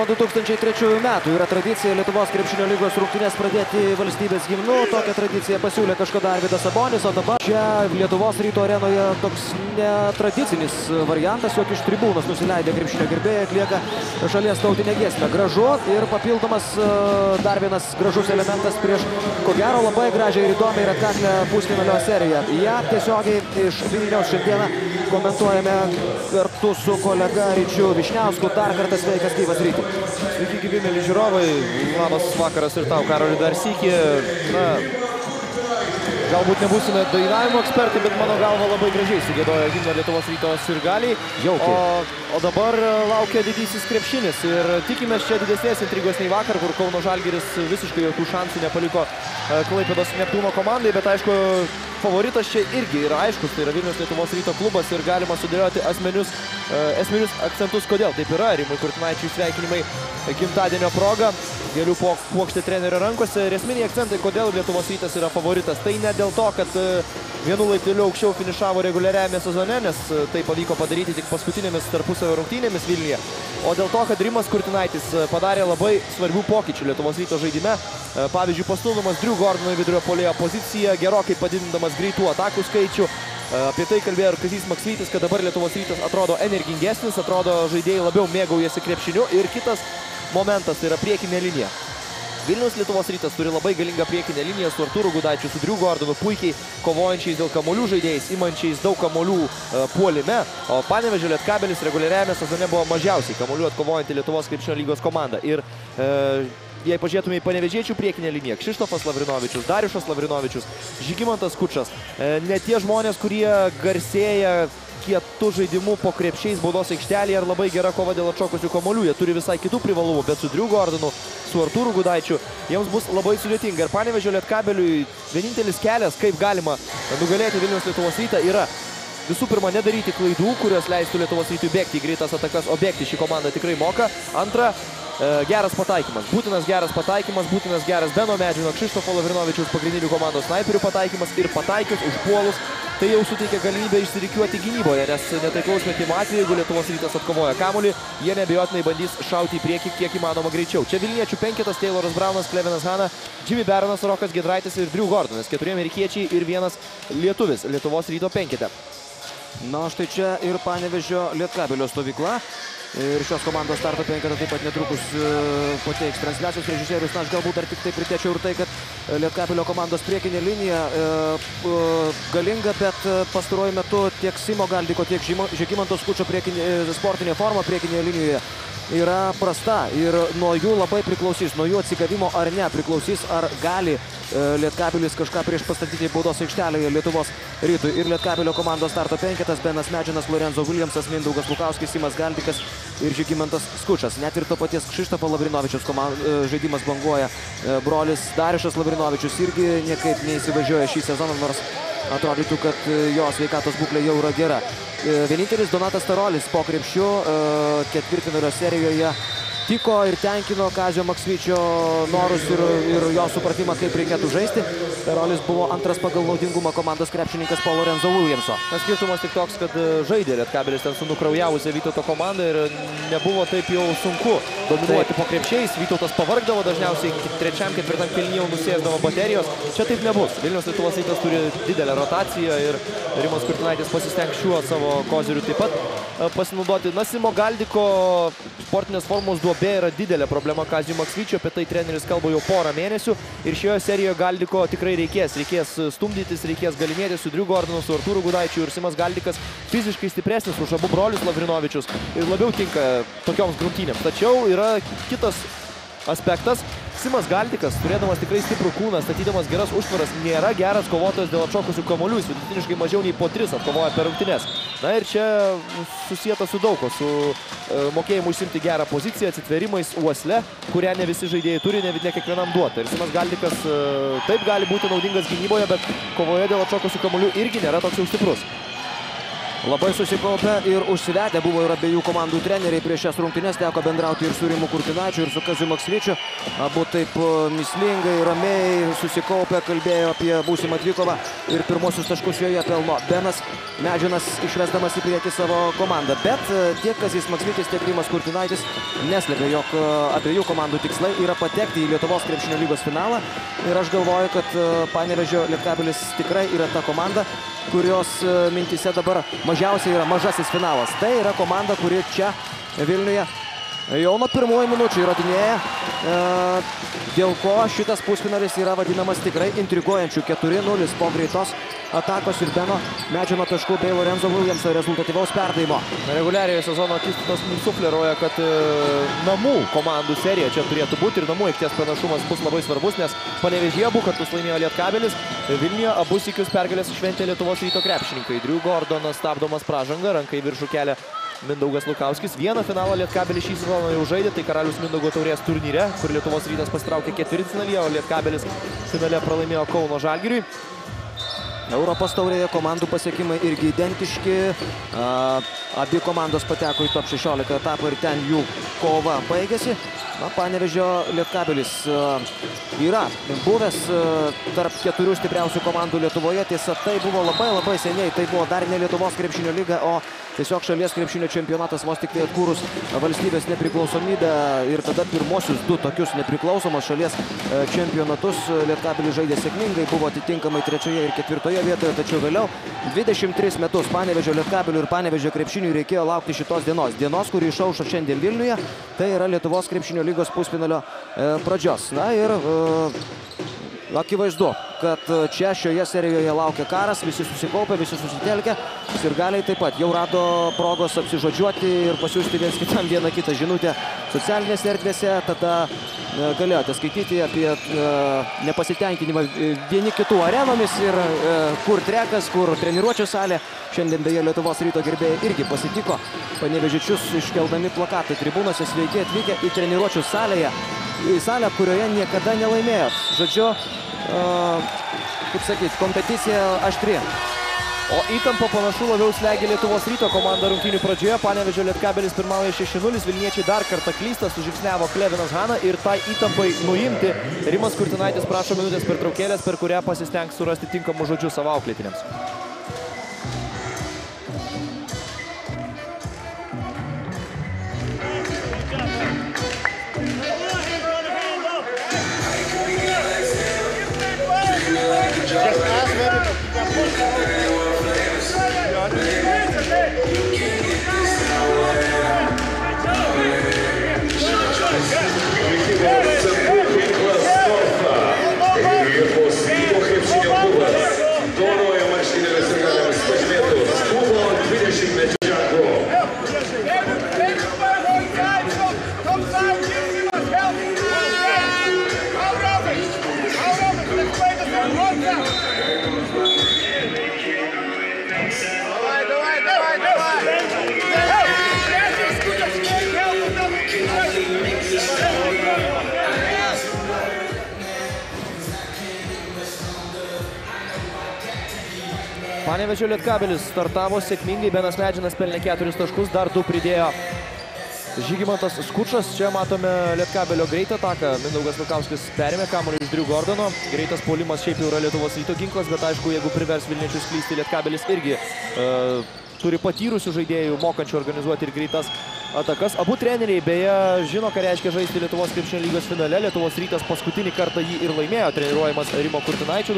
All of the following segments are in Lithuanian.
nuo 2003 metų yra tradicija Lietuvos krepšinio lygos rungtynes pradėti valstybės himnu. Tokią tradiciją pasiūlė kažkada Arvydas Sabonis, o dabar čia Lietuvos Ryto arenoje toks netradicinis variantas, jog iš tribūnos nusileidę krepšinio gerbėjai atlieka šalies tautinę giesmę. Gražu ir papildomas dar vienas gražus elementas prieš, ko gero, labai gražią ir įdomią ir atkaklę pusfinalio seriją. Ja tiesiogiai iš Vilniaus šiandieną komentuojame kartu su kolega Ryčiu Višniausku. Dar kartą sveikas, gyvas Ryti. Sveiki, gyvi mėly žiūrovai. Labas vakaras ir tau, Karoli, dar sykį. Galbūt nebūsime dainavimo ekspertai, bet mano galva labai gražiai sugiedojo himną Lietuvos Ryto sirgaliai. O dabar laukia didysis krepšinis ir tikimės čia didesnės intrigos nei vakar, kur Kauno Žalgiris visiškai jokių šansų nepaliko Klaipėdos Neptūno komandai, bet aišku, favoritas čia irgi yra aiškus, tai yra Vilniaus Lietuvos Ryto klubas ir galima sudėlioti esminius akcentus, kodėl taip yra. Rimui Kurtinaičiui sveikinimai gimtadienio proga, gėlių puokštė trenerio rankose ir esminiai akcentai, kodėl Lietuvos Rytas yra favoritas. Tai ne dėl to, kad vienu laipteliu aukščiau finišavo reguliariajame sezone, nes tai pavyko padaryti tik paskutinėmis tarpusavio rungtynėmis Vilniuje, o dėl to, kad Rimas Kurtinaitis padarė labai svarbių pokyčių Lietuvos Ryto žaidime. Pavyzdžiui, pastumdamas Drew Gordoną į vidurio puolėjo poziciją, gerokai padidindamas greitų atakų skaičių. Apie tai kalbėjo ir Kazys Maksvytis, kad dabar Lietuvos Rytas atrodo energingesnis, atrodo žaidėjai labiau mėgaujasi krepšiniu. Ir kitas momentas tai yra priekinė linija. Vilniaus Lietuvos Rytas turi labai galingą priekinę liniją su Artūru Gudaičiu, su Drew Gordonu, puikiai kovojančiais dėl kamuolių žaidėjais, imančiais daug kamuolių puolime, o Panevėžio Lietkabelis reguliariajame sezone buvo mažiausiai kamuolių atkovojanti Lietuvos krepšinio lygos komanda. Ir jei pažiūrėtume į panevėžiečių priekinę liniją, Kšištofas Lavrinovičius, Dariušas Lavrinovičius, Žygimantas Kučas, ne tie žmonės, kurie garsėja kietų žaidimų po krepšiais baudos aikštelėje ar labai gera kova dėl atšokusių kamuolių. Jie turi visai kitų privalumų, bet su Drew Gordonu, su Artūru Gudaičiu jiems bus labai sudėtinga. Ir Panevėžio Lietkabeliui vienintelis kelias, kaip galima nugalėti Vilniaus Lietuvos Rytą, yra visų pirma nedaryti klaidų, kurios leistų Lietuvos Rytui bėgti į greitas atakas, o bėgti ši komanda tikrai moka. Antra, geras pataikymas. Būtinas geras pataikymas, būtinas geras Beno Medžino, Kšištofo Lavrinovičiaus pagrindinių komandos snaiperių pataikymas ir pataikius užpuolus. Tai jau suteikia galimybę išsirikiuoti gynyboje, nes netaiklaus metimo atveju, jeigu Lietuvos Rytas atkovoja kamuolį, jie neabejotinai bandys šauti į priekį kiek įmanoma greičiau. Čia Vilniečių penketas: Tayloras Braunas, Klevenas Hana, Jimmy Baronas, Rokas Giedraitis ir Drew Gordonas. 4 amerikiečiai ir 1 lietuvis Lietuvos Ryto penkete. Na, štai čia ir Panevėžio Lietkabelio stovykla. Ir šios komandos starto penketą taip pat netrukus pateiks transliacijos režisierius. Na, aš galbūt dar tik tai pritėčiau ir tai, kad Lietkabelio komandos priekinė linija galinga, bet pastaruoju metu tiek Simo Galdiko, tiek Žygimanto Skučo sportinė forma priekinėje linijoje yra prasta ir nuo jų labai priklausys, nuo jų atsigavimo ar ne priklausys, ar gali Lietkabelis kažką prieš pastatyti baudos aikštelėje Lietuvos Rytui. Ir Lietkabelio komandos starto penketas: Benas Medžinas, Lorenzo Williamsas, Mindaugas Lukauskis, Simas Galdikas ir Žygimantas Skučas. Net ir to paties Kšištofo Lavrinovičiaus žaidimas banguoja. Brolis Dariušas Lavrinovičius irgi niekaip neįsivažiuoja šį sezoną, nors atrodytų, kad jo sveikatos būklė jau yra gera. Vienintelis Donatas Tarolis po krepšiu ketvirtfinalio serijoje tiko ir tenkino Kazio Maksvyčio norus ir jo supratimą, kaip reikėtų žaisti. Tarolis buvo antras pagal naudingumą komandos krepšininkas po Lorenzo Williamso. Skirtumas tik toks, kad žaidė Lietkabelis ten su nukraujavusia Vytauto komanda ir nebuvo taip jau sunku dominuoti po krepšiais. Vytautas pavargdavo dažniausiai, trečiam, ketvirtam kėlinyje jau nusėsdavo baterijos. Čia taip nebus. Vilniaus Lietuvos Rytas turi didelę rotaciją ir Rimas Kurtinaitis pasistengs šiuo savo koziriu taip pat pasinaudoti. Simo Galdiko sportinės formos duobė yra didelė problema Kazio Maksvyčio, apie tai treneris kalba jau porą mėnesių ir šioje serijoje Galdiko tikrai reikės stumdytis, reikės galimėti su Drew Gordonu, su Artūru Gudaičiu, ir Simas Galdikas fiziškai stipresnis už abu brolius Lavrinovičius ir labiau tinka tokioms grumtynėms. Tačiau yra kitas aspektas. Simas Galdikas, turėdamas tikrai stiprų kūną, statydamas geras užtvaras, nėra geras kovotojas dėl atšokusių kamuolių. Jis vidutiniškai mažiau nei po 3 atkovoja per rungtynes. Na ir čia susieta su daug ko, su mokėjimu užsimti gerą poziciją, atsitvėrimais, uosle, kurią ne visi žaidėjai turi, ne kiekvienam duota. Ir Simas Galdikas taip gali būti naudingas gynyboje, bet kovoje dėl atšokusių kamuolių irgi nėra toks jau stiprus. Labai susikaupę ir užsivedę buvo ir abiejų komandų treneriai prieš šias rungtynes. Teko bendrauti ir su Rimu Kurtinaičiu, ir su Kaziu Maksvyčiu. Abu taip mįslingai, ramiai susikaupę kalbėjo apie būsimą dvikovą ir pirmosius taškus joje pelno Benas Medžinas, išvesdamas į priekį savo komandą. Bet tiek Kazys Maksvytis, tiek Rimas Kurtinaitis neslėpė, jog abiejų komandų tikslai yra patekti į Lietuvos krepšinio lygos finalą. Ir aš galvoju, kad Panevėžio Lietkabelis tikrai yra ta komanda, kurios mintise dabar mažiausiai yra mažasis finalas. Tai yra komanda, kuri čia Vilniuje jau nuo pirmųjų minučių įrodinėja, dėl ko šitas pusfinalis yra vadinamas tikrai intriguojančių. 4-0 po greitos atakos ir Beno Medžino taškų bei Lorenzo Williamso rezultatyvaus perdavimo. Reguliariojo sezono akistatos sufleruoja, kad namų komandų serija čia turėtų būti ir namų aikštės pranašumas bus labai svarbus, nes Panevėžyje abu kartus laimėjo Lietkabelis, Vilniuje abu sykius pergalės šventė Lietuvos ryto krepšininkai. Drew Gordonas stabdomas pražanga, ranką į viršų kelia Mindaugas Lukauskis. Vieną finalą Lietkabelis šį sezoną jau žaidė, tai Karalius Mindaugo taurės turnyre, kur Lietuvos rytas pasitraukė ketvirtfinalyje, o Lietkabelis finale pralaimėjo Kauno Žalgiriui. Europos taurėje komandų pasiekimai irgi identiški. Abi komandos pateko į top 16 etapą ir ten jų kova baigėsi. Panevėžio Lietkabelis yra buvęs tarp 4 stipriausių komandų Lietuvoje. Tiesa, tai buvo labai seniai. Tai buvo dar ne Lietuvos krepšinio lyga, o tiesiog šalies krepšinio čempionatas, vos tik tai atkūrus valstybės nepriklausomybę. Ir tada pirmosius 2 tokius nepriklausomos šalies čempionatus Lietkabelis žaidė sėkmingai. Buvo atitinkamai 3. ir 4. vietoje, tačiau vėliau 23 metus Panevėžio Lietkabeliui ir Panevėžio krepšiniui reikėjo laukti šitos dienos. Dienos, kuri išaušo šiandien Vilniuje. Tai yra Lietuvos krepšinio lygos pusfinalio pradžios. Na ir akivaizdu, kad čia šioje serijoje laukia karas, visi susikaupia, visi susitelkia. Sirgaliai taip pat jau rado progos apsižodžiuoti ir pasiųsti viens kitam vieną kitą žinutę socialinėse erdvėse. Tada galėjote skaityti apie nepasitenkinimą vieni kitų arenomis ir kur trekas, kur treniruočio salė. Šiandien beje Lietuvos ryto gerbėjai irgi pasitiko panevėžiečius iškeldami plakatai tribūnose. Sveiki atvykę į treniruočių salėje, į salę, kurioje niekada nelaimėjot. Žodžiu, kaip sakyt, kompeticija aštri. O įtampa panašu labiau slegia Lietuvos ryto komanda rungtynių pradžioje. Panevėžio Lietkabelis pirmauja 6-0. Vilniečiai dar kartą klysta, sužingsniavo Klevinas Hana ir tai įtampai nuimti Rimas Kurtinaitis prašo minutės pertraukėlės, per kurią pasistengs surasti tinkamus žodžius savo auklėtiniams. Panevėžio Lietkabelis startavo sėkmingai, Benas Medžinas pelnė 4 taškus, dar 2 pridėjo Žygimantas Skučas. Čia matome Lietkabelio greitą ataką. Mindaugas Lukauskis perėmė kamuolį iš Drew Gordono. Greitas puolimas šiaip jau yra Lietuvos ryto ginklas, bet aišku, jeigu privers Vilniečius klysti, Lietkabelis irgi turi patyrusių žaidėjų, mokančių organizuoti ir greitas atakas. Abu treneriai beje žino, ką reiškia žaisti Lietuvos krepšinio lygos finale. Lietuvos rytas paskutinį kartą jį ir laimėjo, treniruojamas Rimo Kurtinaičio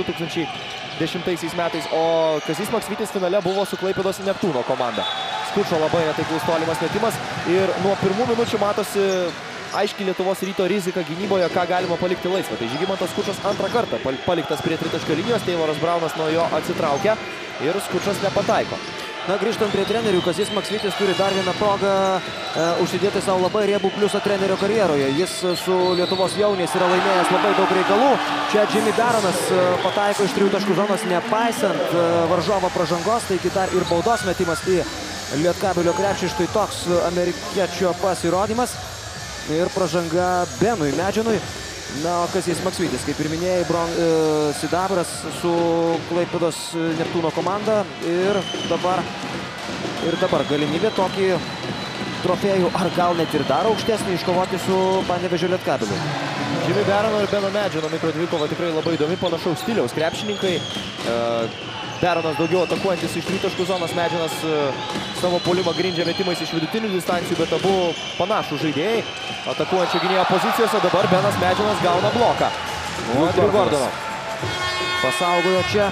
2010 metais, o Kazys Maksvytis finale buvo su Klaipėdos Neptūno komanda. Skučo labai netaiklus tolimas metimas ir nuo pirmų minučių matosi aiškiai Lietuvos ryto rizika gynyboje, ką galima palikti laisvą. Tai Žygimantas Skučas antrą kartą paliktas prie tritaškio linijos, Teivoras Braunas nuo jo atsitraukia ir Skučas nepataiko. Na, grįžtant prie trenerių, Kazys Maksvytis turi dar vieną progą užsidėti savo labai riebų pliusą trenerio karjeroje. Jis su Lietuvos jauniais yra laimėjęs labai daug reikalų. Čia Jimmy Baronas pataiko iš 3 taškų zonos, nepaisant varžovo pražangos, taigi dar ir baudos metimas į Lietkabelio krepšį. Štai toks amerikiečio pasirodymas ir pražanga Benui Medžinui. Na, o Kazys Maksvytis, kaip ir minėjai, sidabras su Klaipėdos Neptūno komanda ir dabar Ir dabar galimybė tokį trofėjų, ar gal net ir dar aukštesnį, iškovoti su Panevėžio Lietkabeliu. Jimmy Berono ir Beno Medžino mikrodvikova tikrai labai įdomi, panašaus stiliaus krepšininkai. Beronas daugiau atakuojantis iš tritaškų zonos, Medžinas savo puolimą grindžia metimais iš vidutinių distancijų, bet abu panašų žaidėjai atakuojančio gynėjo pozicijose. Dabar Benas Medžinas gauna bloką. Drew Gordono pasaugojo čia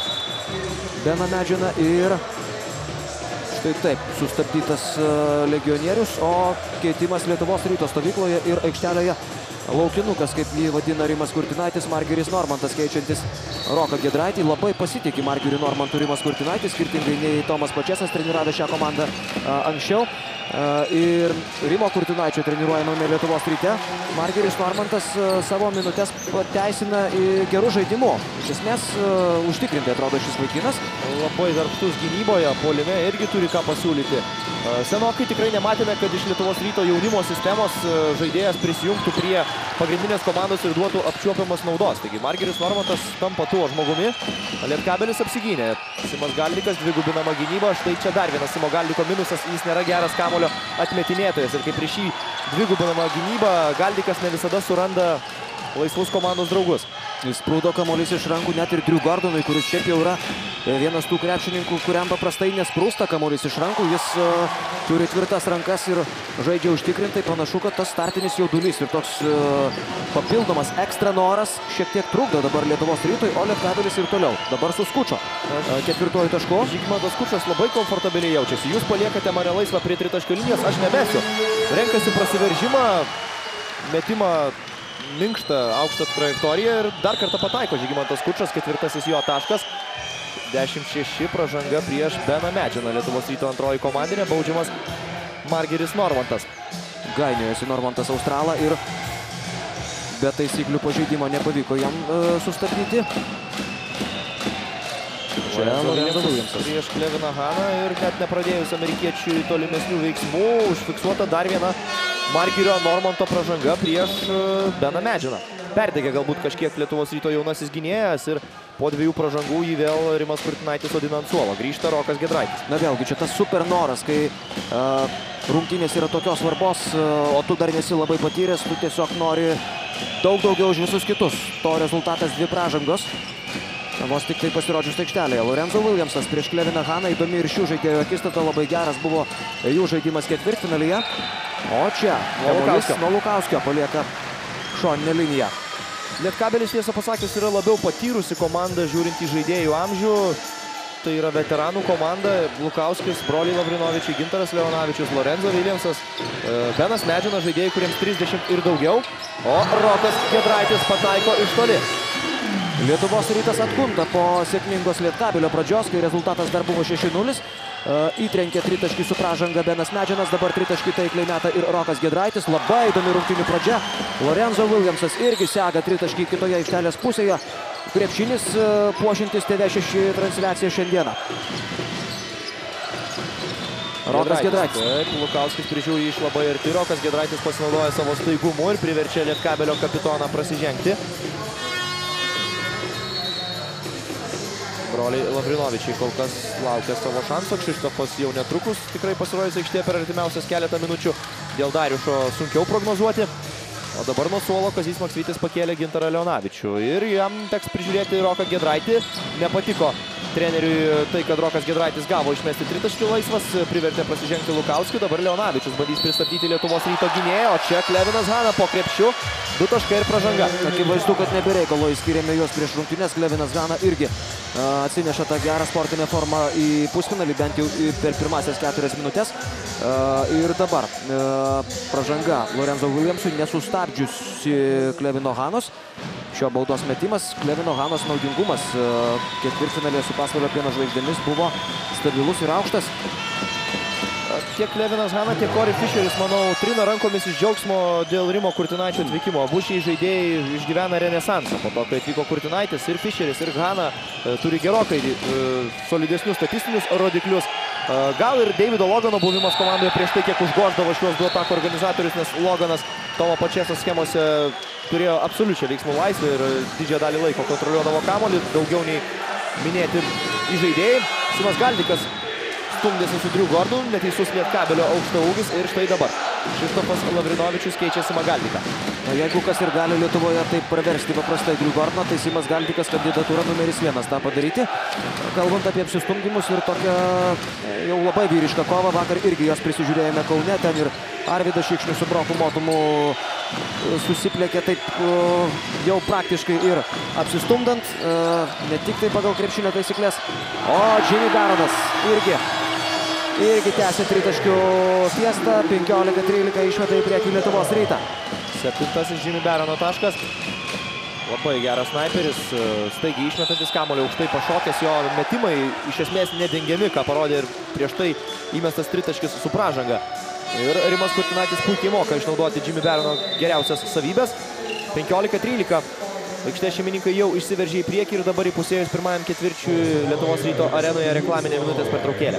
Beną Medžiną ir štai taip sustabdytas legionierius, o keitimas Lietuvos Ryto stovykloje ir aikštelėje. Laukinukas, kaip jį vadina Rimas Kurtinaitis, Margiris Normantas keičiantis Roką Giedraitį. Labai pasitikė Margiriu Normantu Rimas Kurtinaitis, skirtingai nei Tomas Pačesas treniravęs šią komandą anksčiau. Ir Rimo Kurtinaičio treniruojamame Lietuvos Ryte Margiris Normantas savo minutės pateisina gerų žaidimų. Iš esmės užtikrintai atrodo šis vaikinas. Labai darbštus gynyboje, puolime irgi turi ką pasiūlyti. Senokai tikrai nematėme, kad iš Lietuvos Ryto jaunimo sistemos žaidėjas prisijungtų prie pagrindinės komandos ir duotų apčiuopiamas naudos. Taigi Margiris Normantas tampa tuo žmogumi. Lietkabelis apsigynė. Simas Galdikas dvigubinama gynyba. Štai čia dar vienas Simo Galdiko minusas. Jis nėra geras kamulio atmetinėtojas. Ir kaip prieš jį dvigubinama gynyba, Galdikas ne visada suranda laisvus komandos draugus. Jis sprūdo kamuolys iš rankų net ir Drew Gordonui, kuris šiaip jau yra vienas tų krepšininkų, kuriam paprastai nesprūsta kamuolys iš rankų. Jis turi tvirtas rankas ir žaidžia užtikrintai. Panašu, kad tas startinis jaudulys ir toks papildomas ekstra noras šiek tiek trukdo dabar Lietuvos Rytui, o Lietkabelis ir toliau. Dabar su Skučo ketvirtuoju tašku. Žygimantas Skučas labai komfortabiliai jaučiasi. Jūs paliekate mane laisvą prie tritaškio linijos, aš nemesiu. Renkasi prasiveržimą, metimą minkštą aukštą trajektoriją ir dar kartą pataiko Žygimantas Skučas, ketvirtasis jo taškas. 10-6 pražanga prieš Beną Medžiną. Lietuvos Ryto antroji komandinė, baudžiamas Margiris Normantas. Gainiojasi Normantas Australą ir be taisyklių pažeidimo nepavyko jam sustabdyti. Čia Lorenzo Williamsas prieš Kleviną Haną ir net nepradėjus amerikiečių tolimesnių veiksmų užfiksuota dar viena Margirio Normanto pražanga prieš Beną Medžiną. Perdegė galbūt kažkiek Lietuvos Ryto jaunasis gynėjas ir po dviejų pražangų jį vėl Rimas Kurtinaitis sodina ant suolo. Grįžta Rokas Giedraitis. Na vėlgi, čia tas super noras, kai rungtynės yra tokios svarbos, o tu dar nesi labai patyręs, tu tiesiog nori daug daugiau už visus kitus. To rezultatas dvi pražangos. Vos tik tai pasirodžius aikštelėje. Lorenzo Williamsas prieš Kleviną Haną. Įdomi ir šių žaidėjų akistata, labai geras buvo jų žaidimas ketvirtfinalyje. O čia nuo Lukauskio palieka šoninę liniją. Lietkabelis, tiesą pasakius, yra labiau patyrusi komanda žiūrint į žaidėjų amžių. Tai yra veteranų komanda. Lukauskis, broliai Lavrinovičiai, Gintaras Leonavičius, Lorenzo Williamsas, Benas Medžinas, žaidėjai, kuriems 30 ir daugiau. O Rokas Giedraitis pataiko iš toli. Lietuvos Rytas atkunta po sėkmingos Lietkabelio pradžios, kai rezultatas dar buvo 6-0. Įtrenkė tritaškį su pražanga Benas Medžinas, dabar tritaškį taikliai meta ir Rokas Giedraitis. Labai įdomi rungtynių pradžia. Lorenzo Williamsas irgi sega tritaškį kitoje aikštelės pusėje. Krepšinis puošintis TV6 transliaciją šiandieną. Rokas Giedraitis. Taip, Lukauskis prižiūri iš labai arti. Rokas Giedraitis pasinaudoja savo staigumu ir priverčia Lietkabelio kapitoną prasižengti. Broliai Lavrinovičiai kol kas laukia savo šanso. Kšištofas jau netrukus tikrai pasirodys aikštėje per artimiausias keletą minučių. Dėl Dariušo sunkiau prognozuoti. O dabar nuo suolo Kazys Maksvytis pakėlė Gintarą Leonavičių. Ir jam teks prižiūrėti Roką Giedraitį. Nepatiko treneriui tai, kad Rokas Giedraitis gavo išmesti tritaškį laisvas, privertė prasižengti Lukauskį. Dabar Leonavičius bandys pristabdyti Lietuvos Ryto gynėją, o čia Klevinas Hana po krepšiu. 2 taškai ir pražanga. Akivaizdu, kad nebereikalo įskyrėme juos prieš rungtynes. Klevinas Hana irgi atsineša tą gerą sportinę formą į pusfinalį, bent jau per pirmasias 4 minutės. Ir dabar pražanga Lorenzo Williamsui nesustabdžiusi Klevino Hanos. Šio baudos metimas, Klevino Hanos naudingumas ketvirtfinalėje su Pasvalio Pieno žvaigždėmis buvo stabilus ir aukštas. Tiek Klevinas Hana, tiek Corey Fisheris, manau, trina rankomis iš džiaugsmo dėl Rimo Kurtinaičio atvykimo. Abu šiai žaidėjai išgyvena renesansą po to, kai atvyko Kurtinaitis. Ir Fisheris, ir Hana turi gerokai solidesnius statistinius rodiklius. Gal ir Davido Logano buvimas komandoje prieš tai kiek užgoždavo šios du atakų organizatorius, nes Loganas Tomo Pačeso schemose turėjo absoliučią veiksmų laisvę ir didžiąją dalį laiko kontroliuodavo kamuolį, daugiau nei minėti įžaidėjai. Simas Galdikas stumdėsi su Drew Gordonu, neteisus Lietkabelio aukšto ūgis ir štai dabar Krzyštofas Lavrinovičius keičiasi Magaldiką. Jeigu kas ir gali Lietuvoje taip praversti paprastai Drew Gordoną, tai Simas Galdikas kandidatūra numeris 1 tą padaryti. Kalbant apie apsistumdymus ir tokią jau labai vyrišką kovą, vakar irgi jos prisižiūrėjome Kaune, ten ir Arvydas Šikšnius su Broku Motumu susiplėkė taip jau praktiškai ir apsistumdant, ne tik tai pagal krepšinio taisyklės, o Jimmy Baronas irgi tęsė tritaškių fiestą, 15-13 išmeta į priekį Lietuvos Rytą. 7. Jimmy Barono taškas. Labai geras snaiperis, staigiai išmetantis kamuolį, aukštai pašokęs, jo metimai iš esmės nedengiami, ką parodė ir prieš tai įmestas tritaškis su pražanga. Ir Rimas Kurtinaitis puikiai moka išnaudoti Jimmy Barono geriausias savybės. 15-13. Aikštės šeimininkai jau išsiveržė į priekį ir dabar įpusėjus pirmajam ketvirčiui Lietuvos Ryto arenoje reklaminė minutės pertraukėlė.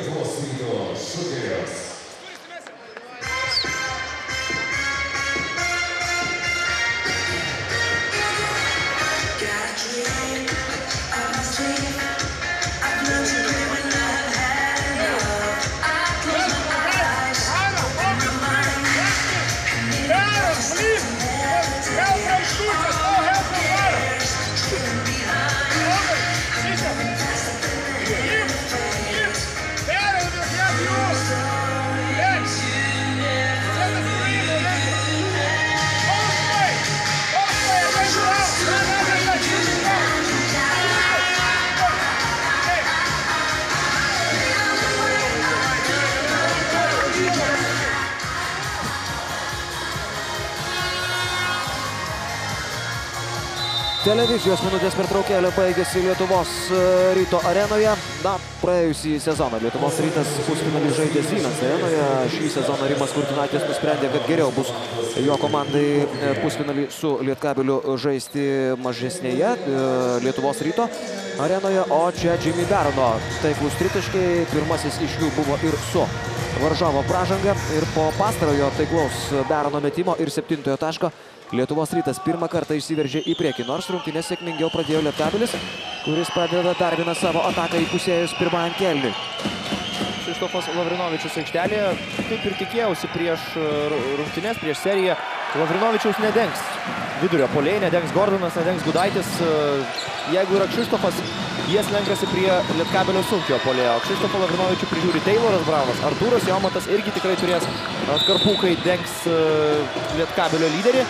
Televizijos minutės pertraukėlė baigėsi Lietuvos Ryto arenoje. Na, praėjusį sezoną Lietuvos Rytas pusfinalį žaidė Siemens arenoje. Šį sezoną Rimas Kurtinaitis nusprendė, kad geriau bus jo komandai pusfinalį su Lietkabeliu žaisti mažesnėje Lietuvos Ryto arenoje. O čia Jimmy Barono taiklus tritaškiai. Pirmasis iš jų buvo ir su varžovo pražanga. Ir po pastarojo taiklaus Barono metimo ir 7-ojo taško Lietuvos Rytas pirmą kartą išsiveržė į priekį, nors rungtynės sėkmingiau pradėjo Lietkabelis, kuris pradeda dar vieną savo ataką įpusėjus pirmajam kėliniui. Krzyštofas Lavrinovičius aikštelėje, kaip ir tikėjausi prieš rungtynės, prieš seriją, Lavrinovičiaus nedengs vidurio puolėjai, nedengs Gordonas, nedengs Gudaitis. Jeigu yra Krzyštofas, jie slenkasi prie Lietkabelio sunkio puolėjo. Krzyštofą Lavrinovičių prižiūri Tayloras Braunas. Artūras Jomantas irgi tikrai turės atkarpų, kai dengs Lietkabelio lyderį.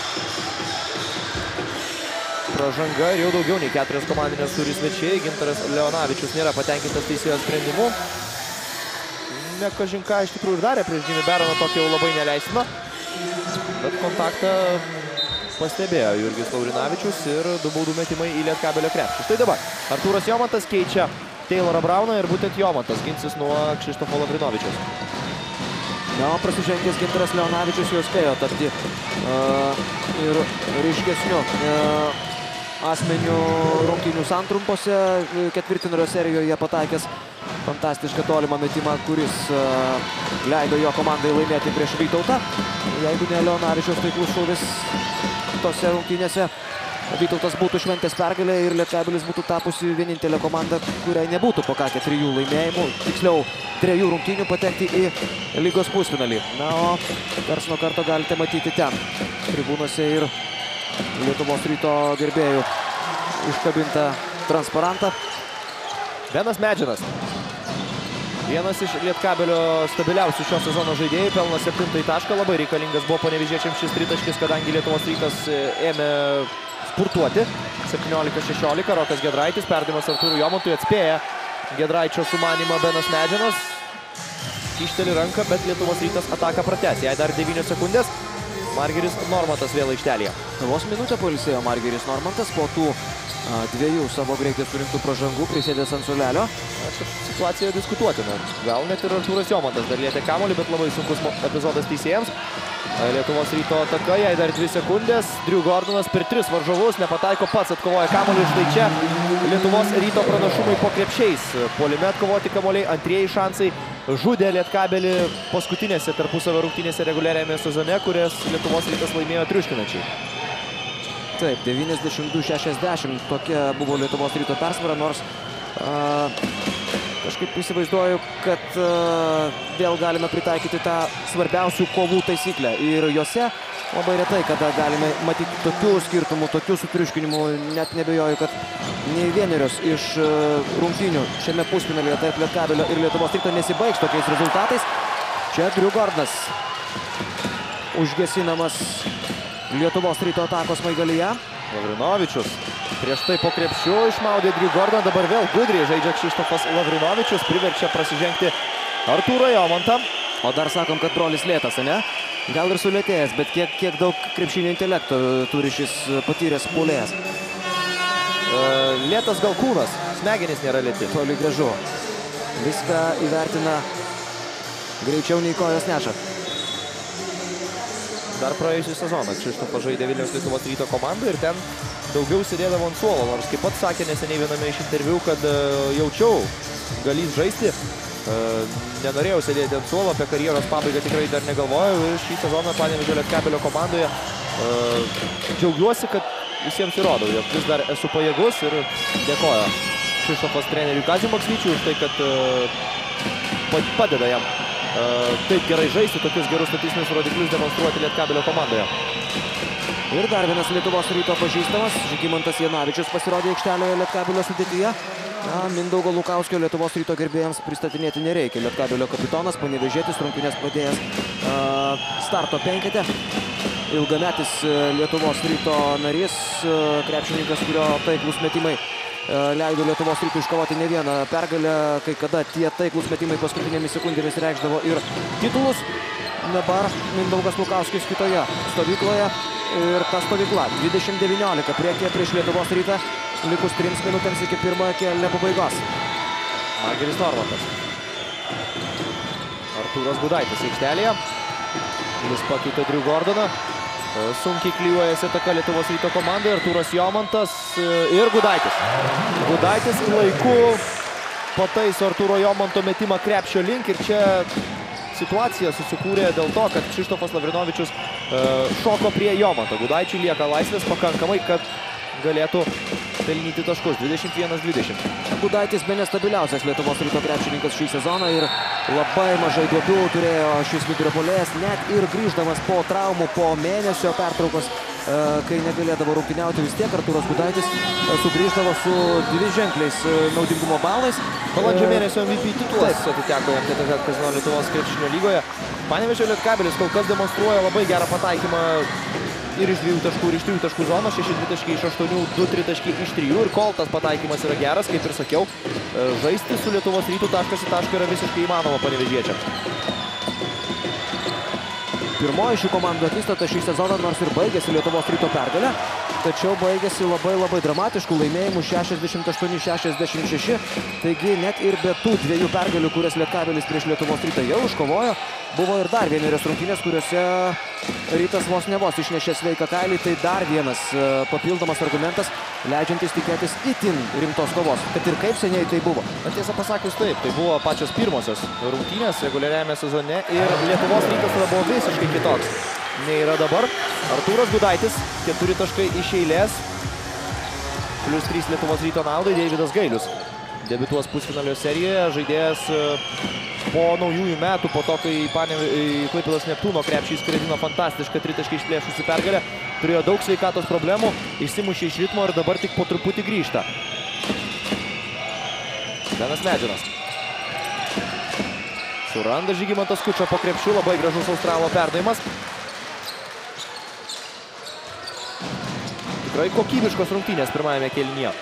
Pražanga ir jau daugiau nei 4 komandinės turi svečiai. Gintaras Leonavičius nėra patenkintas teisėjo sprendimu. Ne kažin ką iš tikrųjų ir darė prieš Jimmy Baroną, tokio jau labai neleistino. Bet kontaktą pastebėjo Jurgis Laurinavičius ir 2 baudų metimai į Lietkabelio krepšį. Štai dabar Artūras Jomantas keičia Taylorą Brauną ir būtent Jomantas ginsis nuo Krzyštofo Lavrinovičiaus. Na, prasižengęs Gintaras Leonavičius jau spėjo tapti ir ryškesniu asmeniu rungtynių santrumpose. Ketvirtfinalio serijoje pataikęs fantastišką tolimą metimą, kuris leido jo komandai laimėti prieš Vytautą. Jeigu ne Leonavičiaus taiklus šūvis tose rungtynėse, Vytautas būtų šventęs pergalę ir Lietkabelis būtų tapusi vienintelė komanda, kuriai nebūtų pakakę 3 laimėjimų, tiksliau 3 rungtynių patekti į lygos pusfinalį. Na, o karts nuo karto galite matyti ten tribūnose ir Lietuvos Ryto gerbėjų iškabintą transparantą. Benas Medžinas. Vienas iš Lietkabelio stabiliausių šio sezono žaidėjų, pelno 7-ąjį tašką. Labai reikalingas buvo panevėžiečiams šis tritaškis, kadangi Lietuvos Rytas ėmė spurtuoti. 17-16, Rokas Giedraitis, perdavimas Artūrui Jomantui, atspėja Giedraičio sumanymą Benas Medžinas. Kišteli ranką, bet Lietuvos Rytas ataką pratęs. Jai dar 9 sekundės. Margiris Normantas vėl aikštelėje. Vos minutę pailsėjo Margiris Normantas po tų 2 savo greitai surinktų pražangų prisėdęs ant suolelio. Situacija diskutuotina. Gal net ir Artūras Jomantas dar lietė kamuolį, bet labai sunkus epizodas teisėjams. Lietuvos Ryto ataka, jai dar 2 sekundės. Drew Gordonas per 3 varžovus, nepataiko pats, atkovoja kamuolį. Štai čia Lietuvos Ryto pranašumai po krepšiais. Puolime atkovoti kamuoliai, antrieji šansai žudė Lietkabelį paskutinėse tarpusavio rungtynėse reguliariame sezone, kurias Lietuvos Rytas laimėjo triuškinančiai. Taip, 92-60 tokia buvo Lietuvos Ryto persvara, nors Kažkaip įsivaizduoju, kad vėl galime pritaikyti tą svarbiausių kovų taisyklę. Ir jose labai retai, kada galime matyti tokių skirtumų, tokių sutriuškinimų. Net nebejoju, kad nei vienerios iš rungtynių šiame pusfinalyje tarp Lietkabelio ir Lietuvos Ryto nesibaigs tokiais rezultatais. Čia Drew Gordonas užgesinamas Lietuvos Ryto atakos smaigalyje. Lavrinovičius prieš tai po krepšiu išmaudė Drew Gordoną, dabar vėl gudriai žaidžia Kšištofas Lavrinovičius, priverčia prasižengti Artūrą Jomantą. O dar sakom, kad brolis lėtas, ne? Gal ir sulėtėjęs, bet kiek daug krepšinio intelekto turi šis patyręs puolėjas. Lėtas gal kūnas, smegenys nėra lėti. Toli gražu. Viską įvertina greičiau nei kojas neša. Dar praėjusią sezoną Kšištofas žaidė Vilniaus Lietuvos Ryto komandą ir ten daugiau sėdėdavo ant suolo, nors kaip pats sakė neseniai viename iš interviu, kad jaučiau galys žaisti. Nenorėjau sėdėti ant suolo, apie karjeros pabaigą tikrai dar negalvojau ir šį sezoną Panevėžio Lietkabelio komandoje džiaugiuosi, kad visiems įrodau, jog vis dar esu pajėgus ir dėkoju Kšištofas treneriui Kaziui Maksvyčiui už tai, kad padeda jam taip gerai žaisti, tokius gerus statistinius rodiklius demonstruoti Lietkabelio komandoje. Ir dar vienas Lietuvos Ryto pažįstamas, Žygimantas Janavičius pasirodė aikštelėje Lietkabelio sudėtyje. Mindaugo Lukauskio Lietuvos Ryto gerbėjams pristatinėti nereikia. Lietkabelio kapitonas, panevėžietis, rungtynes pradėjęs starto penkete. Ilgametis Lietuvos Ryto narys, krepšininkas, kurio taiklūs metimai leido Lietuvos Rytui iškovoti ne vieną pergalę, kai kada tie taiklūs metimai paskutinėmis sekundėmis reikšdavo ir titulus. Dabar Mindaugas Lukauskis kitoje stovykloje ir ta stovykla 20-19 priekyje prieš Lietuvos Rytą, likus 3 minutėms iki pirmojo kėlinio pabaigos. Margeris Normantas. Artūras Gudaitis aikštelėje. Jis pakeitė Drew Gordoną. Sunkiai klyjuojasi ataka Lietuvos Ryto komandai. Artūras Jomantas ir Gudaitis. Gudaitis laiku pataiso Artūro Jomanto metimą krepšio link ir čia situacija susikūrė dėl to, kad Kšištofas Lavrinovičius šoko prie Jomanto. Gudaičiui lieka laisvės pakankamai, kad galėtų pelnyti taškus. 21-20. Gudaitis bene stabiliausias Lietuvos Ryto krepšininkas šį sezoną ir labai mažai duobių turėjo šis vidurio puolėjas, net ir grįždamas po traumų, po mėnesio pertraukos, kai negalėdavo rungtyniauti, vis tiek Artūras Gudaitis sugrįždavo su dviženkliais naudingumo balais. Balandžio mėnesio MVP titulas atiteko jam TTZ Kazino Lietuvos krepšinio lygoje. Panevėžio Lietkabelis kol kas demonstruoja labai gerą pataikymą ir iš 2 taškų, ir iš 3 taškų zonos, 6 tritaškiai iš 8, 2 tritaškiai iš 3. Ir kol tas pataikymas yra geras, kaip ir sakiau, žaisti su Lietuvos Rytu taškas į tašką yra visiškai įmanoma panevėžiečiams. Pirmoji šių komandų akistata šį sezoną nors ir baigėsi Lietuvos Ryto pergalę, tačiau baigėsi labai dramatiškų laimėjimų 68-66. Taigi net ir be tų 2 pergalių, kurias Lietkabelis prieš Lietuvos Rytą jau iškovojo, buvo ir dar vienerios rungtynės, kuriuose Rytas vos išnešė sveiką kailį. Tai dar vienas papildomas argumentas, leidžiantis tikėtis itin rimtos kovos, kad ir kaip seniai tai buvo. Tiesą pasakius taip, tai buvo pačios pirmosios rungtynės reguliariame sezone ir Lietuvos Rytas tada buvo visiškai kitoks nei yra dabar. Artūras Gudaitis, 4 taškai iš eilės, plius 3 Lietuvos Ryto naudai. Deividas Gailius debiutuos pusfinalio serijoje, žaidėjas po naujųjų metų, po to, kai Klaipėdos Neptūno krepšį skraidino fantastišką 3 taškai išplėšusi pergalę, turėjo daug sveikatos problemų, išsimušė iš ritmo ir dabar tik po truputį grįžta. Benas Medžinas. Suranda Žygimantas Kučą po krepšiu, labai gražus Australo perdavimas. Tikrai kokybiškos rungtynės pirmajame kėlinyje.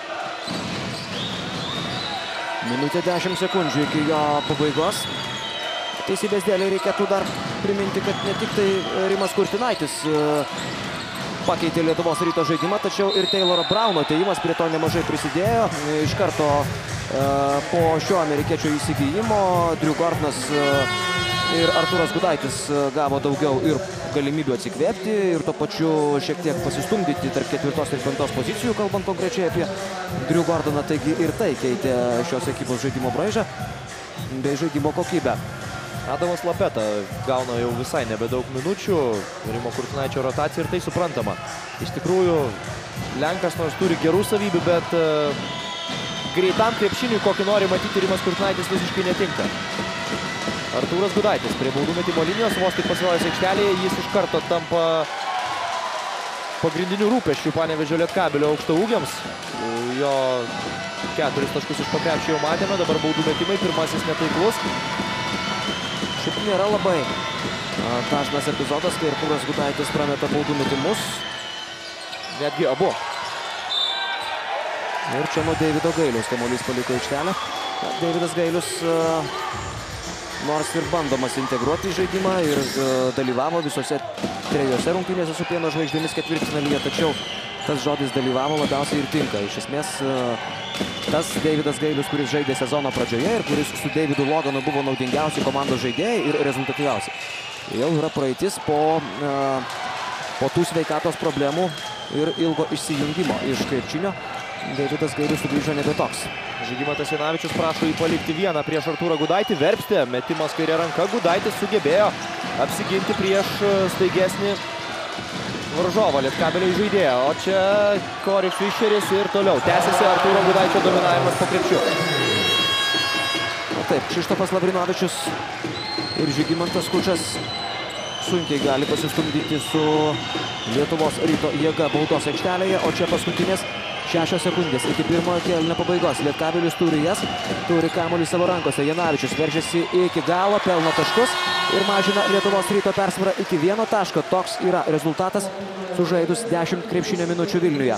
Minutė 10 sekundžių iki jo pabaigos. Teisybės dėlei reikėtų dar priminti, kad ne tik tai Rimas Kurtinaitis pakeitė Lietuvos Ryto žaidimą, tačiau ir Tayloro Brauno atėjimas prie to nemažai prisidėjo. Iš karto po šio amerikiečio įsigijimo Drew Gordonas ir Artūras Gudaitis gavo daugiau ir galimybių atsikvėpti ir tuo pačiu šiek tiek pasistumdyti tarp 4 ir 5 pozicijų, kalbant konkrečiai apie Drew Gordoną. Taigi ir tai keitė šios ekipos žaidimo braižą bei žaidimo kokybę. Adamas Lapeta gauna jau visai nebedaug minučių, Rimo Kurtinaičio rotacija ir tai suprantama. Iš tikrųjų, Lenkas nors turi gerų savybių, bet greitam krepšiniui, kokį nori matyti Rimas Kurtinaitis, visiškai netinka. Artūras Gudaitis prie baudų metimo linijos, vos tik pasirodęs aikštelėje, jis iš karto tampa pagrindinių rūpesčių Panevėžio Lietkabelio aukštaūgiams. Jo 4 taškus iš po krepšio jau matėme, dabar baudų metimai, pirmasis netaiklus. Šiaip nėra labai dažnas epizodas, kai Artūras Gudaitis prameta baudų metimus. Netgi abu. Ir čia nuo Deivido Gailiaus kamuolys paliko aikštelę. Deividas Gailius nors ir bandomas integruoti į žaidimą ir dalyvavo visose 3 rungtynėse su Pieno žvaigždėmis ketvirtfinalyje, tačiau tas žodis dalyvavo labiausiai ir tinka. Iš esmės, tas Deividas Gailius, kuris žaidė sezono pradžioje ir kuris su Deividu Loganu buvo naudingiausi komandos žaidėjai ir rezultatyviausi, jau yra praeitis po tų sveikatos problemų ir ilgo išsijungimo iš krepšinio. Deividas Gailius sugrįžo nebe toks. Žygimantas Janavičius prašo jį palikti vieną prieš Artūrą Gudaitį. Verpstė, metimas kairė ranka. Gudaitis sugebėjo apsiginti prieš staigesnį varžovą, Lietkabelio žaidėją. O čia Corey Fisheris ir toliau tęsiasi Artūro Gudaičio dominavimas po krepšiu. O taip, Kšištofas Lavrinovičius ir Žygimantas Kučas sunkiai gali pasistumdyti su Lietuvos Ryto jėga baudos aikštelėje, o čia paskutinės 6 sekundės iki pirmojo kėlinio pabaigos. Lietkabelis turi jas, turi kamuolį savo rankose. Janavičius veržiasi iki galo, pelno taškus ir mažina Lietuvos Ryto persvarą iki 1 taško. Toks yra rezultatas sužaidus 10 krepšinio minučių Vilniuje.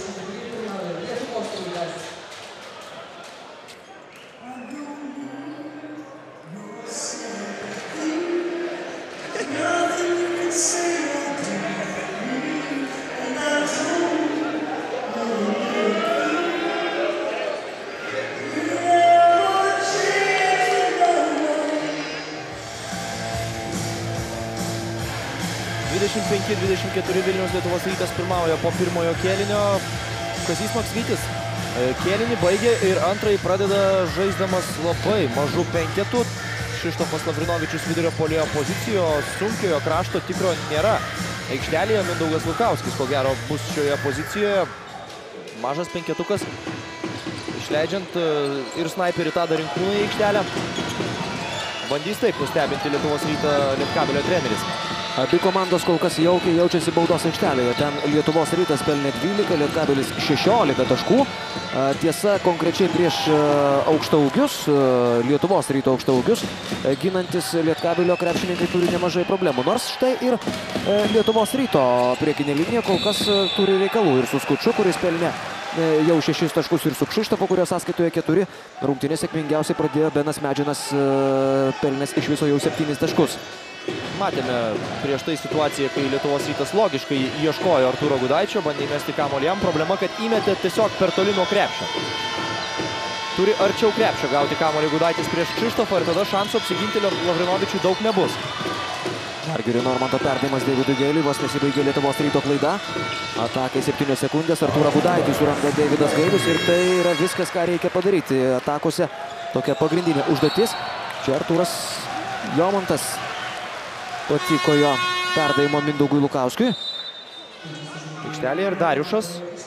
Vilniaus Lietuvos Rytas pirmauja po pirmojo kėlinio. Kazys Maksvytis kėlinį baigė ir antrąjį pradeda žaisdamas labai mažų penketų. Kšištofas Lavrinovičius vidurio puolėjo pozicijoje, sunkiojo krašto tikro nėra. Aikštelėje Mindaugas Lukauskis, ko gero, bus šioje pozicijoje. Mažas penketukas, išleidžiant ir snaiperį Tadą Rinkūną į aikštelę. Bandys taip nustebinti Lietuvos Rytą Lietkabelio treneris. Abi komandos kol kas jaukiai jaučiasi baudos aikštelėje. Ten Lietuvos Rytas pelnė 12, Lietkabelis 16 taškų. Tiesa, konkrečiai prieš aukštaūgius, Lietuvos Ryto aukštaūgius, ginantis Lietkabelio krepšininkai turi nemažai problemų. Nors štai ir Lietuvos Ryto priekinė linija kol kas turi reikalų ir su Skuču, kuris pelnė jau 6 taškus, ir su Kšištofo, kurio sąskaitoje 4. Rungtynės sėkmingiausiai pradėjo Benas Medžinas, pelnęs iš viso jau 7 taškus. Matėme prieš tai situaciją, kai Lietuvos Rytas logiškai ieškojo Artūro Gudaičio, bandė įmesti kamuolį jam. Problema, kad įmetė tiesiog per toli nuo krepšio. Turi arčiau krepšio gauti kamuolį Gudaitis prieš Kšištofą ir tada šansų apsiginti Lavrinovičiui daug nebus. Margirio Normanto perdavimas Deividui Gailiui, vos nesibaigė Lietuvos Ryto klaida. Atakai 7 sekundės, Artūrą Gudaitį suranda Deividas Gailius ir tai yra viskas, ką reikia padaryti. Atakose tokia pagrindinė užduotis. Čia Artūras Jomantas. Patiko jo perdavimo Mindaugui Lukauskiui. Aikštelėje ir Dariušas.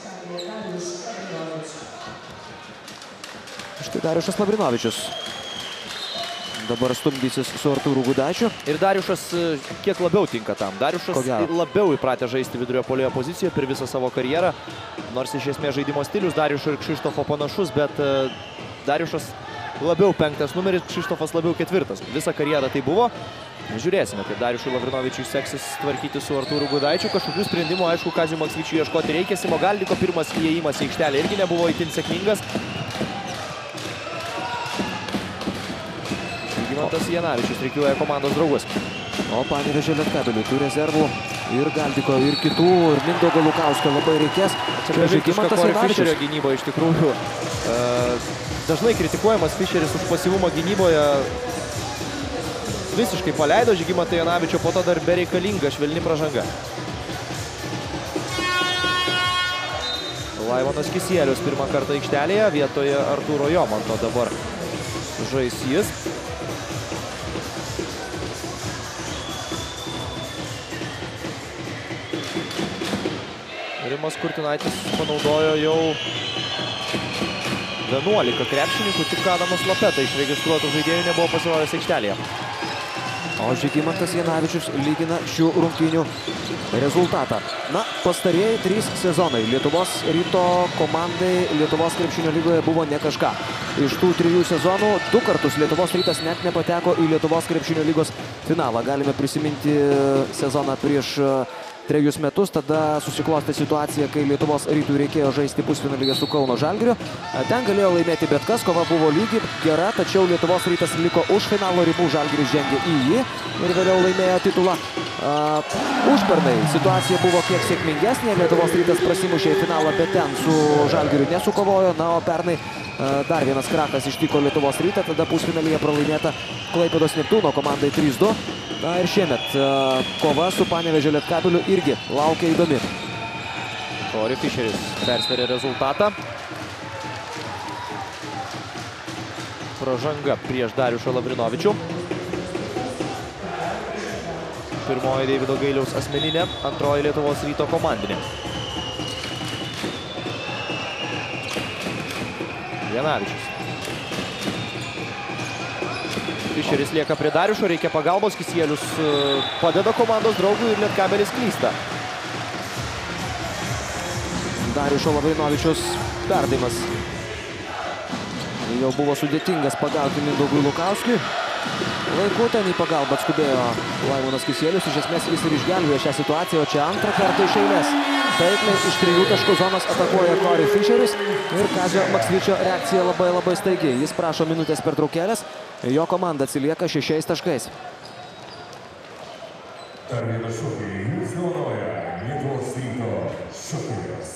Štai Dariušas Lavrinovičius dabar stumdysis su Artūru Gudaičiu. Ir Dariušas kiek labiau tinka tam. Dariušas labiau įpratę žaisti vidurio puolėjo pozicijoje per visą savo karjerą. Nors iš esmės žaidimo stilius Dariušo ir Kšištofo panašus, bet Dariušas labiau 5 numeris, Kšištofas labiau 4. Visą karjerą tai buvo. Žiūrėsime, kaip Dariušui Lavrinovičiui seksis tvarkyti su Artūru Gudaičiu. Kažkokių sprendimų, aišku, Kaziui Maksvyčiui ieškoti reikia. Simo Galdiko pirmas įėjimas į aikštelę irgi nebuvo itin sėkmingas. Žygimantas Janavičius reikiuoja komandos draugus. O Panevėžio Lietkabeliui tų rezervų ir Galdiko, ir kitų, ir Mindaugo Lukauskio labai reikės. Čia Žygimantas Fischerio gynybo iš tikrųjų. Dažnai kritikuojamas Fischeris už pasyvumą gynyboje. Visiškai paleido Žygimantą Janavičių, po to dar bereikalinga švelni pražanga. Laivonas Kisielius pirmą kartą aikštelėje, vietoje Artūro Jomanto dabar žais jis. Rimas Kurtinaitis panaudojo jau 11 krepšininkų, tik Adamas Lopeta išregistruotų žaidėjų nebuvo pasirodęs aikštelėje. O Žygimantas Janavičius lygina šių rungtynių rezultatą. Na, pastarieji 3 sezonai Lietuvos Ryto komandai Lietuvos krepšinio lygoje buvo ne kažką. Iš tų 3 sezonų 2 kartus Lietuvos Rytas net nepateko į Lietuvos krepšinio lygos finalą. Galime prisiminti sezoną prieš 3 metus, tada susiklostė situacija, kai Lietuvos Rytui reikėjo žaisti pusfinalyje su Kauno Žalgiriu. Ten galėjo laimėti bet kas, kova buvo lygi, gera, tačiau Lietuvos Rytas liko už finalo ribų, Žalgiris žengė į jį ir vėliau laimėjo titulą. Užpernai situacija buvo kiek sėkmingesnė, Lietuvos Rytas prasimušė į finalą, bet ten su Žalgiriu nesukovojo, na, o pernai dar vienas krakas ištiko Lietuvos Rytą, tada pusfinalyje pralaimėta Klaipėdos Neptūno komandai 3-2. Na ir šiemet kova su Panevėžio Lietkabeliu irgi laukia įdomi. Corey Fisheris persverė rezultatą. Pražanga prieš Dariušą Lavrinovičių. Pirmoji Deivido Gailiaus asmeninė, antroji Lietuvos Ryto komandinė. Janavičius. Fischeris lieka prie Dariušo, reikia pagalbos, Kisielius padeda komandos draugui ir Lietkabelis klysta. Dariušo Lavrinovičiaus perdavimas. Jau buvo sudėtingas pagauti Mindaugui Lukauskiui. Laiku ten į pagalbą atskubėjo Laimonas Kisielius. Iš esmės jis ir išgelbėjo šią situaciją, o čia antrą kartą iš eilės. Taikliai iš 3 taškų zonos atakuoja Corey Fisheris ir Kazio Maksvyčio reakcija labai staigiai. Jis prašo minutės pertraukėlės, jo komanda atsilieka 6 taškais. Arvydas Šukiai, jūs naudoja Lietuvos Ryto Šukijas.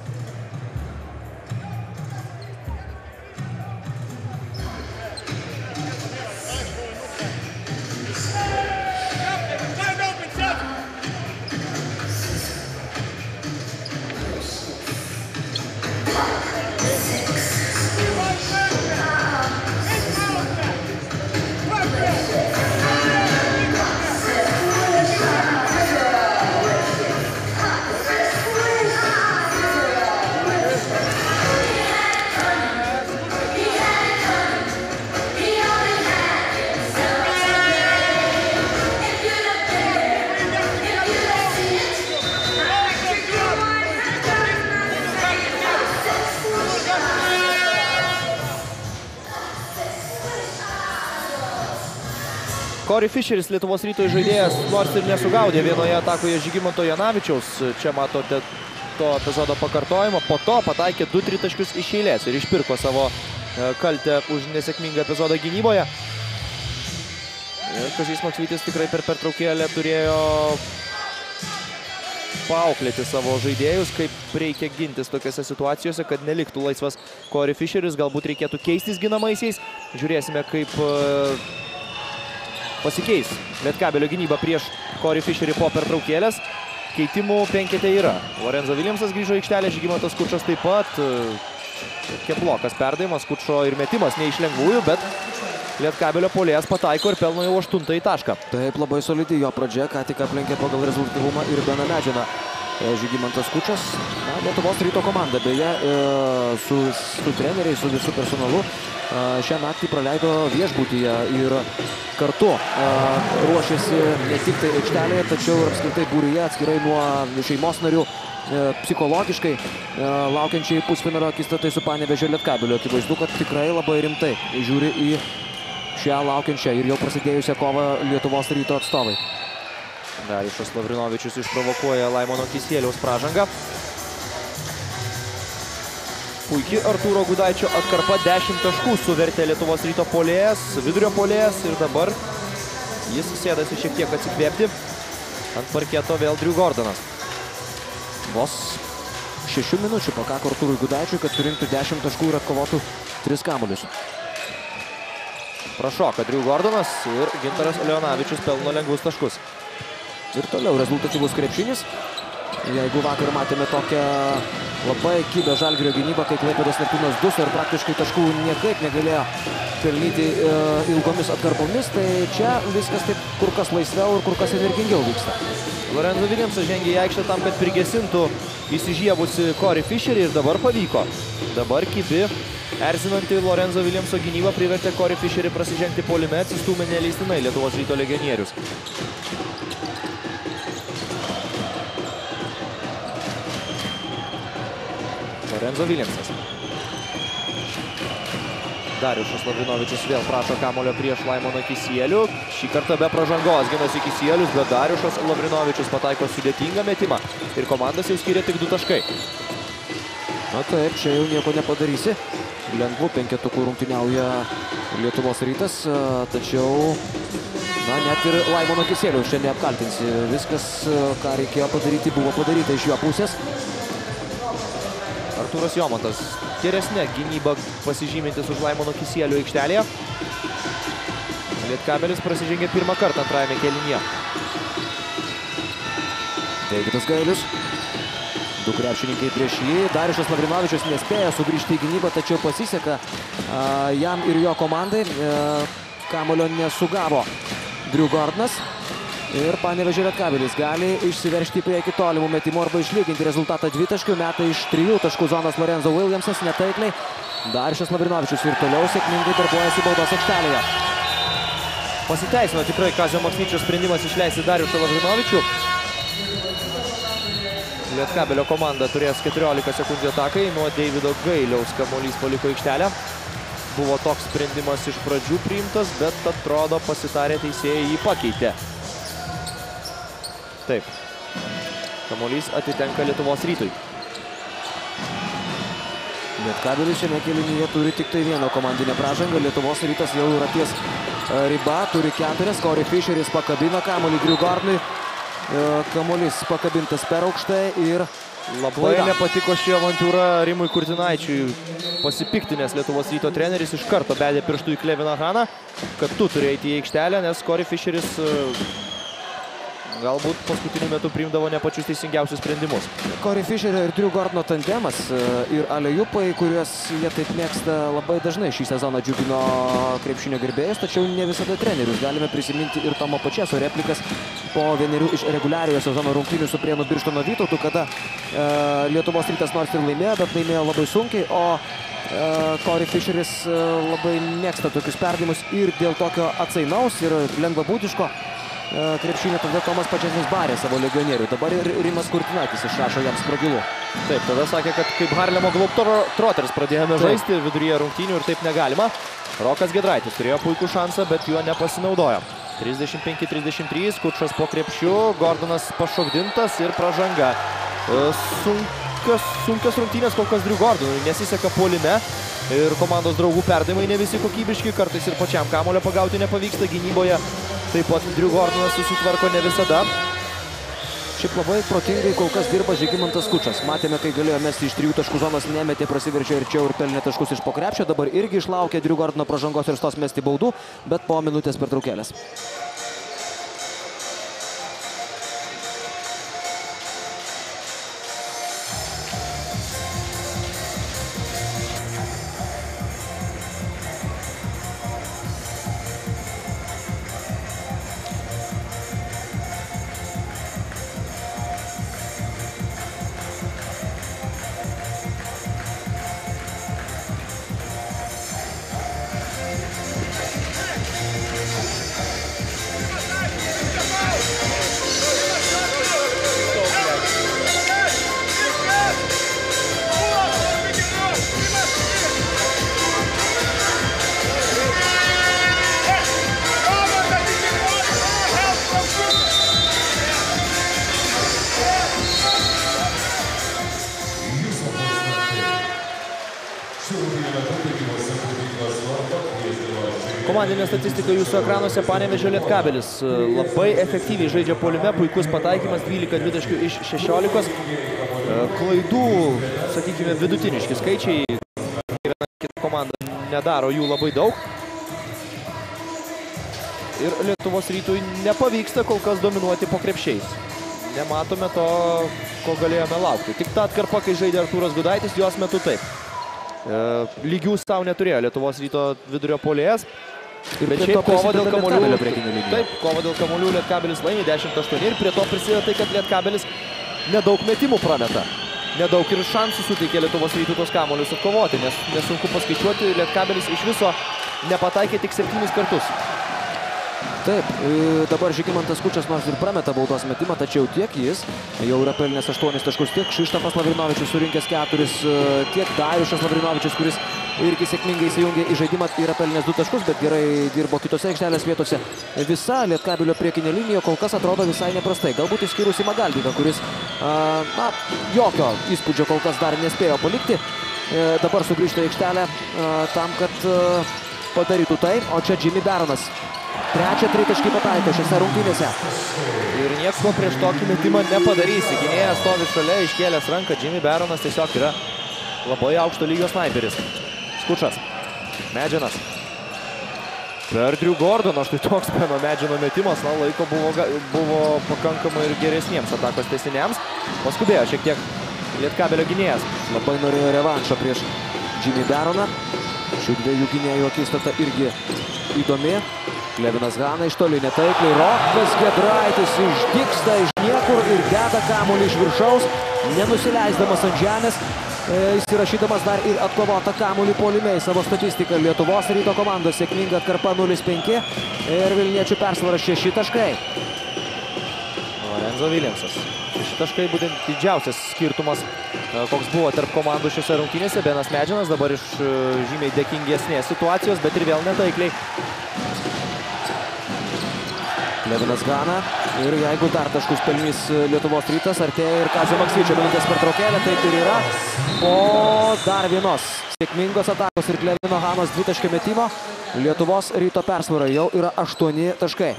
Corey Fisheris, Lietuvos Ryto žaidėjas, nors ir nesugaudė vienoje atakoje Žygimanto Janavičiaus. Čia matote to epizodo pakartojimą. Po to pataikė 2 tritaškius iš eilės ir išpirko savo kaltę už nesėkmingą epizodą gynyboje. Ir Kazys Maksvytis tikrai per pertraukėlę turėjo paauklėti savo žaidėjus, kaip reikia gintis tokiose situacijose, kad neliktų laisvas Corey Fisheris. Galbūt reikėtų keistis ginamaisiais. Žiūrėsime, kaip pasikeis Lietkabelio gynyba prieš Corey Fisherį po pertraukėlės. Keitimų penkete yra. Lorenzo Viljamsas grįžo į aikštelę, Žygimantas Kučas taip pat. Keblokas perdavimas, Kučo ir metimas ne iš lengvųjų, bet Lietkabelio puolėjas pataiko ir pelno jau 8 tašką. Taip, labai solidi jo pradžia, ką tik aplenkė pagal rezultatyvumą ir Beną Medžiną. Žygimantas Kučas, Lietuvos Ryto komanda, beje, su treneriais, su visų personalu šią naktį praleido viešbutyje ir kartu ruošėsi ne tik tai aikštelėje, tačiau ir apskritai būryje atskirai nuo šeimos narių psichologiškai laukiančiai pusfinalio akistatai su Panevėžio Lietkabeliu. Akivaizdu, kad tikrai labai rimtai žiūri į šią laukiančią ir jau prasidėjusią kovą Lietuvos Ryto atstovai. Dariušas Lavrinovičius išprovokuoja Laimono Kisieliaus pražangą. Puikiai Artūro Gudaičio atkarpa, 10 taškų suvertė Lietuvos Ryto puolėjas, vidurio puolėjas ir dabar jis sėdasi šiek tiek atsikvėpti. Ant parketo vėl Drew Gordonas. Vos 6 minučių pakako Artūrui Gudaičiui, kad surinktų 10 taškų ir atkovotų 3 kamuolius. Prašoka Drew Gordonas ir Gintaras Leonavičius pelno lengvus taškus. Ir toliau rezultatyvus krepšinis. Jeigu vakar matėme tokią labai kibę Žalgirio gynybą, kai Klaipėdos Neptūnas duso ir praktiškai taškų niekaip negalėjo pelnyti ilgomis atkarpomis, tai čia viskas taip kur kas laisviau ir kur kas energingiau vyksta. Lorenzo Viljamsas žengė į aikštę tam, kad prigesintų įsižiebusi Corey Fisherį ir dabar pavyko. Dabar kibi Erzinanti Lorenzo Williamso gynyba privertė Corey Fisherį prasižengti puolime, atsistūmė neleistinai Lietuvos Ryto legionierius. Lorenzo Williamsas. Dariušas Lavrinovičius vėl prašo kamuolio prieš Laimoną Kisielių. Šį kartą be pražangos ginasi Kisielius, bet Dariušas Lavrinovičius pataiko sudėtingą metimą. Ir komandas jau skiria tik 2 taškai. Na taip, čia jau nieko nepadarysi. Lengvų penketukų rungtyniauja Lietuvos Rytas, tačiau net ir Laimono Kisieliaus čia neapkaltinsi. Viskas, ką reikėjo padaryti, buvo padaryta iš jo pusės. Artūras Jomantas geresnė gynyba pasižymintis už Laimono Kisielių aikštelėje. Lietkabelis prasižengė pirmą kartą antrajame kėlinyje. Deividas Gailius. 2 krepšininkai prieš jį. Dariušas Lavrinovičius nespėjo sugrįžti į gynybą, tačiau pasiseka jam ir jo komandai. Kamuolio nesugavo Drew Gordonas. Ir Panevėžio Lietkabelis gali išsiveržti į priekį tolimų metimų arba išlyginti rezultatą 2 taškų. Meta iš 3 taškų zonos Lorenzo Williamsas, netaikliai. Dariušas Lavrinovičius ir toliau sėkmingai darbuojasi baudos aikštelėje. Pasiteisino tikrai Kazio Maksvyčio sprendimas išleisti Dariušą Lavrinovičių. Lietkabelio komanda turės 14 sekundžių atakai. Nuo Deivido Gailiaus kamuolys paliko aikštelę. Buvo toks sprendimas iš pradžių priimtas, bet atrodo pasitarę teisėjai jį pakeitė. Taip. Kamuolys atitenka Lietuvos Rytui. Lietkabelis šiame kėlinyje turi tik tai vieną komandinę pražangą. Lietuvos Rytas jau yra ties riba, turi 4. Corey Fisheris pakabina kamuolį Drew Gordonui. Kamuolys pakabintas per aukštai ir labai nepatiko ši avantiūra Rimui Kurtinaičiui. Pasipiktinės Lietuvos Ryto treneris iš karto bedė pirštų į Kleviną Haną, kad tu turi eiti į aikštelę, nes Corey Fisheris galbūt paskutiniu metu priimdavo ne pačius teisingiausius sprendimus. Corey Fisherio ir Drew Gordono tandemas ir alejupai, kuriuos jie taip mėgsta, labai dažnai šį sezoną džiugino krepšinio gerbėjus, tačiau ne visada trenerius. Galime prisiminti ir Tomo Pačeso replikas po vienerių iš reguliariojo sezono rungtynių su Prienų Birštono Vytautu, kada Lietuvos Rytas nors ir laimėjo, bet laimėjo labai sunkiai, o Corey Fisheris labai mėgsta tokius perdavimus ir dėl tokio atsainaus ir lengvabūdiško krepšinio tada Tomas Pačesnis barė savo legionierių. Dabar ir Rimas Kurtinaitis išrašo jam spragilų. Taip, tada sakė, kad kaip Harlemo Globetrotters pradėjome žaisti viduryje rungtynių ir taip negalima. Rokas Giedraitis turėjo puikų šansą, bet juo nepasinaudojo. 35-33, Kučas po krepšiu, Gordonas pašokdintas ir pražanga. Sunkios rungtynės kol kas Drew Gordonui, nesiseka puolime ir komandos draugų perdavimai ne visi kokybiški, kartais ir pačiam kamuolio pagauti nepavyksta gynyboje. Taip pat Drew Gordonas susitvarko ne visada. Šiaip labai protingai kol kas dirba Žygimantas Kučas. Matėme, kai galėjo mesti iš 3 taškų zonos, nemetė, prasiveržė arčiau ir pelnė taškus iš po krepšio. Dabar irgi išlaukė Drew Gordono pražangos ir stos mesti baudų, bet po minutės pertraukėlės. Komandinė statistika jūsų ekranuose. Panevėžio Lietkabelis labai efektyviai žaidžia puolime, puikus pataikymas, 12 dvitaškių iš 16. Klaidų, sakykime, vidutiniški skaičiai. Viena kita komanda nedaro jų labai daug. Ir Lietuvos Rytui nepavyksta kol kas dominuoti po krepšiais. Nematome to, ko galėjome laukti. Tik ta atkarpa, kai žaidė Artūras Gudaitis, jos metu taip. Lygių savo neturėjo Lietuvos Ryto vidurio puolėjas. Bet šiaip kovo dėl kamuolių, taip, kovo dėl kamuolių Lietkabelis laimi 10-8 ir prie to prisideda tai, kad Lietkabelis nedaug metimų prameta. nedaug ir šansų suteikė Lietuvos Rytui tos kamuolius atkovoti, nes nesunku paskaičiuoti, Lietkabelis iš viso nepataikė tik 7 kartus. Taip, dabar Žygimantas Kučas nors ir prameta baudos metimą, tačiau tiek jis jau yra pelnęs 8 taškus, tiek Kšištofas Lavrinovičius surinkęs 4, tiek Dariušas Lavrinovičius, kuris irgi sėkmingai įsijungė į žaidimą, yra pelnęs 2 taškus, bet gerai dirbo kitose aikštelės vietose. Visa Lietkabelio priekinė linija kol kas atrodo visai neprastai. Galbūt išskyrus Magaldiką, kuris jokio įspūdžio kol kas dar nespėjo palikti. Dabar sugrįžta į aikštelę tam, kad padarytų tai, o čia Jimmy Baronas. Trečią tritaškį pataiko šiose rungtynėse. Ir nieko prieš tokį metimą nepadarysi. Gynėjas stovi šalia, iškėlęs ranką. Jimmy Baronas tiesiog yra labai aukšto lygio snaiperis. Skučas. Medžianas. Per Drew Gordoną. Štai toks Beno Medžiano metimas. Na, laiko buvo pakankamai ir geresniems atakos tęsiniams. Paskubėjo šiek tiek Lietkabelio gynėjas. Labai norėjo revanšą prieš Jimmy Baroną. Šių dviejų gynėjų akistata irgi įdomi. Klevinas Hana iš toli netaikliai. Rokas Giedraitis išdygsta iš niekur ir deda kamuolį iš viršaus, nenusileisdamas ant žemės, įsirašydamas dar ir atkovotą kamuolį puolime į savo statistiką. Lietuvos Ryto komandos sėkminga atkarpa 0-5 ir vilniečių persvara 6 taškai. Lorenzo Williamsas. 6 taškai būtent didžiausias skirtumas, koks buvo tarp komandų šiose rungtynėse. Benas Medžianas dabar iš žymiai dėkingesnės situacijos, bet ir vėl netaikliai. Klevinas Hana ir jeigu dar taškus pelnys Lietuvos Rytas, artėja ir Kazio Maksvyčio minutės pertraukėlė, taip ir yra. Po dar vienos sėkmingos atakos ir Klevino Hanos 2-taškio metimo Lietuvos Ryto persvara jau yra 8 taškai.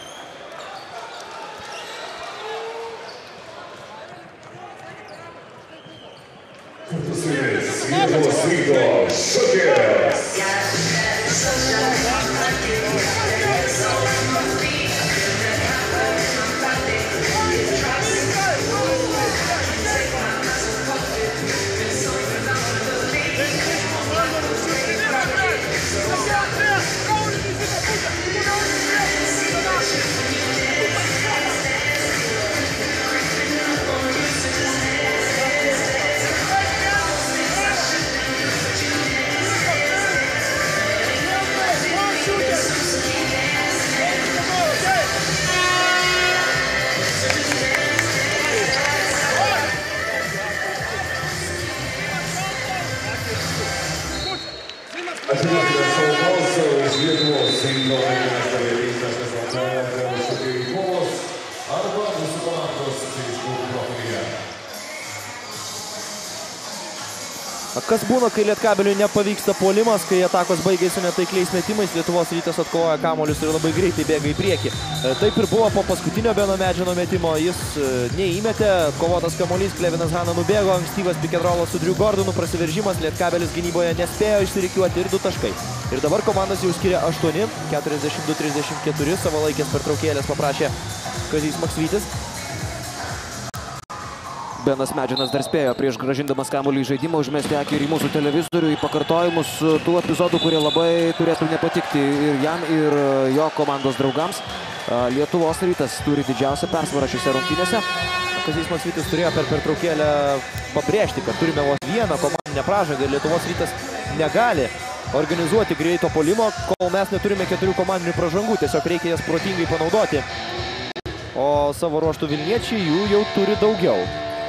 Lietuvos Ryto šokėjas. Atiduokime savo balsą už Lietuvos Ryto šokėjų kovos arba mūsų komandos žaidėjų profilyje. Kas būna, kai Lietkabeliui nepavyksta puolimas, kai atakos baigėsi netaikliais metimais, Lietuvos Rytas atkovoja kamuolius ir labai greitai bėga į priekį. Taip ir buvo po paskutinio Beno Medžiano metimo, jis neįmetė, kovotas kamuolys, Klevinas Hana nubėgo, ankstyvas pick and rollas su Drew Gordonu, prasiveržimas, Lietkabelis gynyboje nespėjo išsirikiuoti ir 2 taškai. Ir dabar komandas jau skiria 8, 42-34, savalaikės pertraukėlės paprašė Kazys Maksvytis. Benas Medžianas dar spėjo prieš grąžindamas kamuolį į žaidimą užmesti akį ir į mūsų televizorių, į pakartojimus tų epizodų, kurie labai turėtų nepatikti ir jam, ir jo komandos draugams. Lietuvos Rytas turi didžiausią persvarą šiose rungtynėse. Kazys Maksvytis turėjo per pertraukėlę pabrėžti, kad turime vos vieną komandinę pražangą ir Lietuvos Rytas negali organizuoti greito puolimo, kol mes neturime 4 komandinių pražangų, tiesiog reikia jas protingai panaudoti. O savo ruoštų vilniečiai jų jau turi daugiau.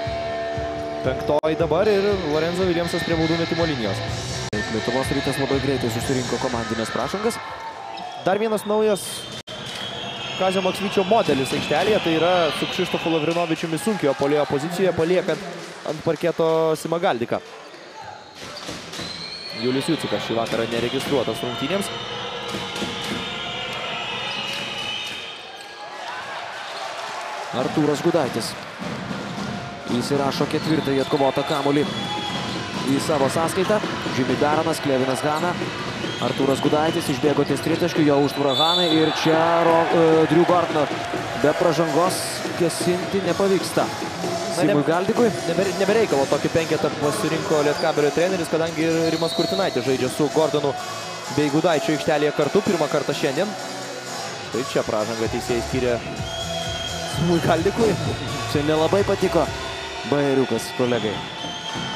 5 dabar ir Lorenzo Williamsas prie baudų metimo linijos. Lietuvos Rytas labai greitai susirinko komandinės prašangas. Dar vienas naujas Kazio Maksvyčio modelis aikštelėje, tai yra su Kšištofu Lavrinovičiumi sunkiojo puolėjo pozicijoje, paliekant ant parketo Magaldiką. Julius Jucikas šį vakarą neregistruotas rungtynėms. Artūras Gudaitis įsirašo 4-ąjį atkovotą kamuolį į savo sąskaitą. Jimmy Baronas, Klevinas Hana. Artūras Gudaitis išbėgo ties tritaškių, jo užtvara Hanai ir čia Drew Gordoną be pražangos gesinti nepavyksta. Simui Galdikui. Nebereikalo tokį penketą pasirinko Lietkabelio treneris, kadangi ir Rimas Kurtinaitis žaidžia su Gordonu bei Gudaičiu aikštelėje kartu, pirmą kartą šiandien. Tai čia pražangą teisėjai skyrė Simui Galdikui. Čia nelabai patiko Bajeriukas kolegai.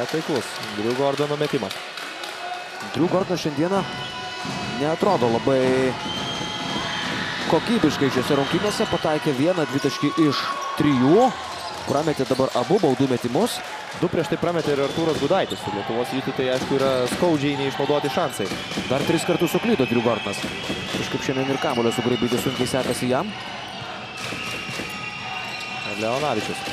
Netaiklus. Drew Gordono metimas. Drew Gordonas šiandieną neatrodo labai kokybiškai šiose rungtynėse. Pataikė 1 dvitaškį iš 3. Prametė dabar abu baudų metimus. 2 prieš tai prametė ir Artūras Gudaitis. Su Lietuvos Rytu tai aišku yra skaudžiai neišnaudoti šansai. Dar 3 kartus suklydo Drew Gordonas. Kažkaip šiandien ir kamuolio sugraibyti sunkiai sekasi jam. Leonavičius.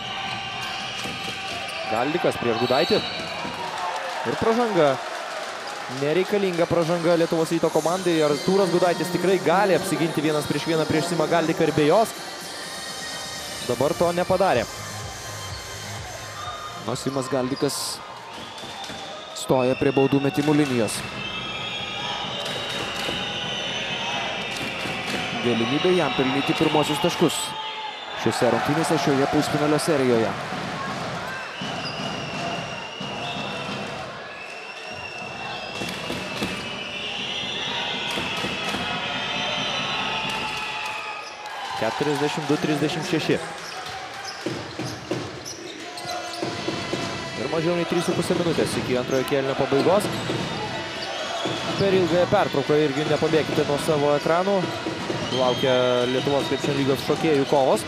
Galdikas prieš Gudaitį. Ir pražanga. Nereikalinga pražanga Lietuvos Ryto komandai. Artūras Gudaitis tikrai gali apsiginti 1 prieš 1 prieš Simą Galdiką ir be jos. Dabar to nepadarė. Simas Galdikas stoja prie baudų metimų linijos. Galimybė jam pelnyti pirmosius taškus šiose rungtynėse šioje pusfinalio serijoje. – 42-36. Ir mažiau nei 3,5 minutės iki antrojo kėlinio pabaigos. Per ilgąją pertrauką irgi nepabėkite nuo savo ekranų. Laukia Lietuvos krepšinio lygos šokėjų kovos.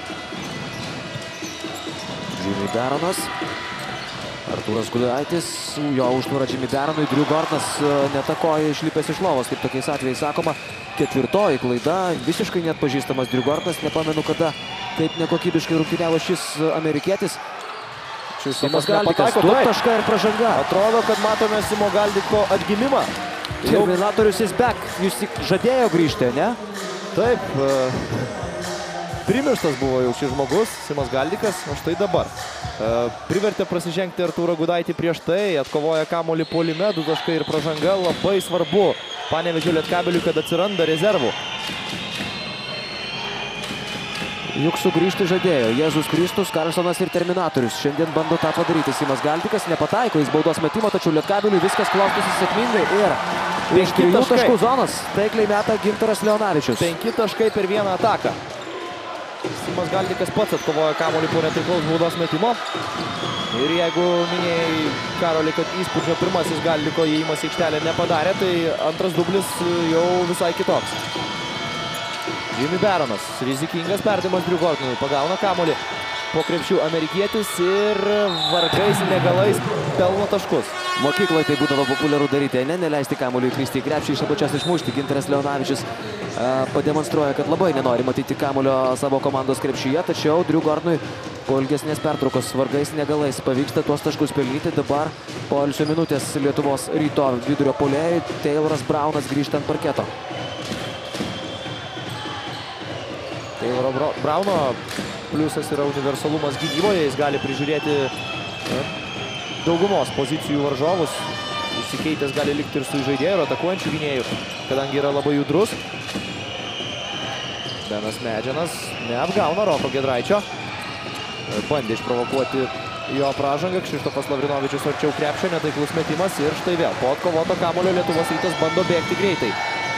Jimmy Beronas. Artūras Gudaitis. Jo užtvarą Jimmy Beronui. Drew Gordonas netakoja išlipęs iš lovos, kaip tokiais atvejais sakoma. 4. klaida. Visiškai neatpažįstamas Drew Gordonas. Nepamenu, kada taip nekokybiškai rungtyniavo šis amerikietis. Simas Galdikas, 2 taškai ir pražanga. Atrodo, kad matome Simo Galdiko atgimimą. Terminatorius is back. Jūs tik žadėjo grįžti, ne? Taip. Primirštas buvo jau šis žmogus, Simas Galdikas, o štai dabar. Privertė prasižengti Artūrą Gudaitį prieš tai, atkovoja kamuolį puolime, 2 taškai ir pražanga. Labai svarbu Panevėžio Lietkabeliui, kad atsiranda rezervų. Juk sugrįžti žadėjo Jėzus Kristus, Karlsonas ir Terminatorius. Šiandien bando tą padaryti. Simas Galdikas nepataiko, jis baudos metimo, tačiau Lietkabeliui viskas klostosi sėkmingai ir iš 3 taškų zonos taikliai meta Gintaras Leonavičius. 5 taškai per vieną ataką. Simas Galdikas pats atkovoja kamuolį po netaiklaus baudos metimo. Ir jeigu minėjai, Karoli, kad įspūdžio pirmasis Galdiko įėjimas į aikštelę nepadarė, tai antras dublis jau visai kitoks. Jimmy Beronas, rizikingas perdavimas Drew Gordonui, pagauna kamuolį po krepšių amerikietis ir vargais negalais pelno taškus. Mokykloje tai būdavo populiaru daryti, neleisti kamuoliui įkristi į krepšį, iš apačios išmušti. Gintaras Leonavičius pademonstruoja, kad labai nenori matyti kamuolio savo komandos krepšyje, tačiau Drew Gordonui po ilgesnės pertraukos vargais negalais pavyksta tuos taškus pelnyti. Dabar poilsio minutės Lietuvos Ryto vidurio puolėjui Tayloras Braunas grįžta ant parketo. Tayloro Brauno pliusas yra universalumas gynyboje, jis gali prižiūrėti daugumos pozicijų varžovus. Išsikeitęs gali likti ir su žaidėjų ir atakuojančių gynėjų, kadangi yra labai judrus. Benas Medžianas neapgauna Roko Giedraičio. Bandė išprovokuoti jo pražangą. Kšištofas Lavrinovičius arčiau krepšio, netaiklus metimas ir štai vėl po atkovoto kamuolio Lietuvos Rytas bando bėgti greitai.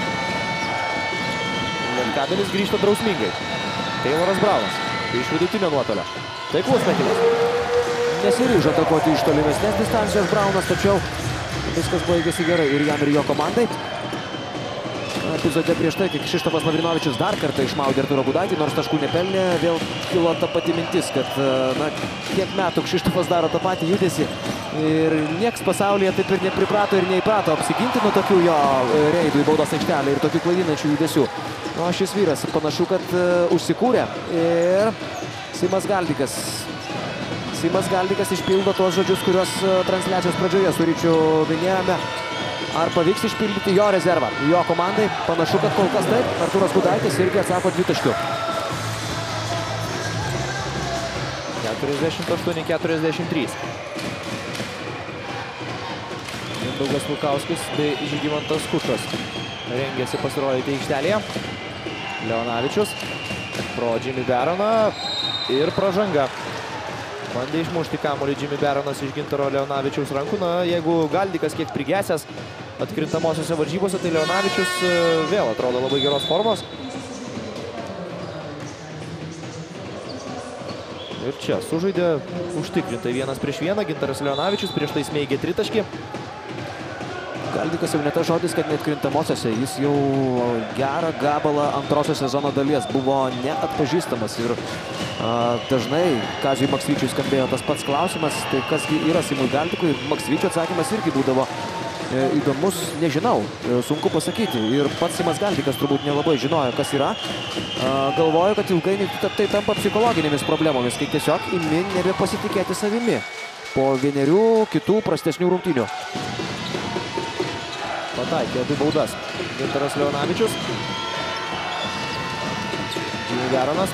Lietkabelis grįžta drausmingai. Tayloras Braunas iš vidutinio nuotolio. Taiklus metimas. Nesiryžo atakuoti iš tolimesnės distancijos Braunas, tačiau viskas baigėsi gerai ir jam ir jo komandai. Epizode prieš tai, kai Kšištofas Lavrinovičius dar kartą išmaudė Artūrą Gudaitį, nors taškų nepelnė, vėl kilo ta pati mintis, kad kiek metų Kšištofas daro tą patį judesį ir nieks pasaulyje taip ir nepriprato ir neįprato apsiginti nuo tokių jo reidų į baudos aikštelę ir tokių klaidinančių judesių. O šis vyras panašu, kad užsikūrė ir Simas Galdikas. Simas Galdikas išpildo tuos žodžius, kuriuos transliacijos pradžioje su Ryčiu minėjome. Ar pavyks išpildyti jo rezervą jo komandai? Panašu, kad kol kas taip. Artūras Gudaitis irgi atsako 2 taškių. 48-43. Mindaugas Lukauskis bei Žygimantas Kučas rengėsi pasirodyti aikštelėje. Leonavičius pro Jimmy Beroną ir pražanga. Bandė išmušti kamuolį Jimmy Beronas iš Gintaro Leonavičiaus rankų. Na, jeigu Galdikas kiek prigesęs atkrintamosiose varžybose, tai Leonavičius vėl atrodo labai geros formos. Ir čia sužaidė užtikrintai 1-1, Gintaras Leonavičius prieš tai smeigė tritaškį. Galdikas jau ne tas žodis, kad net krintamosiose. Jis jau gerą gabalą antrosios sezono dalies buvo neatpažįstamas. Ir dažnai Kaziui Maksvyčiui skambėjo tas pats klausimas, tai kasgi yra Simui Galdikui. Maksvyčio atsakymas irgi būdavo įdomus, nežinau, sunku pasakyti. Ir pats Simas Galdikas turbūt nelabai žinojo, kas yra. Galvoju, kad ilgainiui tai tampa psichologinėmis problemomis, kai tiesiog imi nebepasitikėti savimi po vienerių kitų prastesnių rungtynių. Pataikė abi baudas Gintaras Leonavičius. Geronas.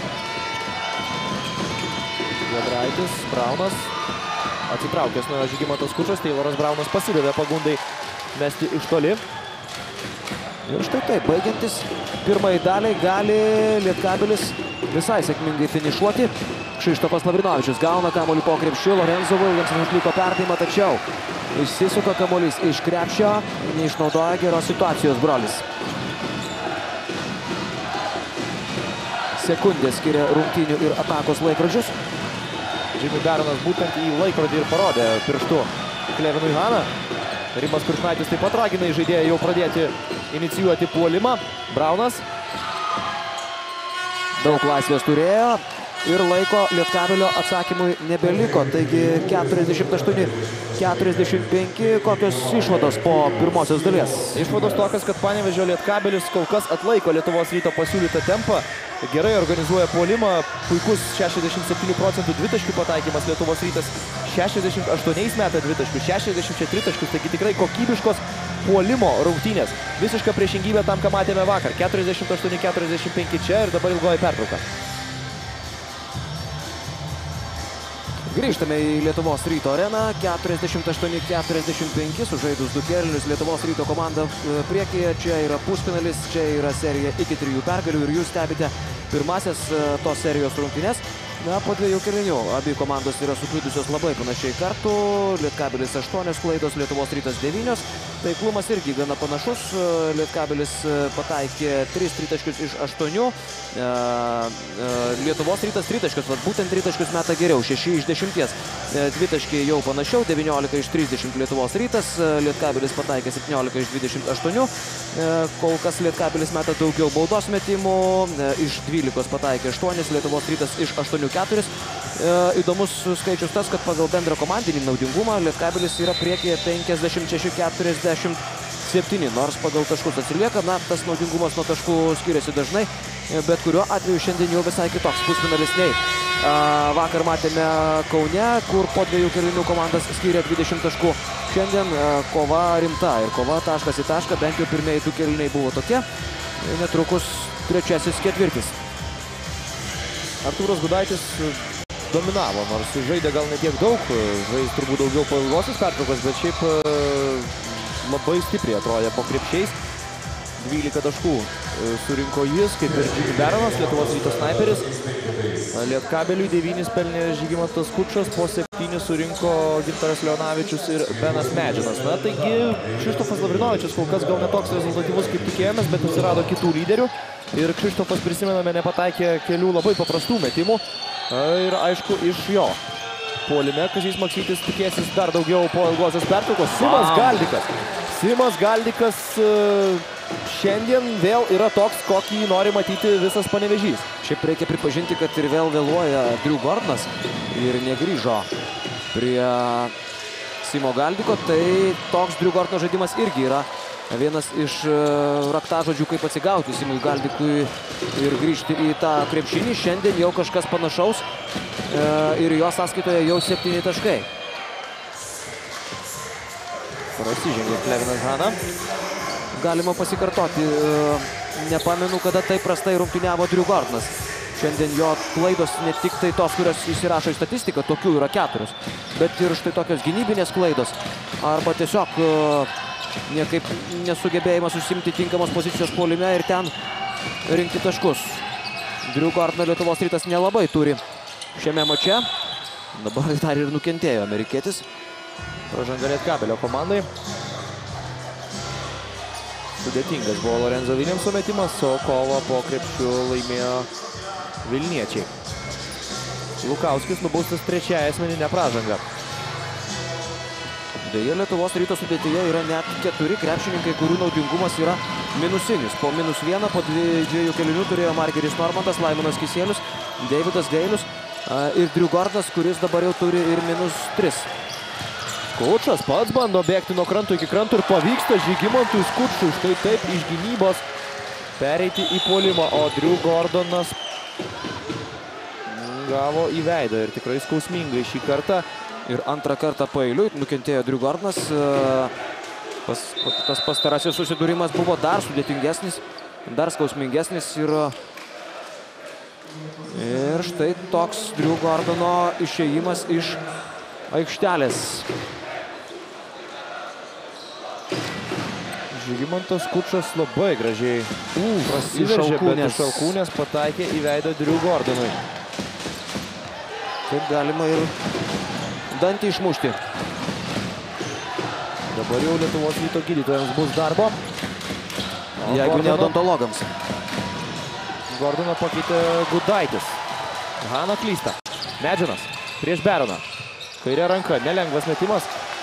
Giedraitis, Braunas. Atsitraukęs nuo Žygimantas Kučas, Tayloras Braunas pasidavė pagundai mesti iš toli. Ir štai taip, baigiantis pirmai daliai gali Lietkabelis visai sėkmingai finišuoti. Kšištofas Lavrinovičius gauna kamuolį po krepšiu, Lorenzo Williamson atliko perdavimą, tačiau išsisuka kamuolys iš krepšio, neišnaudoja geros situacijos brolis. Sekundė skiria rungtynių ir atakos laikrodžius. Jimmy Garonas būtent į laikrodį ir parodė pirštu Klevinui Haną. Rimas Kuršnaitis taip pat ragina žaidėją jau pradėti inicijuoti puolimą. Braunas. Daug laisvės turėjo ir laiko Lietkabelio atsakymui nebeliko. Taigi 48-45. Kokios išvados po pirmosios dalies? Išvados tokios, kad Panevėžio Lietkabelis kol kas atlaiko Lietuvos Ryto pasiūlytą tempą. Gerai organizuoja puolimą. Puikus 67% dvitaškių pataikymas. Lietuvos Rytas 68 meta dvitaškių, 60 tritaškius. Taigi tikrai kokybiškos puolimo rungtynės. Visiška priešingybė tam, ką matėme vakar. 48-45 čia ir dabar ilgoji pertrauka. Grįžtame į Lietuvos Ryto areną. 48-45 sužaidus du kėlinius. Lietuvos Ryto komanda priekyje. Čia yra pusfinalis, čia yra serija iki 3 pergalių ir jūs stebite pirmasias tos serijos rungtynes. Na, po 2 kėlinių abi komandos yra suklydusios labai panašiai kartu. Lietkabelis 8 klaidos, Lietuvos Rytas 9. Taiklumas irgi gana panašus. Lietkabelis pataikė 3 tritaškius iš 8. Lietuvos Rytas tritaškius, būtent tritaškius meta geriau, 6 iš 10. Dvitaškiai jau panašiau, 19 iš 30 Lietuvos Rytas. Lietkabelis pataikė 17 iš 28. Kol kas Lietkabelis meta daugiau baudos metimų. Iš 12 pataikė 8, Lietuvos Rytas iš 8. 4. Įdomus skaičius tas, kad pagal bendrą komandinį naudingumą Lietkabelis yra priekyje 56-47, nors pagal taškus atsilieka. Na, tas naudingumas nuo taškų skiriasi dažnai, bet kuriuo atveju šiandien jau visai kitoks pusfinalis nei vakar matėme Kaune, kur po 2 kėlinių komandas skyrė 20 taškų. Šiandien kova rimta ir kova taškas į tašką, bent jau pirmieji 2 kėliniai buvo tokie. Netrukus trečiasis ketvirtis. Artūras Gudaitis dominavo, nors žaidė gal ne tiek daug, žais turbūt daugiau po ilgosios pertraukos, bet šiaip labai stipriai atrodė po krepšiais. 12 taškų surinko jis, kaip ir Jimmy Garonas, Lietuvos Ryto snaiperis. Lietkabeliui 9 pelnė Žygimantas Kučas, po 7 surinko Gintaras Leonavičius ir Benas Medžinas. Na, taigi Kšištofas Lavrinovičius kol kas gal netoks rezultatyvus, kaip tikėjomės, bet atsirado kitų lyderių. Ir Kšištofas, prisimename, nepataikė kelių labai paprastų metimų. Ir aišku, iš jo puolime Kazys Maksvytis tikėsis dar daugiau po ilgosios pertraukos. Simas Galdikas šiandien vėl yra toks, kokį nori matyti visas Panevėžys. Šiaip reikia pripažinti, kad ir vėl vėluoja Drew Gordonas ir negrįžo prie Simo Galdiko. Tai toks Drew Gordono žaidimas irgi yra vienas iš raktažodžių, kaip atsigauti Simui Galdikui ir grįžti į tą krepšinį. Šiandien jau kažkas panašaus ir jo sąskaitoje jau 7 taškai. Prasižengė Klevinas Hana. Galima pasikartoti. Nepamenu, kada taip prastai rungtyniavo Drew Gordonas. Šiandien jo klaidos ne tik tai tos, kurios įsirašo į statistiką, tokių yra 4, bet ir štai tokios gynybinės klaidos arba tiesiog niekaip nesugebėjimas užsimti tinkamos pozicijos puolime ir ten rinkti taškus. Drew Gordoną Lietuvos Rytas nelabai turi šiame mače. Dabar dar ir nukentėjo amerikietis. Pražanga Lietkabelio komandai. Sudėtingas buvo Lorenzo Williamso metimas, o kovą po krepšiu laimėjo vilniečiai. Lukauskis nubaustas trečiąją asmeninę pražangą. Deja, Lietuvos Ryto sudėtyje yra net 4 krepšininkai, kurių naudingumas yra minusinis. Po -1, po dviejų kėlinių turėjo Margeris Normantas, Laimonas Kisielius, Deividas Gailius ir Drew Gordonas, kuris dabar jau turi ir -3. Skučas pats bando bėgti nuo kranto iki kranto ir pavyksta Žygimantui Skučui štai taip iš gynybos pereiti į puolimą, o Drew Gordonas gavo į veidą ir tikrai skausmingai šį kartą. Ir antrą kartą paeiliui nukentėjo Drew Gordonas. Tas pastarasis susidūrimas buvo dar sudėtingesnis, dar skausmingesnis. Ir štai toks Drew Gordono išėjimas iš aikštelės. Žygimantas Skučas labai gražiai prasiveržė, bet iš alkūnės pataikė į veidą Drew Gordonui. Taip galima ir dantį išmušti. Dabar jau Lietuvos Ryto gydytojams bus darbo. Jeigu ne odontologams. Gordoną pakeitė Gudaitis. Hana klysta. Medžinas prieš Beroną. Kairė ranka, nelengvas metimas.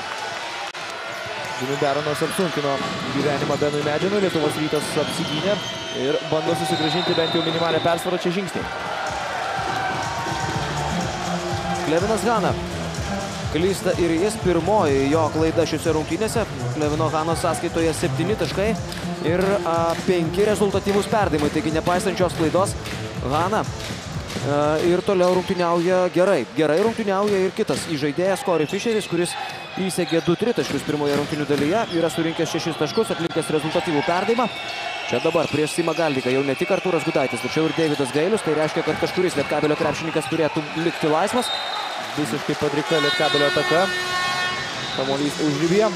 Jimmy Beronas apsunkino gyvenimą Benui Medžinui. Lietuvos Rytas apsigynė ir bando susigrąžinti bent jau minimalę persvarą čia žingsnį. Klevinas Hana. Klysta ir jis, pirmoji jo klaida šiuose rungtynėse. Klevino Hanos sąskaitoje 7 taškai ir 5 rezultatyvūs perdavimai. Taigi nepaisant šios klaidos, Hana ir toliau rungtyniauja gerai. Gerai rungtyniauja ir kitas įžaidėjas Corey Fisheris, kuris įsegė 2 tritaškius pirmoje rungtynių dalyje. Yra surinkęs 6 taškus, atlikęs rezultatyvų perdavimą. Čia dabar prieš Simą Galdiką jau ne tik Artūras Gudaitis, tačiau ir Deividas Gailius. Tai reiškia, kad kažkuris Lietkabelio krepšininkas turėtų likti laisvas. Visiškai padrika Lietkabelio ataka. Kamuolys užribyje.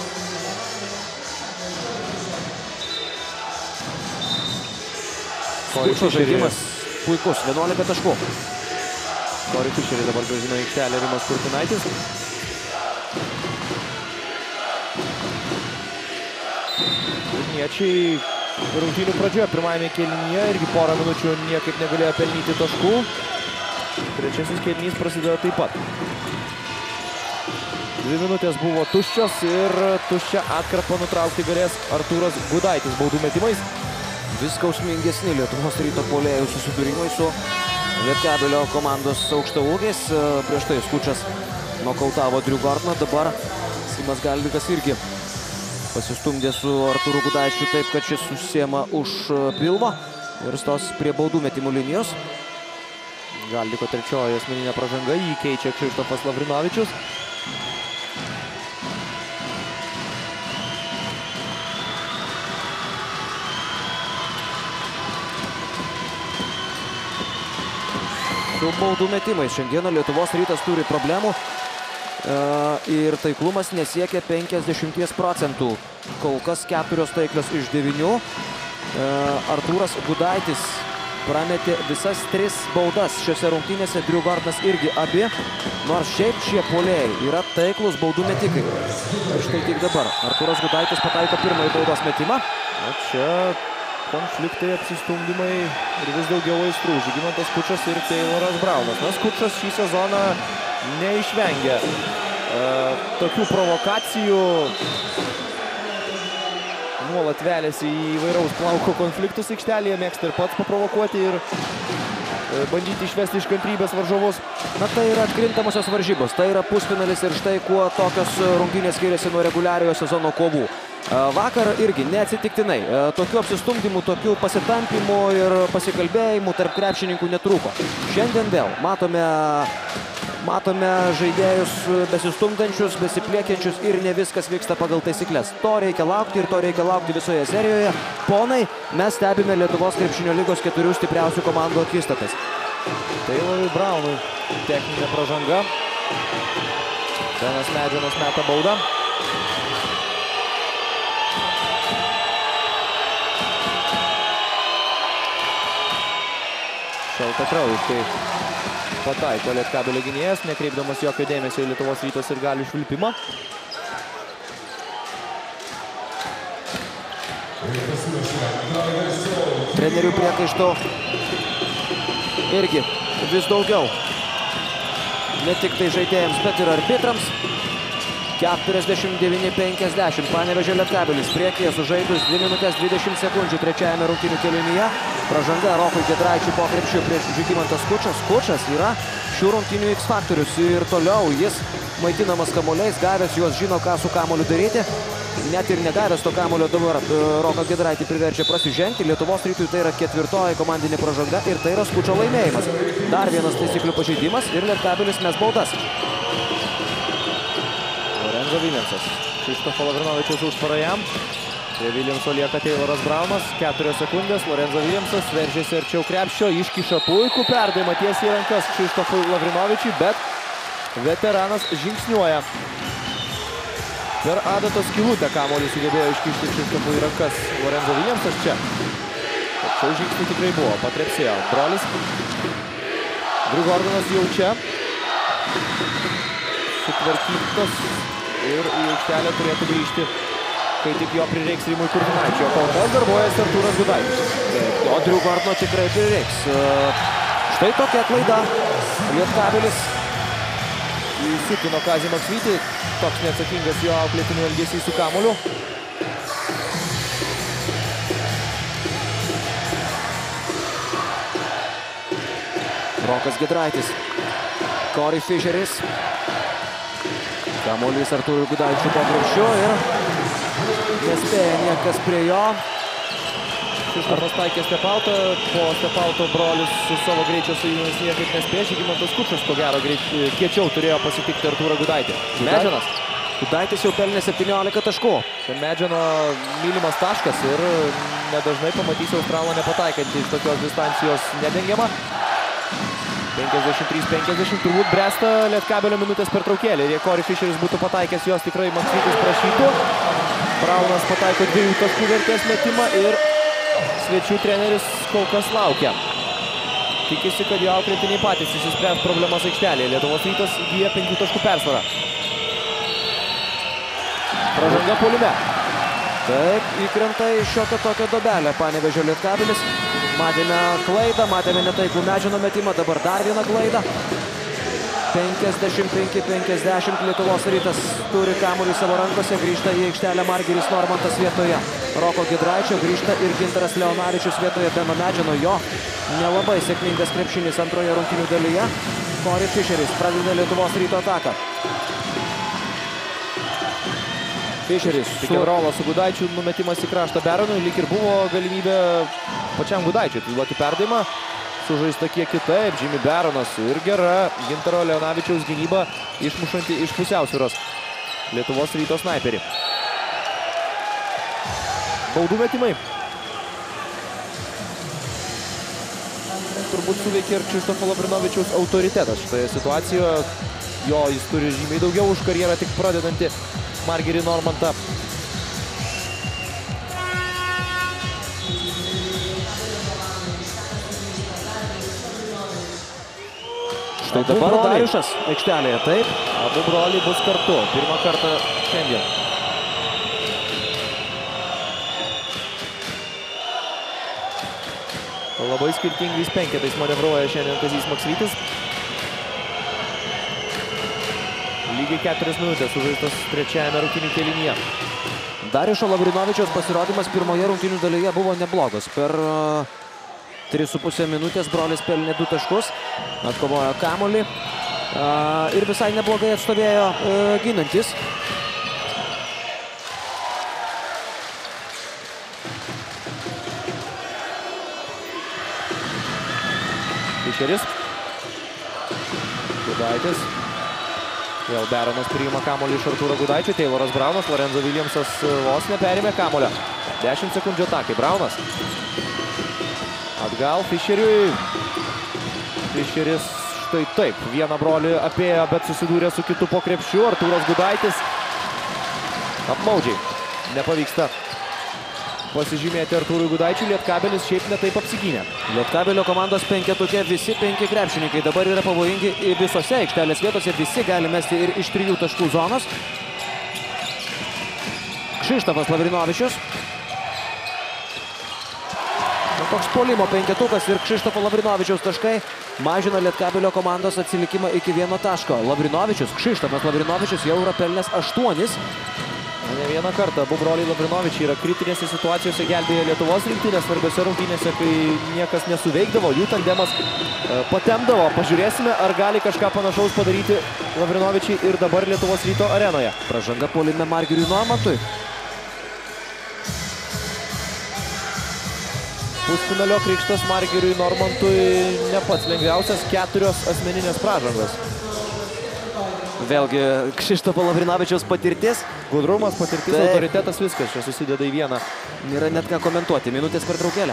Skučo žaidimas puikus, 11 taškų. Corey Fisheris dabar grąžino aikštelę Rimas Kurtinaitis. Vilniečiai rungtynių pradžioje pirmajame kėlinyje irgi porą minučių niekaip negalėjo pelnyti taškų. Trečiasis kėlinys prasidėjo taip pat. 2 minutės buvo tuščios ir tuščią atkarpą nutraukti galės Artūras Gudaitis baudų metimais. Vis skausmingesni Lietuvos Ryto puolėjų susidūrimai su Lietkabelio komandos aukštaūgiais. Prieš tai Skučas nokautavo Drew Gordoną, dabar Simas Galdikas irgi pasistumdė su Artūru Gudaičiu taip, kad šis susiema už pilvo ir stos prie baudų metimų linijos. Galdiko trečioji asmeninė pražanga, jį keičia Kšištofas Lavrinovičius. Su baudų metimais šiandieną Lietuvos Rytas turi problemų ir taiklumas nesiekia 50 procentų. Kol kas 4 taiklios iš 9. Artūras Gudaitis prametė visas 3 baudas šiose rungtynėse. Drew Gordonas irgi abi. Nors šiaip šie puolėjai yra taiklus baudų metikai. Ir štai tik dabar Artūras Gudaitis pataiko pirmąjį baudos metimą. O čia konfliktai, apsistumdymai ir vis daugiau aistrų. Žygimantas Skučas ir Tayloras Braunas. Na, Skučas šį sezoną neišvengia tokių provokacijų. Nuolat veliasi į įvairaus plauko konfliktus aikštelėje, mėgsta ir pats paprovokuoti ir bandyti išvesti iš kantrybės varžovus. Na, tai yra atkrintamosios varžybos, tai yra pusfinalis ir štai kuo tokios rungtynės skiriasi nuo reguliariojo sezono kovų. Vakar irgi neatsitiktinai tokių apsistumdymų, tokių pasitampymų ir pasikalbėjimų tarp krepšininkų netrūko. Šiandien vėl matome žaidėjus besistumdančius, besipliekiančius ir ne viskas vyksta pagal taisyklės. To reikia laukti ir to reikia laukti visoje serijoje. Ponai, mes stebime Lietuvos krepšinio lygos 4 stipriausių komandų akistatas. Taylorui Braunui techninė pražanga. Benas Medžinas meta baudą. Šaltakraujiškai pataiko Lietkabelio gynėjas, nekreipdamas jokio dėmesio į Lietuvos Rytos ir gali švilpimą. Trenerių priekaištų irgi vis daugiau. ne tik tai žaidėjams, bet ir arbitrams. 49-50. Panevėžio Lietkabelis priekyje sužaidus 2 minutės 20 sekundžių trečiajame rungtynių kėlinyje. Pražanga Rokui Giedraičiui po krepšiu prieš Žygimantas Skučas. Skučas yra šių rungtynių X faktorius ir toliau jis maitinamas kamuoliais, gavęs juos žino, ką su kamuoliu daryti. Net ir negavęs to kamuolio dabar Roką Giedraitį priverčia prasižengti. Lietuvos Rytui tai yra 4. komandinė pražanga ir tai yra Skučo laimėjimas. Dar vienas taisyklių pažeidimas ir Lietkabelis mes baudas. Lorenzo Viljamsas. Kšištofo Lavrinovičiaus užtvara jam. Prie Viljamso lieka Tayloras Braunas. 4 sekundės. Lorenzo Viljamsas veržiasi arčiau krepšio. Iškiša puikų perdavimą tiesiai į rankas Kšištofui Lavrinovičiui, bet veteranas žingsniuoja. Per adatos skylutę kamuolį sugebėjo iškišti Kšištofui į rankas Lorenzo Viljamsas čia. Tačiau žingsniai tikrai buvo. Patrepsėjo brolis. Grigordonas jau čia. Sutvarkytas. Ir į aikštelę turėtų grįžti, kai tik jo prireiks Rimui Kurtinaičiui. O kol kas darbuojasi Artūras Gudaitis. O Drew Gordono tikrai prireiks. Štai tokia klaida. Lietkabelis įsitino Kazį Maksvytį. Toks neatsakingas jo auklėtinių elgesys su kamuoliu. Rokas Giedraitis. Corey Fisheris. Kamuolys Artūrui Gudaičiui po krepšiu ir nespėja niekas prie jo. Kšištofas taikė stepautą, po stepauto brolis su savo greičio sujungimas niekaip nespėjo. Žygimantas Skučas ko gero kiečiau turėjo pasitikti Artūrą Gudaitį. Medžianas. Gudaitis jau pelnė 17 taškų. Čia Medžiano mylimas taškas ir nedažnai pamatysi Australą nepataikantį iš tokios distancijos nedengiamą. 53-50, turbūt bręsta Lietkabelio minutės pertraukėlė. Ir jei Corey Fisheris būtų pataikęs, jos tikrai Maksvytis prašytų. Braunas pataiko 2 taškų vertės metimą ir svečių treneris kol kas laukia. Tikisi, kad jo auklėtiniai patys išsispręs problemas aikštelėje. Lietuvos Rytas įgyja 5 taškų persvarą. Pražanga puolime. Taip, įkrenta į šiokią tokią dobelę Panevėžio Lietkabelis. Matėme klaidą, matėme netaikų Medžiano metimą, dabar dar vieną klaidą. 55-50 Lietuvos Rytas turi kamuolį savo rankose, grįžta į aikštelę Margiris Normantas vietoje Roko Giedraičio, grįžta ir Gintaras Leonavičius vietoje Beno Medžiano. Jo nelabai sėkmingas krepšinis antroje rungtynių dalyje. Corey Fisheris pradeda Lietuvos Ryto ataką. Fisheris pikenrolo su Gudaičiu, numetimas į kraštą Beronui, lyg ir buvo galimybė pačiam Gudaičiui atiduoti perdavimą. Sužaista kiek kitaip, Jimmy Beronas ir gera Gintaro Leonavičiaus gynyba išmušanti iš pusiausvyros Lietuvos Ryto snaiperį. Baudų metimai. Turbūt suveikė ir Kšištofo Lavrinovičiaus autoritetas šitoje situacijoje. Jo, jis turi žymiai daugiau už karjerą tik pradedantį Margirį Normantą. Štai dabar Dariušas aikštelėje, taip. Abu broliai bus kartu. Pirmą kartą šiandien. Labai skirtingais penketais manevruoja šiandien Kazys Maksvytis. Lygiai 4 minutės sužaistas trečiajame rungtynių kėlinyje. Dariušo Lavrinovičiaus pasirodymas pirmoje rungtynių dalyje buvo neblogas. Per 3,5 minutės brolis pelnė 2 taškus, atkovojo kamuolį ir visai neblogai atstovėjo ginantis. Fisheris. Gudaitis. Vėl Beronas priima kamuolį iš Artūro Gudaičio. Tayloras Braunas, Lorenzo Viljamsas vos neperėmė kamuolio. 10 sekundžių atakai. Braunas. Atgal Fischeriui. Fischeris štai taip. Vieną brolį apėjo, bet susidūrė su kitu po krepšiu. Artūras Gudaitis. Apmaudžiai. Nepavyksta pasižymėti Artūrui Gudaičiui. Lietkabelis šiaip netaip apsigynė. Lietkabelio komandos penketuke visi 5 krepšininkai dabar yra pavojingi visose aikštelės vietose. Visi gali mesti ir iš 3 taškų zonos. Kšištofas Lavrinovičius. Toks puolimo penketukas ir Kšištofo Lavrinovičiaus taškai. mažina Lietkabelio komandos atsilikimą iki 1 taško. Krzyštofas Lavrinovičius jau yra pelnęs 8. Ne vieną kartą abu broliai Lavrinovičiai yra kritinėse situacijose gelbėję Lietuvos rinktinės svarbiose rungtynėse, kai niekas nesuveikdavo, jų tandemas patemdavo. Pažiūrėsime, ar gali kažką panašaus padaryti Lavrinovičiai ir dabar Lietuvos Ryto arenoje. Pražanga puolime Margiriui Normantui. Pusfinalio krikštas Margiriui Normantui ne pats lengviausias, 4 asmeninės pražangos. Vėlgi Krzyštofo Lavrinovičiaus patirtis. Gudrumas, patirtis, autoritetas, viskas čia susideda į vieną. Nėra net ką komentuoti. Minutės pertraukėlė.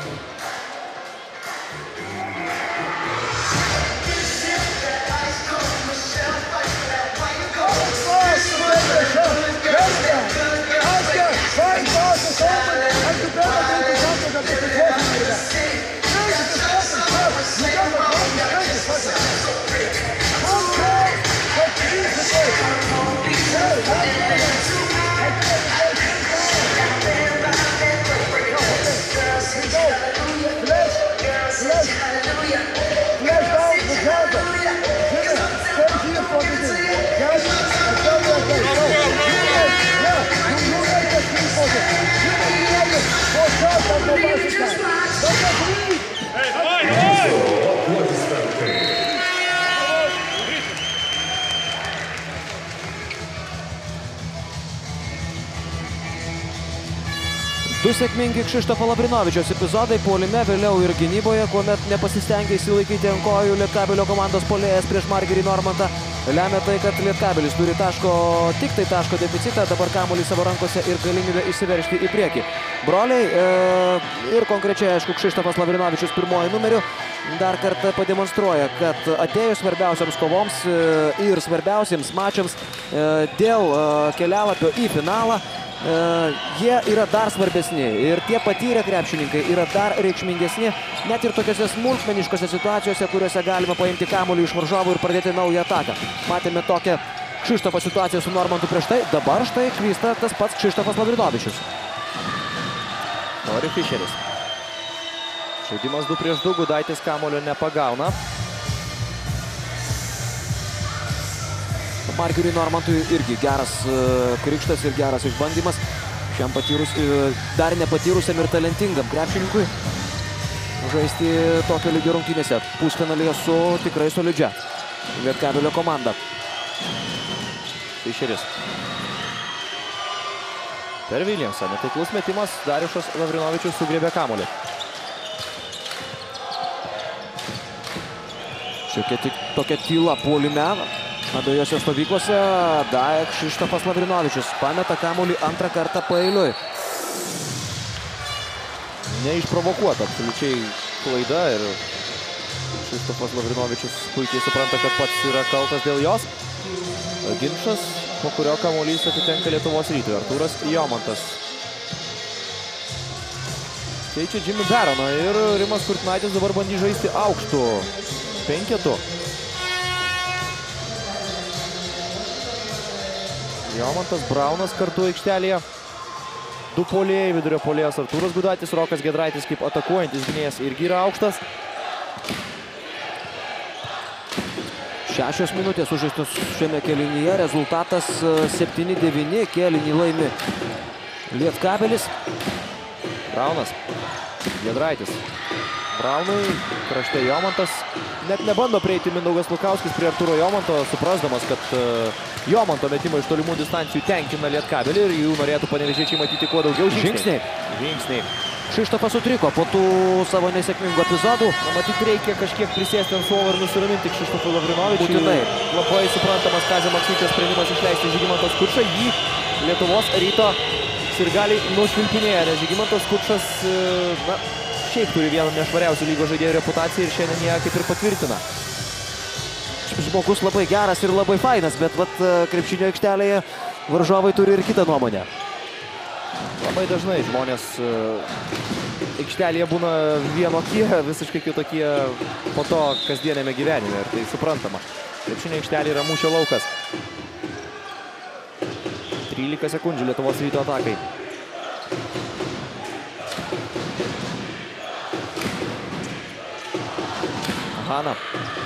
Du sėkmingi Krzyštofo Lavrinovičiaus epizodai puolime, vėliau ir gynyboje, kuomet nepasistengė išsilaikyti ant kojų Lietkabelio komandos puolėjas prieš Margirį Normantą. Lemia tai, kad Lietkabelis turi tik taško deficitą, dabar kamuolį savo rankose ir galimybę išsiveržti į priekį. Broliai ir konkrečiai, aišku, Krzyštofas Lavrinovičius pirmoji numeriu dar kartą pademonstruoja, kad atėjus svarbiausiams kovoms ir svarbiausiams mačams dėl kelialapio į finalą, jie yra dar svarbesni ir tie patyrę krepšininkai yra dar reikšmingesni, net ir tokiose smulkmeniškose situacijose, kuriuose galima paimti kamuolį iš varžovų ir pradėti naują ataką. Matėme tokią Krzyštofo situaciją su Normantu prieš tai, dabar štai klysta tas pats Krzyštofas Lavrinovičius. Nori Fischeris. Žaidimas 2 prieš 2, Gudaitis kamuolio nepagauna. Margiriui Normantui irgi geras krikštas ir geras išbandymas. Šiam dar nepatyrusiam ir talentingam krepšininkui žaisti tokio lygio rungtynėse. Pusfinalyje su tikrai solidžia Lietkabelio komanda. Fischeris. Per Williamsą. Netaiklus metimas. Dariušas Lavrinovičius sugriebė kamuolį. Šiokia tokia tyla puolime. Abiejose stovyklose Krzyštofas Lavrinovičius pameta kamuolį antrą kartą paeiliui. Neišprovokuota absoliučiai klaida ir Krzyštofas Lavrinovičius puikiai supranta, kad pats yra kaltas dėl jos. Ginčas, po kurio kamuolys atitenka Lietuvos Rytui. Artūras Jomantas keičia Jimmy Baroną ir Rimas Kurtinaitis dabar bandys žaisti aukštų penketų. Jomantas, Braunas kartu aikštelėje. Du puolėjai, vidurio puolėjas Artūras Gudaitis, Rokas Giedraitis kaip atakuojantis gynėjas irgi yra aukštas. 6 minutės sužaistos šiame kėlinyje, rezultatas 7-9, kėlinį laimi Lietkabelis. Braunas, Giedraitis. Braunui, krašte Jomantas. Net nebando prieiti Mindaugas Lukauskis prie Artūro Jomanto, suprasdamas, kad Jomanto metimai iš tolimų distancijų tenkina Lietkabelį ir jų norėtų panevėžiečiai matyti kuo daugiau žingsniai. Krzyštofas sutriko po tų savo nesėkmingų epizodų. Matyt, reikia kažkiek prisėsti ant suolo ir nusiraminti Krzyštofui Lavrinovičiui. Labai suprantamas Kazio Maksvyčio sprendimas išleisti Žygimantas Skučą. Jį Lietuvos Ryto sirgaliai nušvilpinėja, nes Žygimantas Skučas šiaip turi vieną nešvariausių lygos žaidėjų reputaciją ir šiandien ją kaip ir patvirtina. Žmogus labai geras ir labai fainas, bet krepšinio aikštelėje varžovai turi ir kitą nuomonę. Labai dažnai žmonės aikštelėje būna vienokie, visiškai kitokie po to kasdienėme gyvenime ir tai suprantama. Krepšinio aikštelė yra mūšio laukas. 13 sekundžių Lietuvos Ryto atakai. Hana.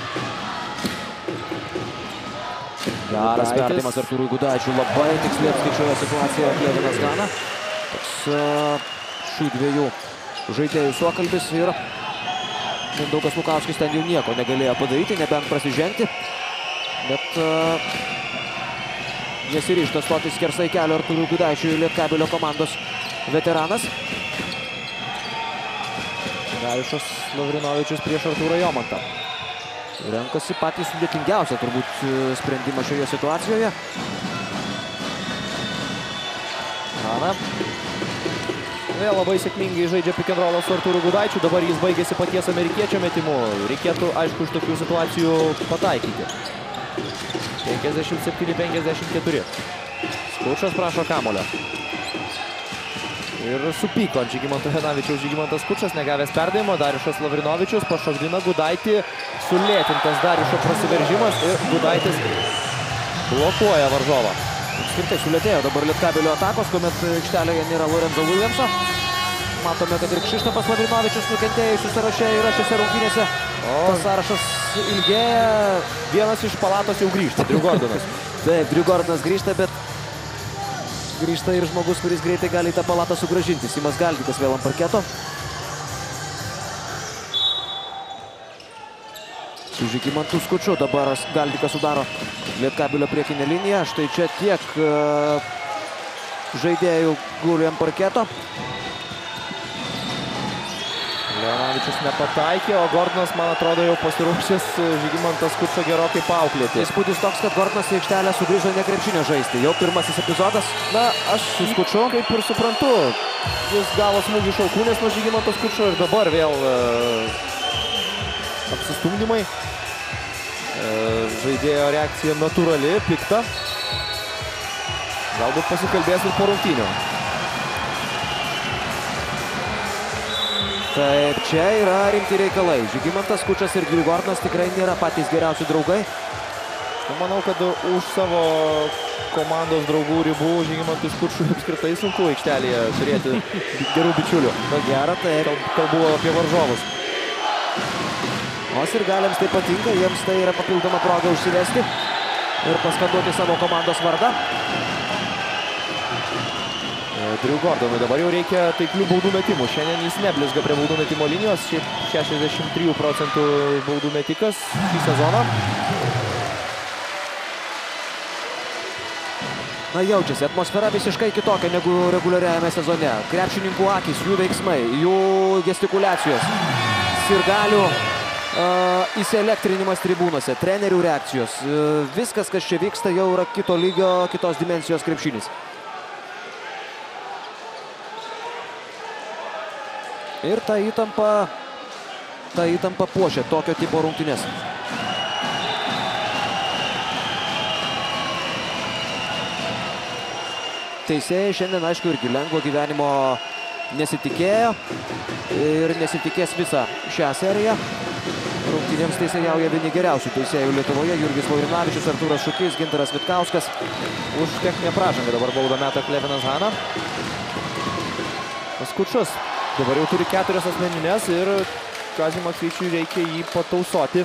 Geras perdavimas Artūrui Gudaičiui, labai tiksliai apskaičiuoja situaciją Klevinas Hana. Toks šių dviejų žaidėjų suokalbis ir Mindaugas Lukauskis ten jau nieko negalėjo padaryti, nebent prasižengti. Bet nesiryžta stoti skersai kelio Artūrui Gudaičiui, Lietkabelio komandos veteranas. Dariušas Lavrinovičius prieš Artūrą Jomantą. Renkasi patį sudėtingiausią turbūt sprendimą šioje situacijoje. Hana. Vėl labai sėkmingai žaidžia pick and rollą su Artūru Gudaičiu. Dabar jis baigėsi paties amerikiečio metimu. Reikėtų, aišku, iš tokių situacijų pataikyti. 57-54. Skučas prašo kamulio. Ir supyko ant Žygimanto Janavičiaus Žygimantas Skučas, negavęs perdavimo. Dariušas Lavrinovičius pašokdina Gudaitį. Sulėtintas Dariušo prasiveržimas ir Gudaitis blokuoja varžovą. Skirtai sulėtėjo dabar Lietkabelio atakos, kuomet aikštelėje nėra Lorenzo Williamso. Matome, kad ir Kšištofas Lavrinovičius nukentėjusių sąraše yra šiose rungtynėse. Tas sąrašas ilgėja. Vienas iš palatos jau grįžta, Drew Gordonas. Taip, Drew Gordonas grįžta, bet grįžta ir žmogus, kuris greitai gali į tą palatą sugrąžinti. Simas Galdikas vėl ant parketo. Su Žygimantu Skuču dabar Galdikas sudaro Lietkabelio priekinę liniją. Štai čia tiek žaidėjų guli ant parketo. Leonavičius nepataikė, o Gordonas, man atrodo, jau pasiruošęs Žygimantas Skučą gerokai paauklėti. Įspūdis toks, kad Gordonas į aikštelę sugrįžo ne krepšinio žaisti. Jau pirmasis epizodas. Na, aš su Skuču kaip ir suprantu. Jis gavo smūgį iš alkūnės nuo Žygimanto Skučo ir dabar vėl apsistumdymai. Žaidėjo reakcija natūrali, pikta. Galbūt pasikalbės ir po rungtynių. Taip, čia yra rimti reikalai. Žygimantas Skučas ir Drew Gordonas tikrai nėra patys geriausi draugai. Manau, kad už savo komandos draugų ribų Žygimantui Skučui apskritai sunku aikštelėje turėti gerų bičiulių. Na gera, taip. Kalbu apie varžovus. O sirgaliams tai patinka, jiems tai yra papildoma proga užsivesti ir paskanduoti savo komandos vardą. Drew Gordonui dabar jau reikia taiklių baudų metimų. Šiandien jis neblizga prie baudų metimo linijos. Šiaip 63% baudų metikas šį sezoną. Na, jaučiasi, atmosfera visiškai kitokia negu reguliariajame sezone. Krepšininkų akys, jų veiksmai, jų gestikuliacijos, sirgalių įsielektrinimas tribūnose, trenerių reakcijos. Viskas, kas čia vyksta, jau yra kito lygio, kitos dimensijos krepšinis. Ir ta įtampa puošia tokio tipo rungtynes. Teisėjai šiandien, aišku, irgi lengvo gyvenimo nesitikėjo ir nesitikės visą šią seriją. Rungtynėms teisėjauja vieni geriausių teisėjų Lietuvoje. Jurgis Lavrinovičius, Artūras Šukys, Gintaras Vitkauskas. Už techninę pražangą dabar baudą meta Klevinas Hana. Skučas dabar jau turi 4 asmeninės ir Kaziui Maksvyčiui reikia jį patausoti.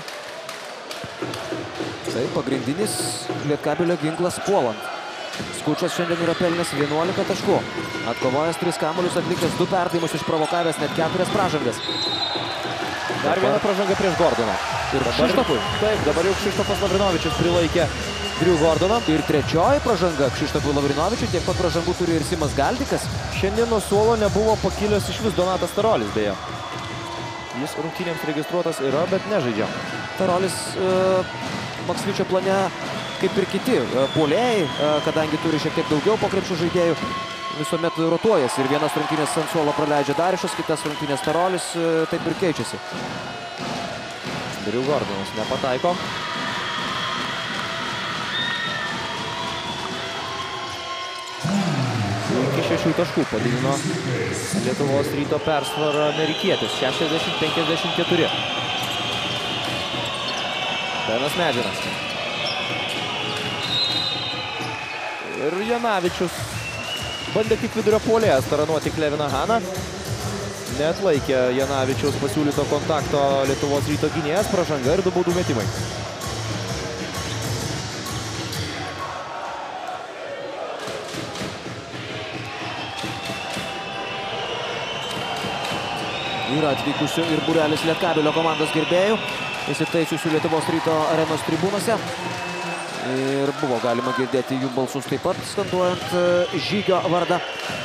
Tai pagrindinis Lietkabelio ginklas puolant. Skučas šiandien yra pelnęs 11 taškų. Atkovojęs 3 kamuolius, atlikęs 2 perdavimus, išprovokavęs net 4 pražangas. Dar viena pražanga prieš Gordoną. Ir Kšištofui. Taip, dabar jau Kšištofas Lavrinovičius prilaikė Drew Gordoną. Ir trečioji pražanga Kšištofui Lavrinovičiui. Tiek pat pražangų turi ir Simas Galdikas. Šiandien nuo suolo nebuvo pakilęs iš vis Donatas Tarolis, beje. Jis rungtynėms registruotas yra, bet nežaidžia. Tarolis Maksvyčio plane, kaip ir kiti puolėjai, kadangi turi šiek tiek daugiau po krepšių žaidėjų, visuomet rotuojasi. Ir vienas rungtynės ant suolo praleidžia Dariušas, kitas rungtynės Tarolis, taip ir keičiasi. Drew Gordonas nepataiko. Iki 6 taškų padidino Lietuvos Ryto persvarą amerikietis. 60-54. Benas Medžinas. Ir Janavičius bandė kaip vidurio puolėjas taranuoti Kleviną Haną. Neatlaikė Janavičiaus pasiūlyto kontakto Lietuvos Ryto gynėjas, pražanga ir 2 baudų metimai. Yra atvykusių ir būrelis Lietkabelio komandos gerbėjų, įsitaisiusių Lietuvos Ryto arenos tribūnose. Ir buvo galima girdėti jų balsus taip pat, skanduojant žygio vardą.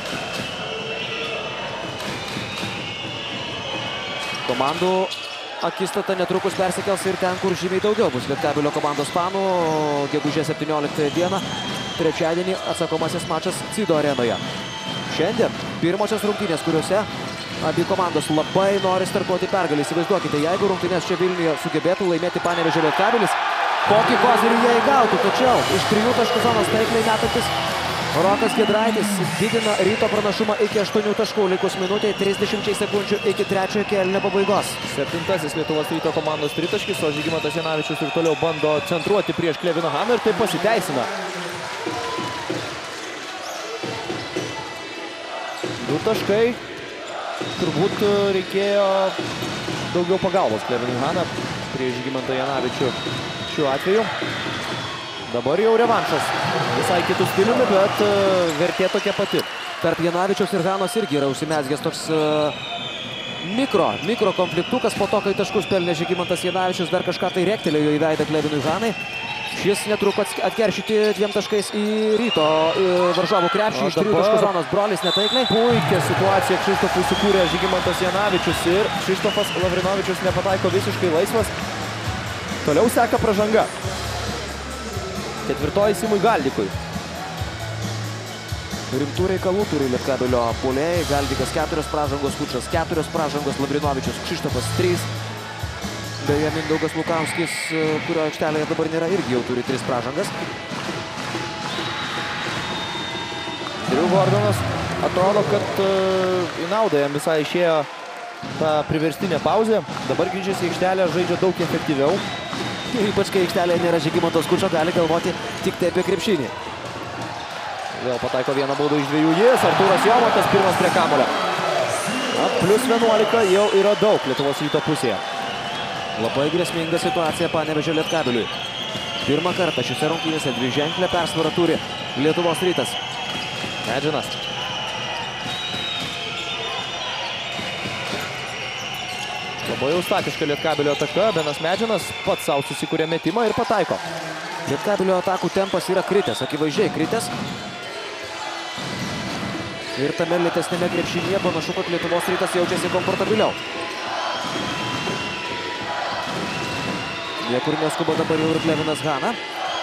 Komandų akistata netrukus persikels ir ten, kur žymiai daugiau bus Lietkabelio komandos fanų. Gegužės 17 dieną, trečiadienį, atsakomasis mačas Cido arenoje. Šiandien pirmosios rungtynės, kuriuose abi komandos labai nori startuoti pergalį. Įsivaizduokite, jeigu rungtynės čia Vilniuje sugebėtų laimėti Panevėžio Lietkabelis, kokį kozirį jie įgautų. Tačiau iš 3 taškų zonos taikliai metantis Rokas Giedraitis didina Ryto pranašumą iki 8 taškų, likus minutei 30 sekundžių iki 3 kėlinio pabaigos. 7. Lietuvos Ryto komandos tritaškis, o Žygimantas Janavičius ir toliau bando centruoti prieš Kleviną Haną ir tai pasiteisina. 2 taškai. Turbūt reikėjo daugiau pagalbos Klevinui Haną prieš Žygimantą Janavičių šiuo atveju. Dabar jau revanšas. Visai kitų stiliumi, bet vertė tokia pati. Tarp Janavičiaus ir Hanos irgi yra užsimezgęs toks mikro konfliktukas. Po to, kai taškus pelnė Žygimantas Janavičius, dar kažką tai rektelėjo į veidą Klevinui Hanai. Šis netruko atkeršyti 2 taškais į Ryto varžovų krepšį. Iš 3 taškų zonos brolis netaikliai. Puikia situacija Krzyštofui sukūrė Žygimantas Janavičius ir Krzyštofas Lavrinovičius nepataiko visiškai laisvas. Toliau seka pražanga. 4 Simui Galdikui. Rimtų reikalų turi Lietkabelio puolėjai. Galdikas 4 pražangos, Kučas 4 pražangos, Lavrinovičius, Krzyštofas 3. Beje, Mindaugas Lukauskis, kurio aikštelėje dabar nėra, irgi jau turi 3 pražangas. Drew Gordonas atrodo, kad į naudą jam visai išėjo ta priverstinė pauzė. Dabar grįžęs į aikštelę žaidžia daug efektyviau. Ir ypač kai aikštelėje nėra Žygimantos Kučo, gali galvoti tik tai apie krepšinį. Vėl pataiko 1 baudą iš 2 jis. Artūras Jomantas pirmas prie kamulio. Plius 11 jau yra daug Lietuvos Ryto pusėje. Labai grėsminga situacija Panevėžio Lietkabeliui. Pirmą kartą šiose rungtynėse 2-ženklę persvarą turi Lietuvos Rytas. Medžinas. Labai jau statiška Lietkabelio ataka. Benas Medžinas pats savo susikūrė metimą ir pataiko. Lietkabelio atakų tempas yra kritęs, akivaizdžiai kritęs. Ir tame lėtesnėme krepšinyje panašu, kad Lietuvos Rytas jaučiasi komfortabiliau. Niekur neskuba dabar jau ir Klevinas Hana.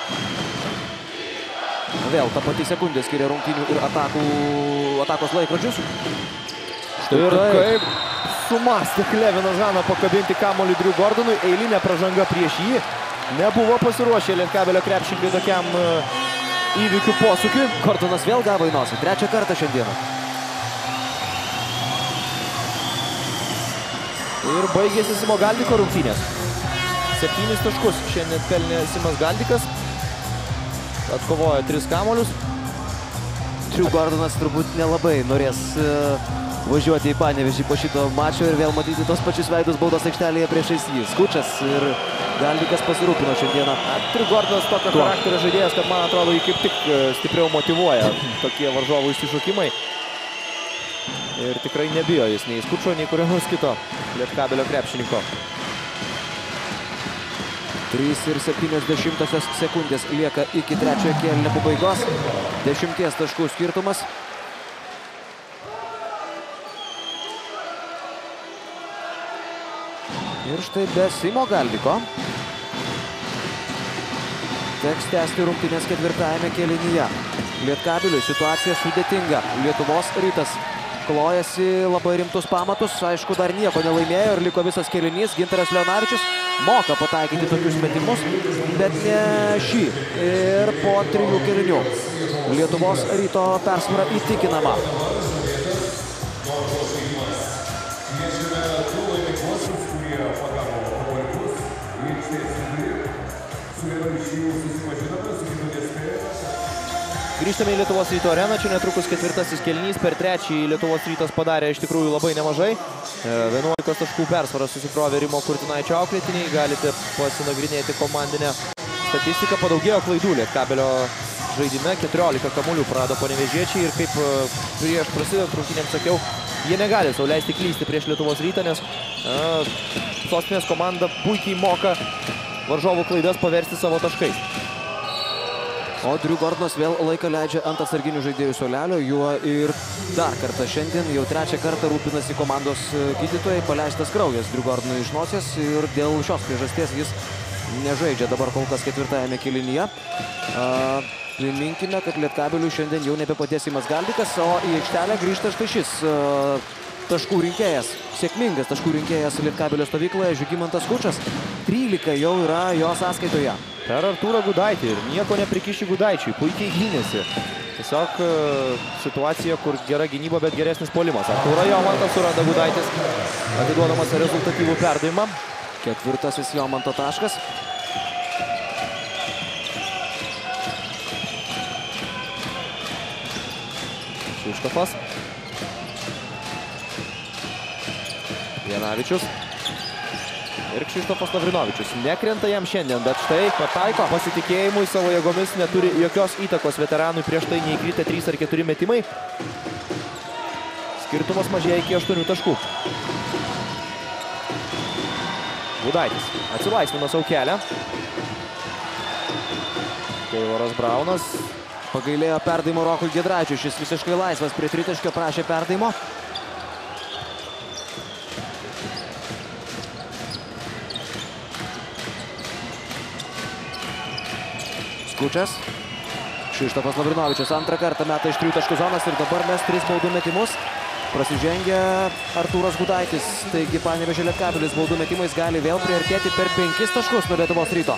Vėl ta pati sekundė skiria rungtynių ir atakos laikrodžius. Ir kaip sumastė Klevinas Hana pakabinti kamuolį Drew Gordonui. Eilinė pražanga prieš jį. Nebuvo pasiruošę Lietkabelio krepšininkai tokiam įvykių posūkiui. Gordonas vėl gavo į nosį. 3 kartą šiandieną. Ir baigėsi Simo Galdiko rungtynės. 7 taškus šiandien pelnė Simas Galdikas. Atkovojo 3 kamuolius. Drew Gordonas turbūt nelabai norės važiuoti į Panevėžį po šito mačo ir vėl matyti tos pačius veidus baudos aikštelėje priešais jį. Skučas ir Galdikas pasirūpino šiandieną. Drew Gordonas tokio charakterio žaidėjas, kad man atrodo jį kaip tik stipriau motyvuoja tokie varžovų išsišokimai. Ir tikrai nebijo jis nei Skučo, nei kurio nors kito Lietkabelio krepšininko. 3,7 sekundės lieka iki 3 kėlinio pabaigos. 10 taškų skirtumas. Ir štai be Simo Galdiko teks tęsti rungtynės 4 kėlinyje. Lietkabeliui situacija sudėtinga. Lietuvos Rytas klojasi labai rimtus pamatus. Aišku, dar nieko nelaimėjo ir liko visas kėlinys. Gintaras Leonavičius moka pataikyti tokius metimus, bet ne šį. Ir po 3 kėlinių Lietuvos Ryto persvara įtikinama. Grįžtame į Lietuvos Ryto areną, čia netrukus ketvirtasis kėlinys, per trečiąjį Lietuvos Rytas padarė iš tikrųjų labai nemažai. 11 taškų persvarą susikrovė Rimo Kurtinaičio auklėtiniai, galite pasinagrinėti komandinę statistiką, padaugėjo klaidų Lietkabelio žaidime, 14 kamuolių prarado panevėžiečiai ir kaip prieš prasidedant rungtynėms sakiau, jie negali sau leisti klysti prieš Lietuvos Rytą, nes sostinės komanda puikiai moka varžovų klaidas paversti savo taškais. O Drew Gordonas vėl laiką leidžia ant atsarginių žaidėjų suolelio, juo ir dar kartą šiandien, jau trečią kartą rūpinasi komandos gydytojai, paleistas kraujas Drew Gordonui iš nosies ir dėl šios priežasties jis nežaidžia dabar kol kas ketvirtajame kėlinyje. Priminkime, kad Lietkabeliui šiandien jau nebepadės Simas Galdikas, o į aikštelę grįžta štai šis taškų rinkėjas, sėkmingas taškų rinkėjas Lietkabelio stovykloje, Žygimantas Skučas, 13 jau yra jo sąskaitoje. Per Artūrą Gudaitį ir nieko neprikiši Gudaičiui, puikiai gynėsi. Tiesiog situacija, kur gera gynyba, bet geresnis puolimas. Artūrą Jomantas suranda Gudaitis, atiduodamas rezultatyvų perdavimą. Ketvirtasis Jomanto taškas. Kšištofas. Janavičius. Ir Kšištofas Lavrinovičius. Nekrenta jam šiandien, bet štai pataiko. Pasitikėjimui savo jėgomis neturi jokios įtakos veteranui prieš tai neįkritę 3 ar 4 metimai. Skirtumas mažėja iki 8 taškų. Gudaitis atsilaisvino savo kelią. Tayloras Braunas. Pagailėjo perdavimo Rokui Giedraičiui. Šis visiškai laisvas prie tritaškio, prašė perdavimo. Skučas. Kšištofas Lavrinovičius antrą kartą meta iš 3 taškų zonas ir dabar mes 3 baudų metimus. Prasižengia Artūras Gudaitis. Taigi Panevėžio Lietkabelis baudų metimais gali vėl priartėti per 5 taškus nuo Lietuvos Ryto.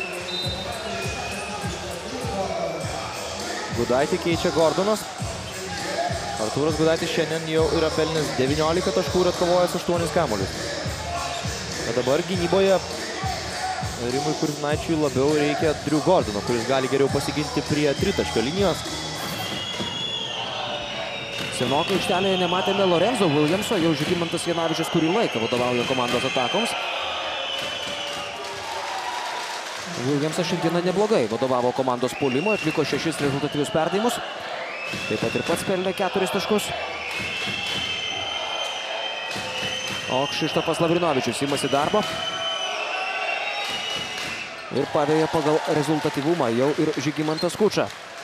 Gudaitį keičia Gordonas. Artūras Gudaitis šiandien jau yra pelnęs 19 taškų ir atkovojęs 8 kamuolius. O dabar gynyboje Rimui Kurtinaičiui labiau reikia Drew Gordono, kuris gali geriau pasiginti prie tritaškio linijos. Senokai aikštelėje nematėme Lorenzo Williamso, jau Žygimantas Janavičius kurį laiką vadovauja komandos atakoms. Williamsas šiandieną neblogai vadovavo komandos puolimo, atliko 6 rezultatyvius perdavimus. Taip pat ir pats pelnė 4 taškus. O Kšištofas Lavrinovičius imasi darbo. Ir pavėja pagal rezultatyvumą jau ir Žygimantas Skuča.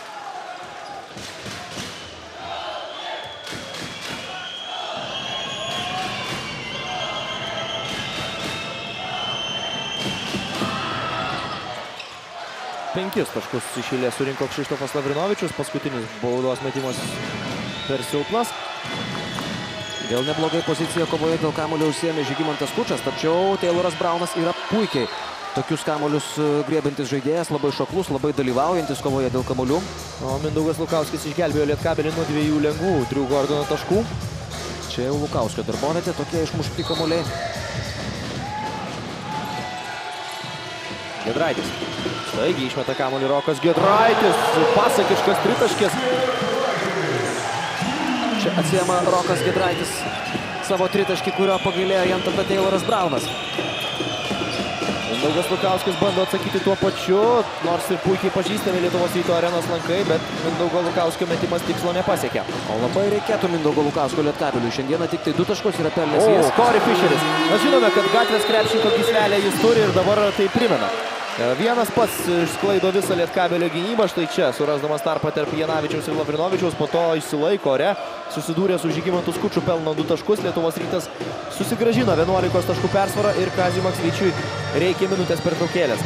Penkis taškus iš eilės surinko Kšištofas Lavrinovičius. Paskutinis baudos metimas per silpnas. Vėl neblogai poziciją kovoje dėl kamuolio užsiėmė Žygimantas Skučas, tačiau Tayloras Braunas yra puikiai tokius kamuolius griebiantis žaidėjas, labai šoklus, labai dalyvaujantis kovoje dėl kamuolių. O Mindaugas Lukauskis išgelbėjo Lietkabelį nuo 2 lengvų Drew Gordono taškų. Čia jau Lukauskio darbovietė, tokie išmušti kamuoliai. Giedraitis. Taigi išmeta kamuolį Rokas Giedraitis. Pasakiškas tritaškis. Čia atsiema Rokas Giedraitis savo tritaškį, kurio pagailėjo jam tada Tayloras Braunas. Mindaugas Lukauskis bando atsakyti tuo pačiu, nors ir puikiai pažįstami Lietuvos Ryto arenos lankai, bet Mindaugo Lukauskio metimas tikslo nepasiekė. O labai reikėtų Mindaugo Lukauskio Lietkabeliui. Šiandieną tik tai 2 taškus yra pelnęs jis. Corey Fisheris. Mes žinome, kad gatvės krepšininko gyslelę jis turi ir dabar tai primena. Vienas pats išsklaido visą Lietkabelio gynybą, štai čia, surasdamas tarpą tarp Janavičiaus ir Lavrinovičiaus, po to išsilaiko ore, susidūrė su Žygimantu Skuču, pelno 2 taškus, Lietuvos Rytas susigrąžina 11 taškų persvarą ir Kaziui Maksvyčiui reikia minutės pertraukėlės.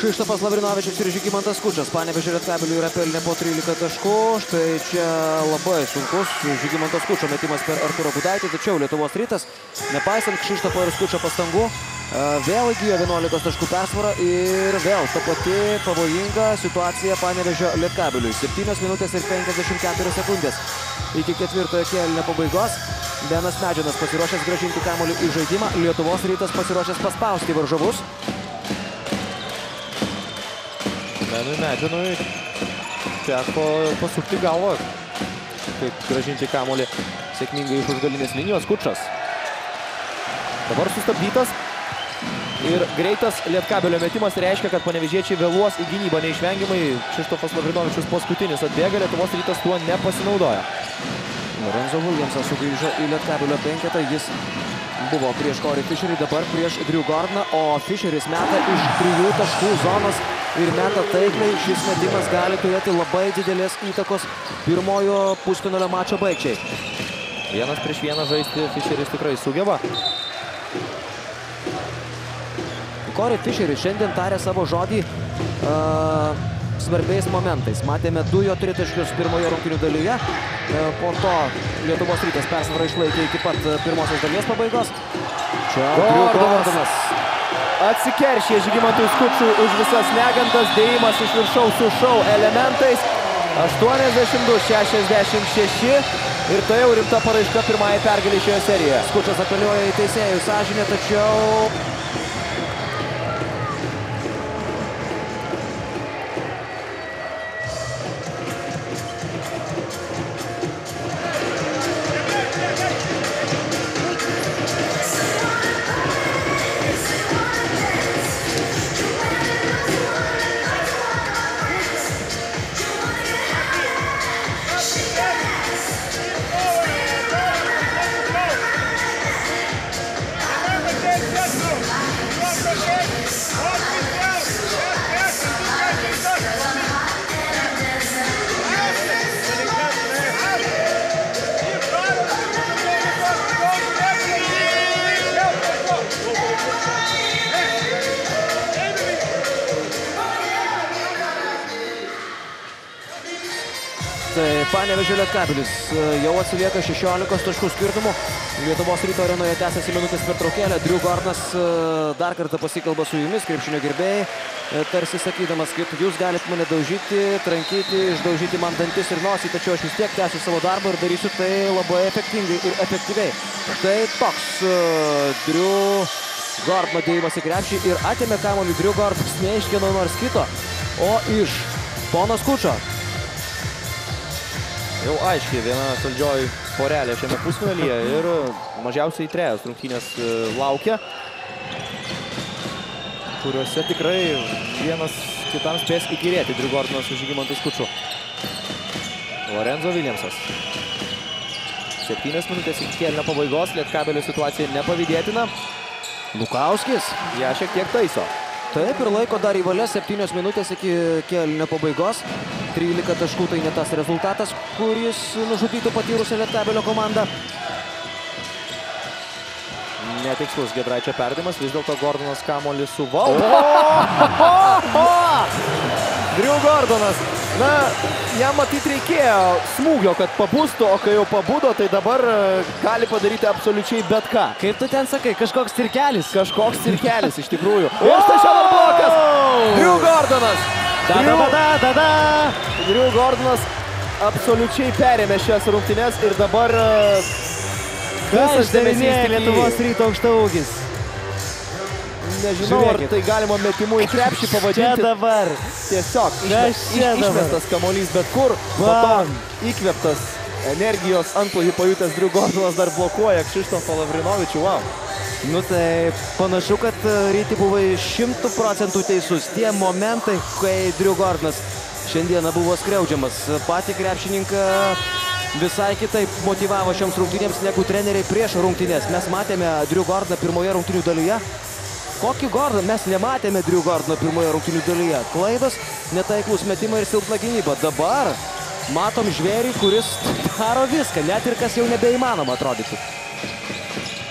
Kšištofas Lavrinovičius ir Žygimantas Skučas. Panevėžio Lietkabeliui yra pelnę po 13 taškų. Štai čia labai sunkus Žygimantas Skučo metimas per Artūrą Gudaitį. Tačiau Lietuvos Rytas, nepaisant Kšištofo ir Skučo pastangų, vėl įgijo 11 taškų persvarą ir vėl ta pati pavojinga situacija Panevėžio Lietkabeliui. 7 minutės ir 54 sekundės iki ketvirtojo kėlinio pabaigos. Benas Medžinas pasiruošęs grąžinti kamuolį į žaidimą. Lietuvos Rytas pasiruošęs paspausti varžovus. Benui Medžinui teko pasukti galvą, kaip grąžinti kamuolį sėkmingai iš užgalinės linijos. Skučas dabar sustabdytas ir greitas Lietkabelio metimas reiškia, kad panevėžiečiai vėluos į gynybą neišvengiamai. Kšištofas Lavrinovičius paskutinis atbėga, Lietuvos Rytas tuo nepasinaudoja. Lorenzo Williamsas sugrįžo į Lietkabelio penketą. Jis buvo prieš Corey Fisherį, dabar prieš Drew Gordoną, o Fisheris meta iš 3 taškų zonos ir meta taikliai. Šis metimas gali turėti labai didelės įtakos pirmojo pusfinalio mačo baigčiai. 1 prieš 1 žaisti Fisheris tikrai sugeba. Corey Fisheris šiandien tarė savo žodį svarbiais momentais. Matėme 2 jo tritaškius pirmoje rungtynių dalyje. Po to Lietuvos Rytas persvarą išlaikė iki pat pirmosios dalies pabaigos. Čia Gordonas atsikeršė Žygimantui Skučui už visas negandas. Dėjimas iš viršaus su šou elementais. 82-66. Ir tai jau rimta paraiška pirmąjai pergalį šioje serijoje. Skučas apeliuoja į teisėjų sąžinę, tačiau Panevėžio Lietkabelis jau atsilieka 16 taškų skirtumu. Lietuvos Ryto arenoje tęsiasi minutės pertraukėlė. Drew Gordonas dar kartą pasikalba su jumis, krepšinio gerbėjai, tarsi sakydamas, kad jūs galite mane daužyti, trankyti, išdaužyti man dantis ir nosį, tačiau aš vis tiek tęsiu savo darbą ir darysiu tai labai efektingai ir efektyviai. Tai toks Drew Gordono dėjimas į krepšį ir atėmė kamuolį Drew Gordonas ne iš kieno nors kito, o iš pono Skučo. Jau aiškiai viena saldžioji porelė šiame pusfinalyje ir mažiausiai 3 rungtynės laukia, kuriuose tikrai vienas kitam spės įkyrėti Drew Gordonas su Žygimantu Skuču. Lorenzo Williamsas. 7 minutės iki kėlinio pabaigos, Lietkabelio situacija nepavydėtina. Lukauskis ją šiek tiek taiso. Taip, ir laiko dar į valias, 7 minutės iki kėlinio pabaigos. 13 taškų tai ne tas rezultatas, kuris nužudytų patyrusią Lietkabelio komandą. Netikslus Giedraičio perdavimas, vis dėlto Gordonas kamuolį suvaldo. Drew Gordonas. Na, jam matyt reikėjo smūgio, kad pabustų, o kai jau pabudo, tai dabar gali padaryti absoliučiai bet ką. Kaip tu ten sakai, kažkoks cirkelis? Kažkoks cirkelis, iš tikrųjų. Ir štai šiandien blokas. Drew Gordonas. Drew Gordonas absoliučiai perėmė šias rungtynes ir dabar visas dėmesys Lietuvos Ryto aukštaūgis. Nežinau, ar tai galima metimu į krepšį pavadinti. Čia dabar. Tiesiog išmestas kamuolys bet kur. Po to įkvėptas energijos antplūdį pajutęs Drew Gordonas dar blokuoja Kšištofą Lavrinovičių. Wow. Nu tai panašu, kad Ryti buvo 100% teisus. Tie momentai, kai Drew Gordonas šiandieną buvo skriaudžiamas. Patį krepšininką visai kitaip motyvavo šioms rungtynėms negu treneriai prieš rungtynės. Mes matėme Drew Gordoną pirmoje rungtynių dalyje. Kokį Gordoną? Mes nematėme Drew Gordoną pirmoje rungtynių dalyje. Klaidos, netaiklus metimai ir silpna gynyba. Dabar matom žvėrį, kuris daro viską, net ir kas jau nebeįmanoma atrodytų.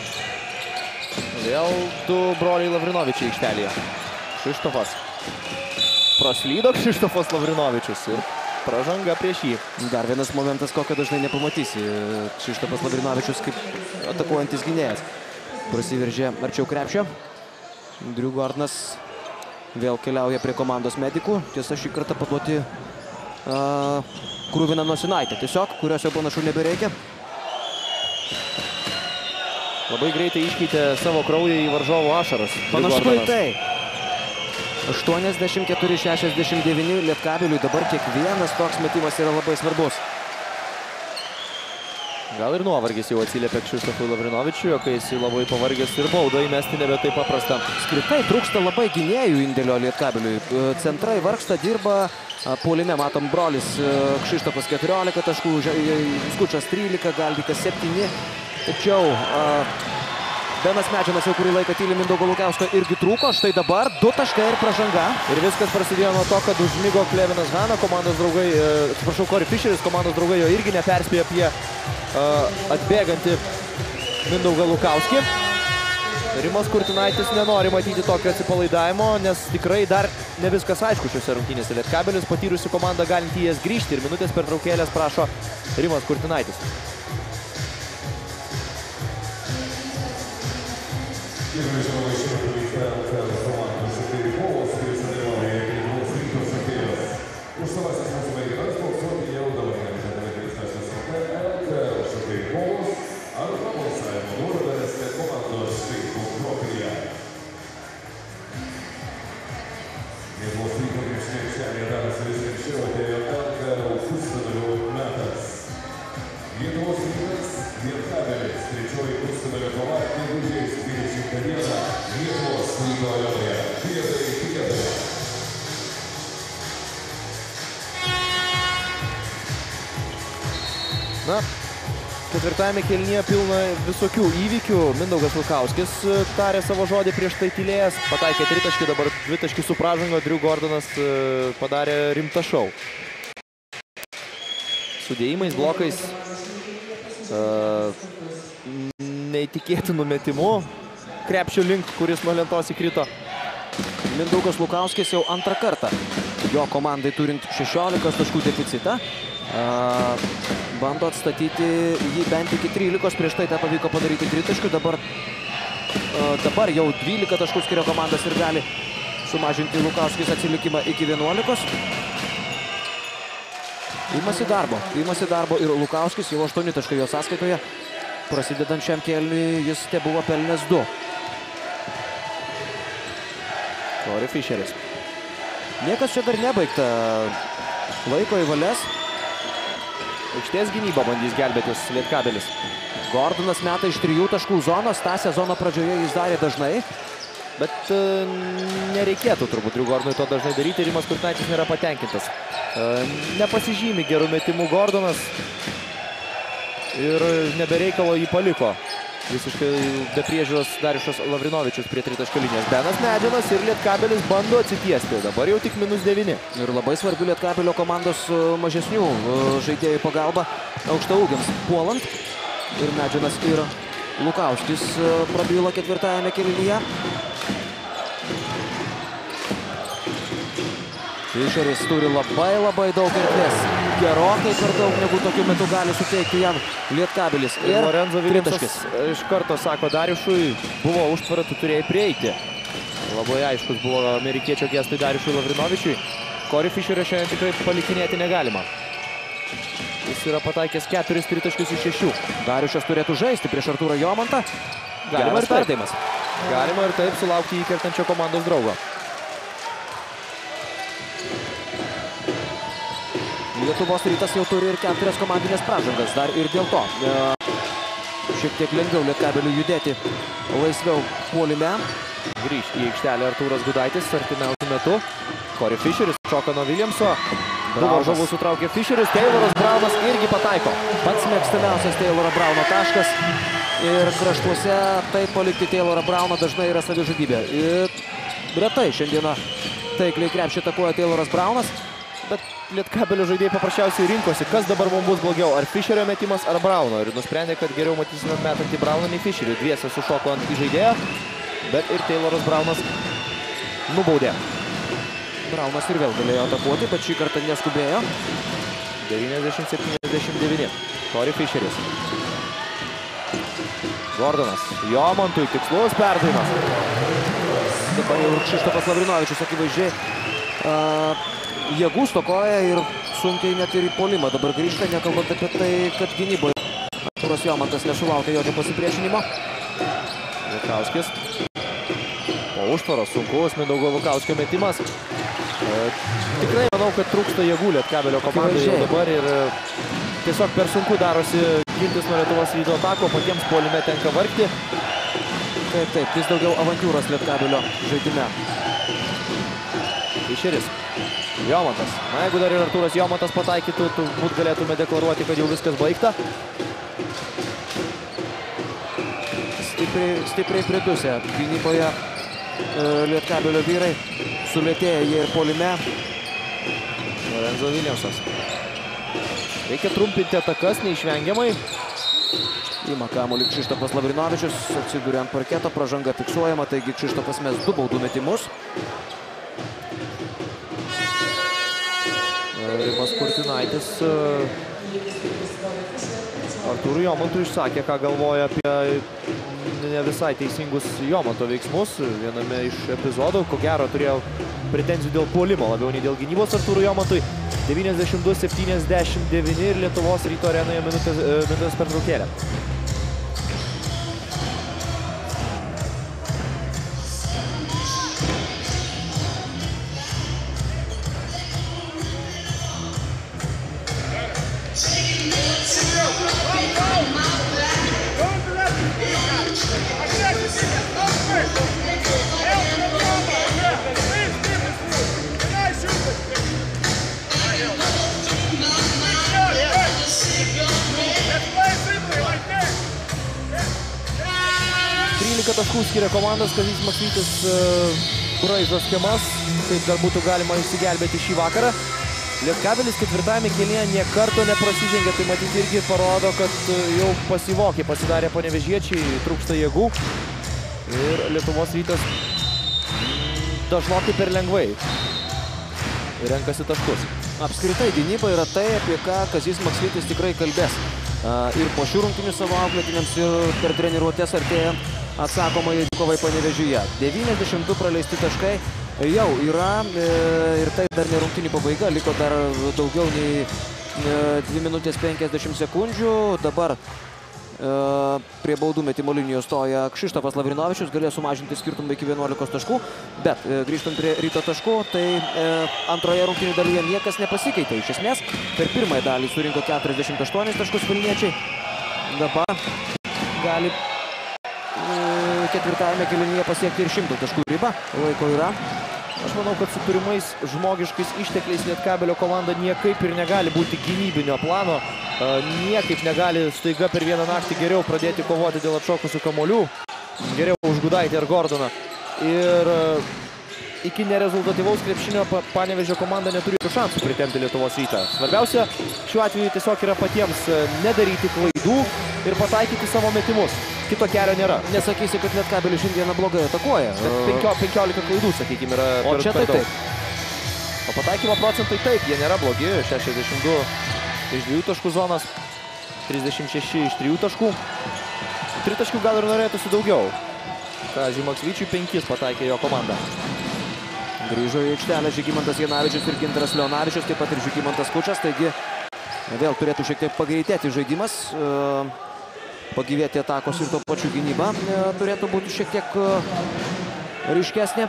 Vėl 2 broliai Lavrinovičiai aikštelėje. Kšištofas. Praslydo Kšištofas Lavrinovičius ir pražanga prieš jį. Dar vienas momentas, kokio dažnai nepamatysi. Kšištofas Lavrinovičius kaip atakuojantis gynėjas. Prasiveržė arčiau krepšio. Drew Gordonas vėl keliauja prie komandos medikų. Tiesa, šį kartą paduoti krūviną nosinaitę. Tiesiog, kurios jau panašu nebereikia. Labai greitai iškeitė savo kraują į varžovų ašaras. Panašu į tai. 84-69 Lietkabeliui. Dabar kiekvienas toks metimas yra labai svarbus. Gal ir nuovargis jau atsiliepia Kšištofui Lavrinovičiui, o kai jis labai pavargęs ir baudą įmesti nebe taip paprasta. Skritai trūksta labai gynėjų indėlio Lietkabeliui. Centrai vargsta, dirba. Puolime matom brolis Kšištofas 14 taškų, Skučas 13, Galdikas 7. Tačiau Benas Medžianas jau kurį laiką tyli Mindaugo Lukiausko irgi trūko. Štai dabar 2 taškai ir pražanga. Ir viskas prasidėjo nuo to, kad užmigo Klevinas Hana, komandos draugai, atsiprašau, Corey Fisheris, komandos draugai jo irgi neperspėjo apie atbėgantį Mindaugą Lukauskį. Rimas Kurtinaitis nenori matyti tokio atsipalaidavimo, nes tikrai dar ne viskas aišku šiuose rungtynėse. Lietkabelis patyrusi komanda galinti jas grįžti ir minutės pertraukėlės prašo Rimas Kurtinaitis. Na, ketvirtajame kėlinyje pilna visokių įvykių. Mindaugas Lukauskis tarė savo žodį prieš tai tylėjęs, pataikė 3 taškį, dabar 2 taškį su pražanga, Drew Gordonas padarė rimtą šou. Sudėjimais, blokais, neįtikėtinų metimų, krepšio link, kuris nuo lentos įkrito. Mindaugas Lukauskis jau antrą kartą. Jo komandai turint 16 taškų deficitą. Bando atstatyti jį bent iki 13, prieš tai tą pavyko padaryti 3 taškų, dabar jau 12 taškų skiria komandas ir gali sumažinti Lukauskis atsilikimą iki 11. Imasi darbo ir Lukauskis jau 8 taškai jo sąskaitoje, prasidedant šiam kėliniui jis tebuvo pelnęs 2. Corey Fisheris. Niekas čia dar nebaigta, laiko į valias. Aikštės gynybą bandys gelbėtis Lietkabelis. Gordonas meta iš 3 taškų zonos. Ta sezono pradžioje jis darė dažnai. Bet nereikėtų turbūt Drew Gordonui to dažnai daryti. Rimas Kurtinaitis nėra patenkintas. Nepasižymi gerų metimų Gordonas. Ir nebereikalo jį paliko. Visiškai be priežiūros Dariušas Lavrinovičius prie 3 taškų linijos. Benas Medžianas ir Lietkabelis bando atsitiesti. Dabar jau tik -9. Ir labai svarbi Lietkabelio komandos mažesnių žaidėjų pagalba aukštaūgiams puolant. Ir Medžianas ir Lukauskis prabilo ketvirtajame kėlinyje. Fisheris turi labai daug erdvės. Gerokai per daug negu tokiu metu gali suteikti jam Lietkabelis. Ir Lorenzo Viljamsas iš karto sako Dariušui, buvo užtvara, tu turėjai prieiti. Labai aiškus buvo amerikiečio gestai Dariušui Lavrinovičiui. Corey Fisherio šiandien tikrai palikinėti negalima. Jis yra pataikęs 4 tritaškius iš 6. Dariušas turėtų žaisti prieš Artūrą Jomantą. Galima ir taip. Galima ir taip sulaukti įkertančio komandos draugo. Lietuvos Rytas jau turi ir 4 komandinės pražangas. Dar ir dėl to šiek tiek lengviau Lietkabeliui judėti laisviau puolime. Grįž į aikštelę Artūras Gudaitis artimiausiu metu. Corey Fisheris šoka nuo Viljamso. Du varžovus sutraukė Fisheris. Tayloras Braunas irgi pataiko. Pats mėgstamiausias Tayloro Brauno taškas. Ir kraštuose taip palikti Taylorą Brauną dažnai yra savižudybė. Ir retai šiandieną taikliai krepšį atakuoja Tayloras Braunas. Bet Lietkabelio žaidėjai paprasčiausiai rinkosi, kas dabar mums bus blogiau, ar Fisherio metimas, ar Brauno. Ir nusprendė, kad geriau matysime metantį Brauną nei Fisherį. Dviese sušoko ant žaidėjo, bet ir Tayloras Braunas nubaudė. Braunas ir vėl galėjo atakuoti, bet šį kartą neskubėjo. 90-79. Corey Fisheris. Gordonas. Jomantui tikslus perdavimas. Dabar jau Krzyštofas Lavrinovičius akivaizdžiai jėgų stokoja ir sunkiai net ir į puolimą dabar grįžta, nekalbant apie tai, kad gynyboje Artūras Jomantas nesulaukė jokio pasipriešinimo. Lukauskis. Po užtvaros sunkus Mindaugo Lukauskio metimas. Tikrai manau, kad trūksta jėgų Lietkabelio komandai jau dabar ir tiesiog per sunku darosi gintis nuo Lietuvos Ryto atako, patiems puolime tenka vargti. Taip, vis daugiau avantūros Lietkabelio žaidime. Fischeris. Jomantas. Na, jeigu dar ir Artūras Jomantas pataikytų, turbūt galėtume deklaruoti, kad jau viskas baigta. Stipriai pridusę gynyboje Lietkabelio vyrai. Sulėtėja jie ir puolime. Lorenzo Williamsas. Reikia trumpinti atakas neišvengiamai. Ima kamuolį Krzyštofas Lavrinovičius, atsiduria ant parketo, pražanga fiksuojama, taigi Krzyštofas mes 2 baudų metimus. Rimas Kurtinaitis Artūrui Jomantui išsakė, ką galvoja apie ne visai teisingus Jomanto veiksmus. Viename iš epizodų, ko gero, turėjo pretenzijų dėl puolimo, labiau nei dėl gynybos Artūrui Jomantui. 92-79 ir Lietuvos Ryto arenoje minutės pertraukėlė. Taškų skiria komandas, Kazys Maksvytis braižo schemas, kaip dar būtų galima išsigelbėti šį vakarą. Lietkabelis ketvirtame kėlinyje nė karto neprasižengė, tai matyti irgi parodo, kad jau pasivokė, pasidarė panevėžiečiai, trūksta jėgų ir Lietuvos Rytas dažnokai per lengvai renkasi taškus. Apskritai gynyba yra tai, apie ką Kazys Maksvytis tikrai kalbės. Ir po šių rungtynių savo auklėtiniams ir per treniruotės artėjant atsakomai kovai Panevėžyje. 92 praleisti taškai jau yra ir tai dar ne rungtynių pabaiga, liko dar daugiau nei 2 minutės 50 sekundžių. Dabar prie baudų metimo linijos stoja Krzyštofas Lavrinovičius, galėjo sumažinti skirtumą iki 11 taškų, bet grįžtant prie Ryto taškų, tai antroje rungtynių dalyje niekas nepasikeitė. Iš esmės, per pirmąją dalį surinko 48 taškus vilniečiai, dabar gali ketvirtajame kėlinyje pasiekti ir 100 taškų ribą, laiko yra. Aš manau, kad su turimais žmogiškais ištekliais Lietkabelio komanda niekaip ir negali būti gynybinio plano, niekaip negali staiga per vieną naktį geriau pradėti kovoti dėl atšokusių kamuolių, geriau už Gudaitį ar Gordoną. Ir iki nerezultatyvaus krepšinio Panevėžio komanda neturėtų šansų pritempti Lietuvos Rytą. Svarbiausia šiuo atveju tiesiog yra patiems nedaryti klaidų ir pataikyti savo metimus. Kito kelio nėra. Nesakysi, kad Lietkabelis šiandieną blogai atakuoja. 15 klaidų, sakykime, yra o čia per daug. Taip. O pataikymo procentai taip, jie nėra blogi. 62 iš 2 taškų zonos, 36 iš 3 taškų. 3 taškų gal ir norėtųsi daugiau. Kazį Maksvyčiui 5 pataikė jo komanda. Grįžo į aikštelę Žygimantas Janavičius ir Gintaras Leonavičius, taip pat ir Žygimantas Kučas, taigi vėl turėtų šiek tiek pagreitėti žaidimas. Pagyvėti atakos ir to pačiu gynyba turėtų būti šiek tiek ryškesnė.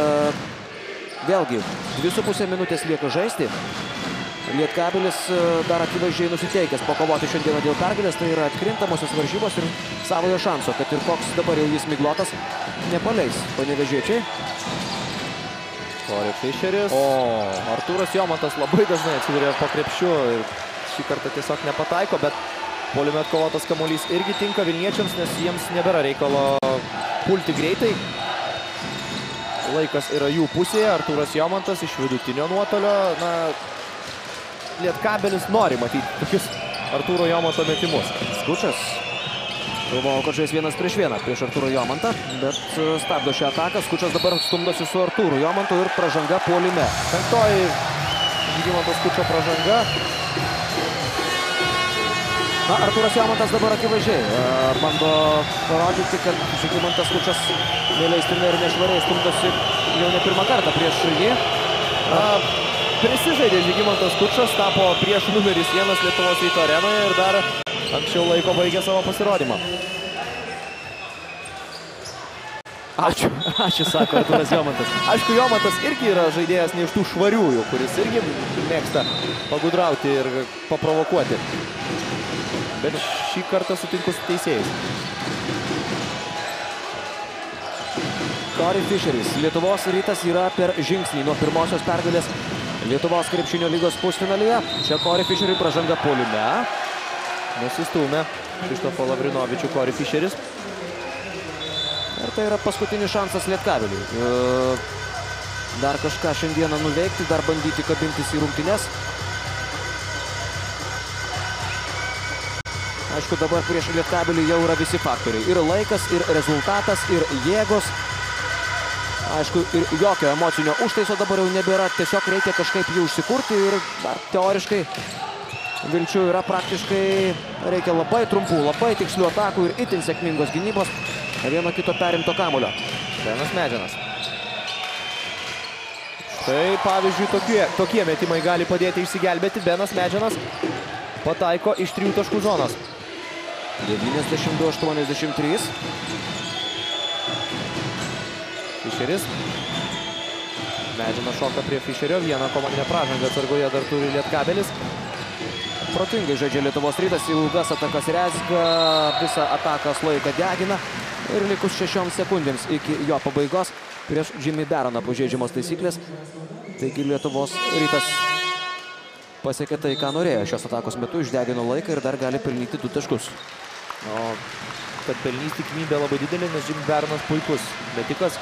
Vėlgi, 2,5 minutės lieka žaisti. Lietkabelis dar akivaizdžiai nusiteikęs pakovoti šiandieną dėl pergalės, tai yra atkrintamosios varžybos ir savojo šanso, kad ir koks dabar jau jis miglotas, nepaleis panevėžiečiai. Corey Fischeris. O Artūras Jomantas labai dažnai atsiduria po krepšiu ir šį kartą tiesiog nepataiko, bet puolime atkovotas kamuolys irgi tinka vilniečiams, nes jiems nebėra reikalo pulti greitai. Laikas yra jų pusėje. Artūras Jomantas iš vidutinio nuotolio. Na, Lietkabelis nori matyti tokius Artūro Jomanto metimus. Skučas Galvojau, kad žais 1-1 prieš Artūrą Jomantą, bet stabdo šią ataką. Skučas dabar stumdosi su Artūru Jomantu ir pražanga puolime. Penktoji Žygimanto Skučo pražanga. Na, Artūras Jomantas dabar akivaizdžiai bando parodyti, kad Žygimantas Skučas neleistinai ir nešvariai stumdosi jau ne pirmą kartą prieš jį. Prisižaidė Žygimantas Skučas, tapo prieš numeris 1 Lietuvos Ryto arenoje ir dar anksčiau laiko baigė savo pasirodymą. Ačiū, sako Artūras Jomantas. Aišku, Jomantas irgi yra žaidėjas ne iš tų švariųjų, kuris irgi mėgsta pagudrauti ir paprovokuoti. Bet šį kartą sutinku su teisėjais. Corey Fisheris. Lietuvos Rytas yra per žingsnį nuo pirmosios pergalės Lietuvos krepšinio lygos pusfinalyje. Čia Corey Fisheriui pražanga puolime. Nesistūmė Krzysztofą Lavrinovičių Corey Fisheris. Ir tai yra paskutinis šansas Lietkabeliui. Dar kažką šiandieną nuveikti, dar bandyti kabintis į rungtynes. Aišku, dabar prieš Lietkabelį jau yra visi faktoriai. Ir laikas, ir rezultatas, ir jėgos. Aišku, ir jokio emocinio užtaiso dabar jau nebėra. Tiesiog reikia kažkaip jį užsikurti ir dar teoriškai vilčių yra praktiškai. Reikia labai trumpų, labai tikslių atakų ir itin sėkmingos gynybos. Vieno kito perimto kamulio. Benas Medžianas. Štai, pavyzdžiui, tokie metimai gali padėti išsigelbėti. Benas Medžianas pataiko iš 3 taškų zonos. 92-83. Fischeris. Medžianas šoka prie Fischerio. Vieną komandinę pražangą atsargoje dar turi Lietkabelis. Protingai žaidžia Lietuvos Rytas, ilgas atakas rezga, visą atakos laiką degina. Ir likus 6 sekundėms iki jo pabaigos prieš Jimmy Baroną pažeidžiamos taisyklės. Taigi Lietuvos Rytas pasiekė tai, ką norėjo šios atakos metu, išdegino laiką ir dar gali pelnyti 2 taškus. O kad pelnys tikimybė labai didelė, nes Jimmy Baronas puikus metikas.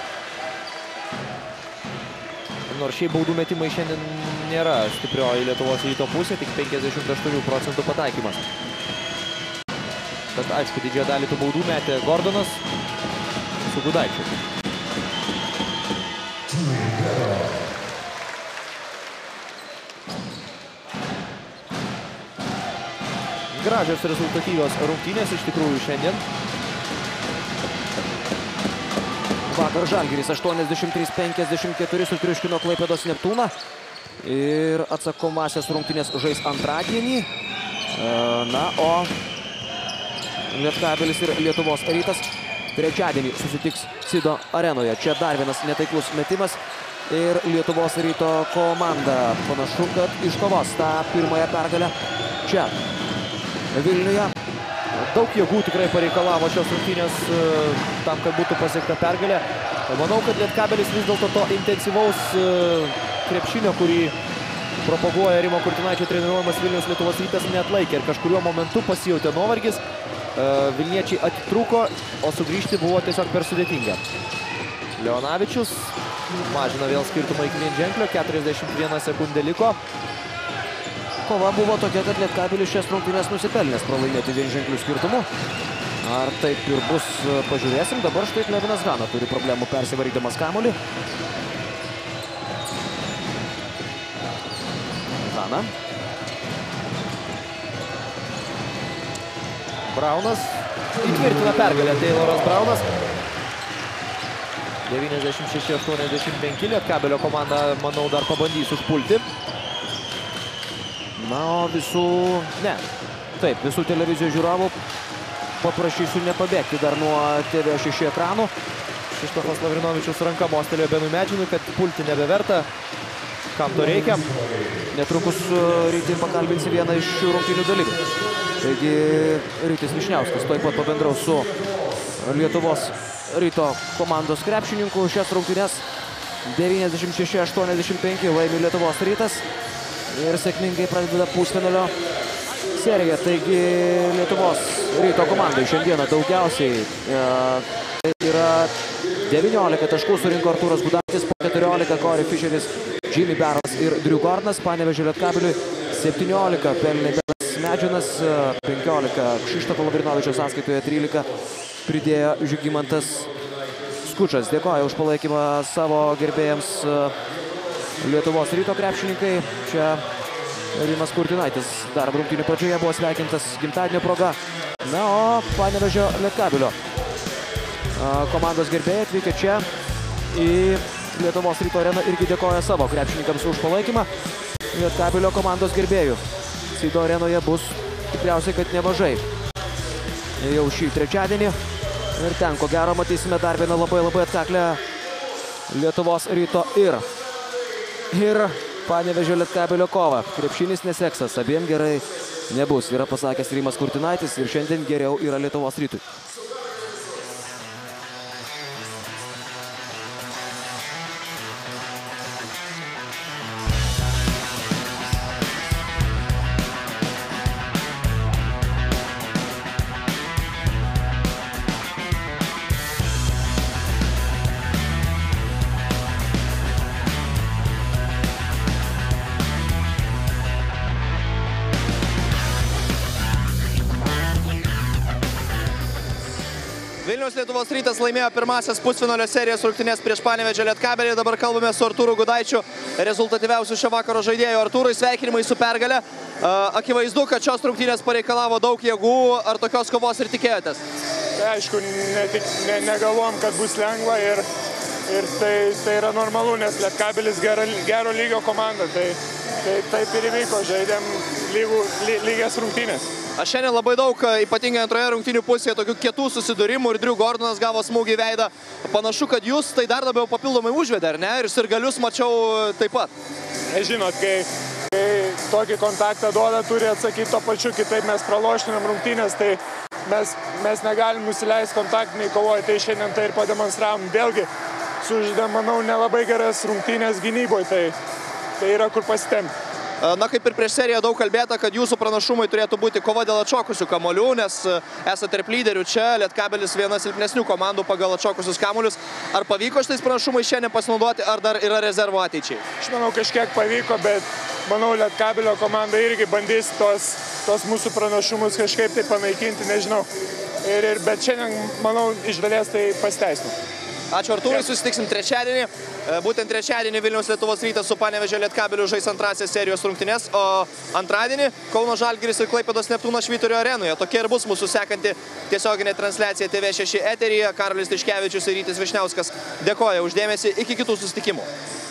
Nors šiaip baudų metimai šiandien nėra stiprioji Lietuvos Ryto pusė, tik 58% pataikymas. Bet aišku, didžiąją dalį tų baudų metė Gordonas su Gudaičiu. Gražios rezultatyvios rungtynės iš tikrųjų šiandien. Vakar Žalgiris 83-54 sutriuškino Klaipėdos Neptūną. Ir atsakomąsias rungtynės žais antradienį. Na, o Lietkabelis ir Lietuvos Rytas trečiadienį susitiks Cido arenoje. Čia dar vienas netaiklus metimas. Ir Lietuvos Ryto komanda panašu, kad iškovos tą pirmąją pergalę čia Vilniuje. Daug jėgų tikrai pareikalavo šios rungtynės tam, kad būtų pasiekta pergalė. Manau, kad Lietkabelis vis dėlto to intensyvaus krepšinio, kurį propaguoja Rimo Kurtinaičio treniruojamas Vilniaus Lietuvos Rytas, neatlaikė. Ir kažkuriuo momentu pasijautė nuovargis. Vilniečiai atitrūko, o sugrįžti buvo tiesiog per sudėtinga. Leonavičius mažina vėl skirtumą iki vienženklio, 41 sekundė liko. Kova buvo tokia, kad Lietkabelis šias rungtynės nusipelnęs pralaimėti vienženklių skirtumu. Ar taip ir bus, pažiūrėsim. Dabar štai Levinas Gana turi problemų persivarydamas kamuolį. Gana. Braunas įtvirtina pergalę. Tayloras Braunas. 96-85. Lietkabelio komanda, manau, dar pabandys užpulti. Na, o visų... Ne. Taip, visų televizijos žiūrovų paprašysiu nepabėgti dar nuo TV6 ekranų. Krzysztofas Lavrinovičius ranka mostelėjo Benui Medžianui, kad pulti nebeverta. Kam to reikia? Netrukus Rytį pakalbinsi vieną iš šių rungtynių dalyvių. Taigi Rytis Vyšniauskas taip pat pabendraus su Lietuvos Ryto komandos krepšininku. Šias rungtynės 96-85 laimi Lietuvos Rytas ir sėkmingai pradeda pusfinalio seriją. Taigi Lietuvos Ryto komandai šiandieną daugiausiai yra 19 taškų surinko Artūras Gudaitis, po 14 Corey Fisheris, Jimmy Baronas ir Drew Gordonas. Panevėžio Lietkabeliui 17 pelnė Benas Medžinas, 15 Kšištofo Lavrinovičiaus sąskaitoje, 13 pridėjo Žygimantas Skučas. Dėkoja už palaikymą savo gerbėjams Lietuvos Ryto krepšininkai. Čia Rimas Kurtinaitis dar rungtynių pradžioje buvo sveikintas gimtadienio proga. Na, o Panevėžio Lietkabelio komandos gerbėjai atvykę čia į Lietuvos Ryto areną irgi dėkoja savo krepšininkams už palaikymą. Lietkabelio komandos gerbėjų Sydo arenoje bus tikriausiai, kad nemažai. Jau šį trečiadienį. Ir ten, ko gero, matysime dar vieną labai atkaklę Lietuvos Ryto ir Panevėžio Lietkabelio kovą. Krepšinis neseksas, abiem gerai nebus, yra pasakęs Rimas Kurtinaitis, ir šiandien geriau yra Lietuvos Rytui. Vilniaus Lietuvos Rytas laimėjo pirmasias pusfinalio serijos rungtynes prieš Panevėžio Lietkabelį. Dabar kalbame su Artūru Gudaičiu, rezultatyviausiu šio vakaro žaidėjų. Artūrai, sveikinimai su pergale. Akivaizdu, kad šios rungtynės pareikalavo daug jėgų. Ar tokios kovos ir tikėjotės? Tai aišku, negalvom, kad bus lengva ir tai yra normalu, nes Lietkabelis gero lygio komanda. Tai taip ir įvyko, žaidėm lygias rungtynės. Aš šiandien labai daug, ypatingai antroje rungtynių pusėje, tokių kietų susidūrimų ir Drew Gordonas gavo smūgį į veidą. Panašu, kad jūs tai dar labiau papildomai užvedė, ar ne? Ir sirgalius mačiau taip pat. Žinot, kai tokį kontaktą duoda, turi atsakyti to pačiu, kitaip mes pralošinam rungtynės, tai mes negalim nusileisti kontaktiniai kovoje, tai šiandien tai ir pademonstravom. Vėlgi, sužaidėm, manau, nelabai geras rungtynės gynyboje, tai yra kur pasitemti. Na, kaip ir prieš seriją daug kalbėta, kad jūsų pranašumai turėtų būti kova dėl atšokusių kamuolių, nes esate tarp lyderių čia, Lietkabelis viena silpnesnių komandų pagal atšokusius kamuolius. Ar pavyko šitais pranašumais šiandien pasinaudoti, ar dar yra rezervo ateičiai? Aš manau, kažkiek pavyko, bet manau, Lietkabelio komanda irgi bandys tos mūsų pranašumus kažkaip tai panaikinti, nežinau. Bet šiandien, manau, iš dalies tai pasiteisino. Ačiū Artūrai, susitiksim trečiadienį. Būtent trečiadienį Vilniaus Lietuvos Rytas su Panevėžio Lietkabeliu žais antrąsias serijos rungtynes, o antradienį Kauno Žalgiris ir Klaipėdos Neptūnas Švyturio arenoje. Tokia ir bus mūsų sekanti tiesioginė transliacija TV6 eteryje. Karolis Tiškevičius ir Rytis Vyšniauskas dėkoja už dėmesį. Iki kitų susitikimų.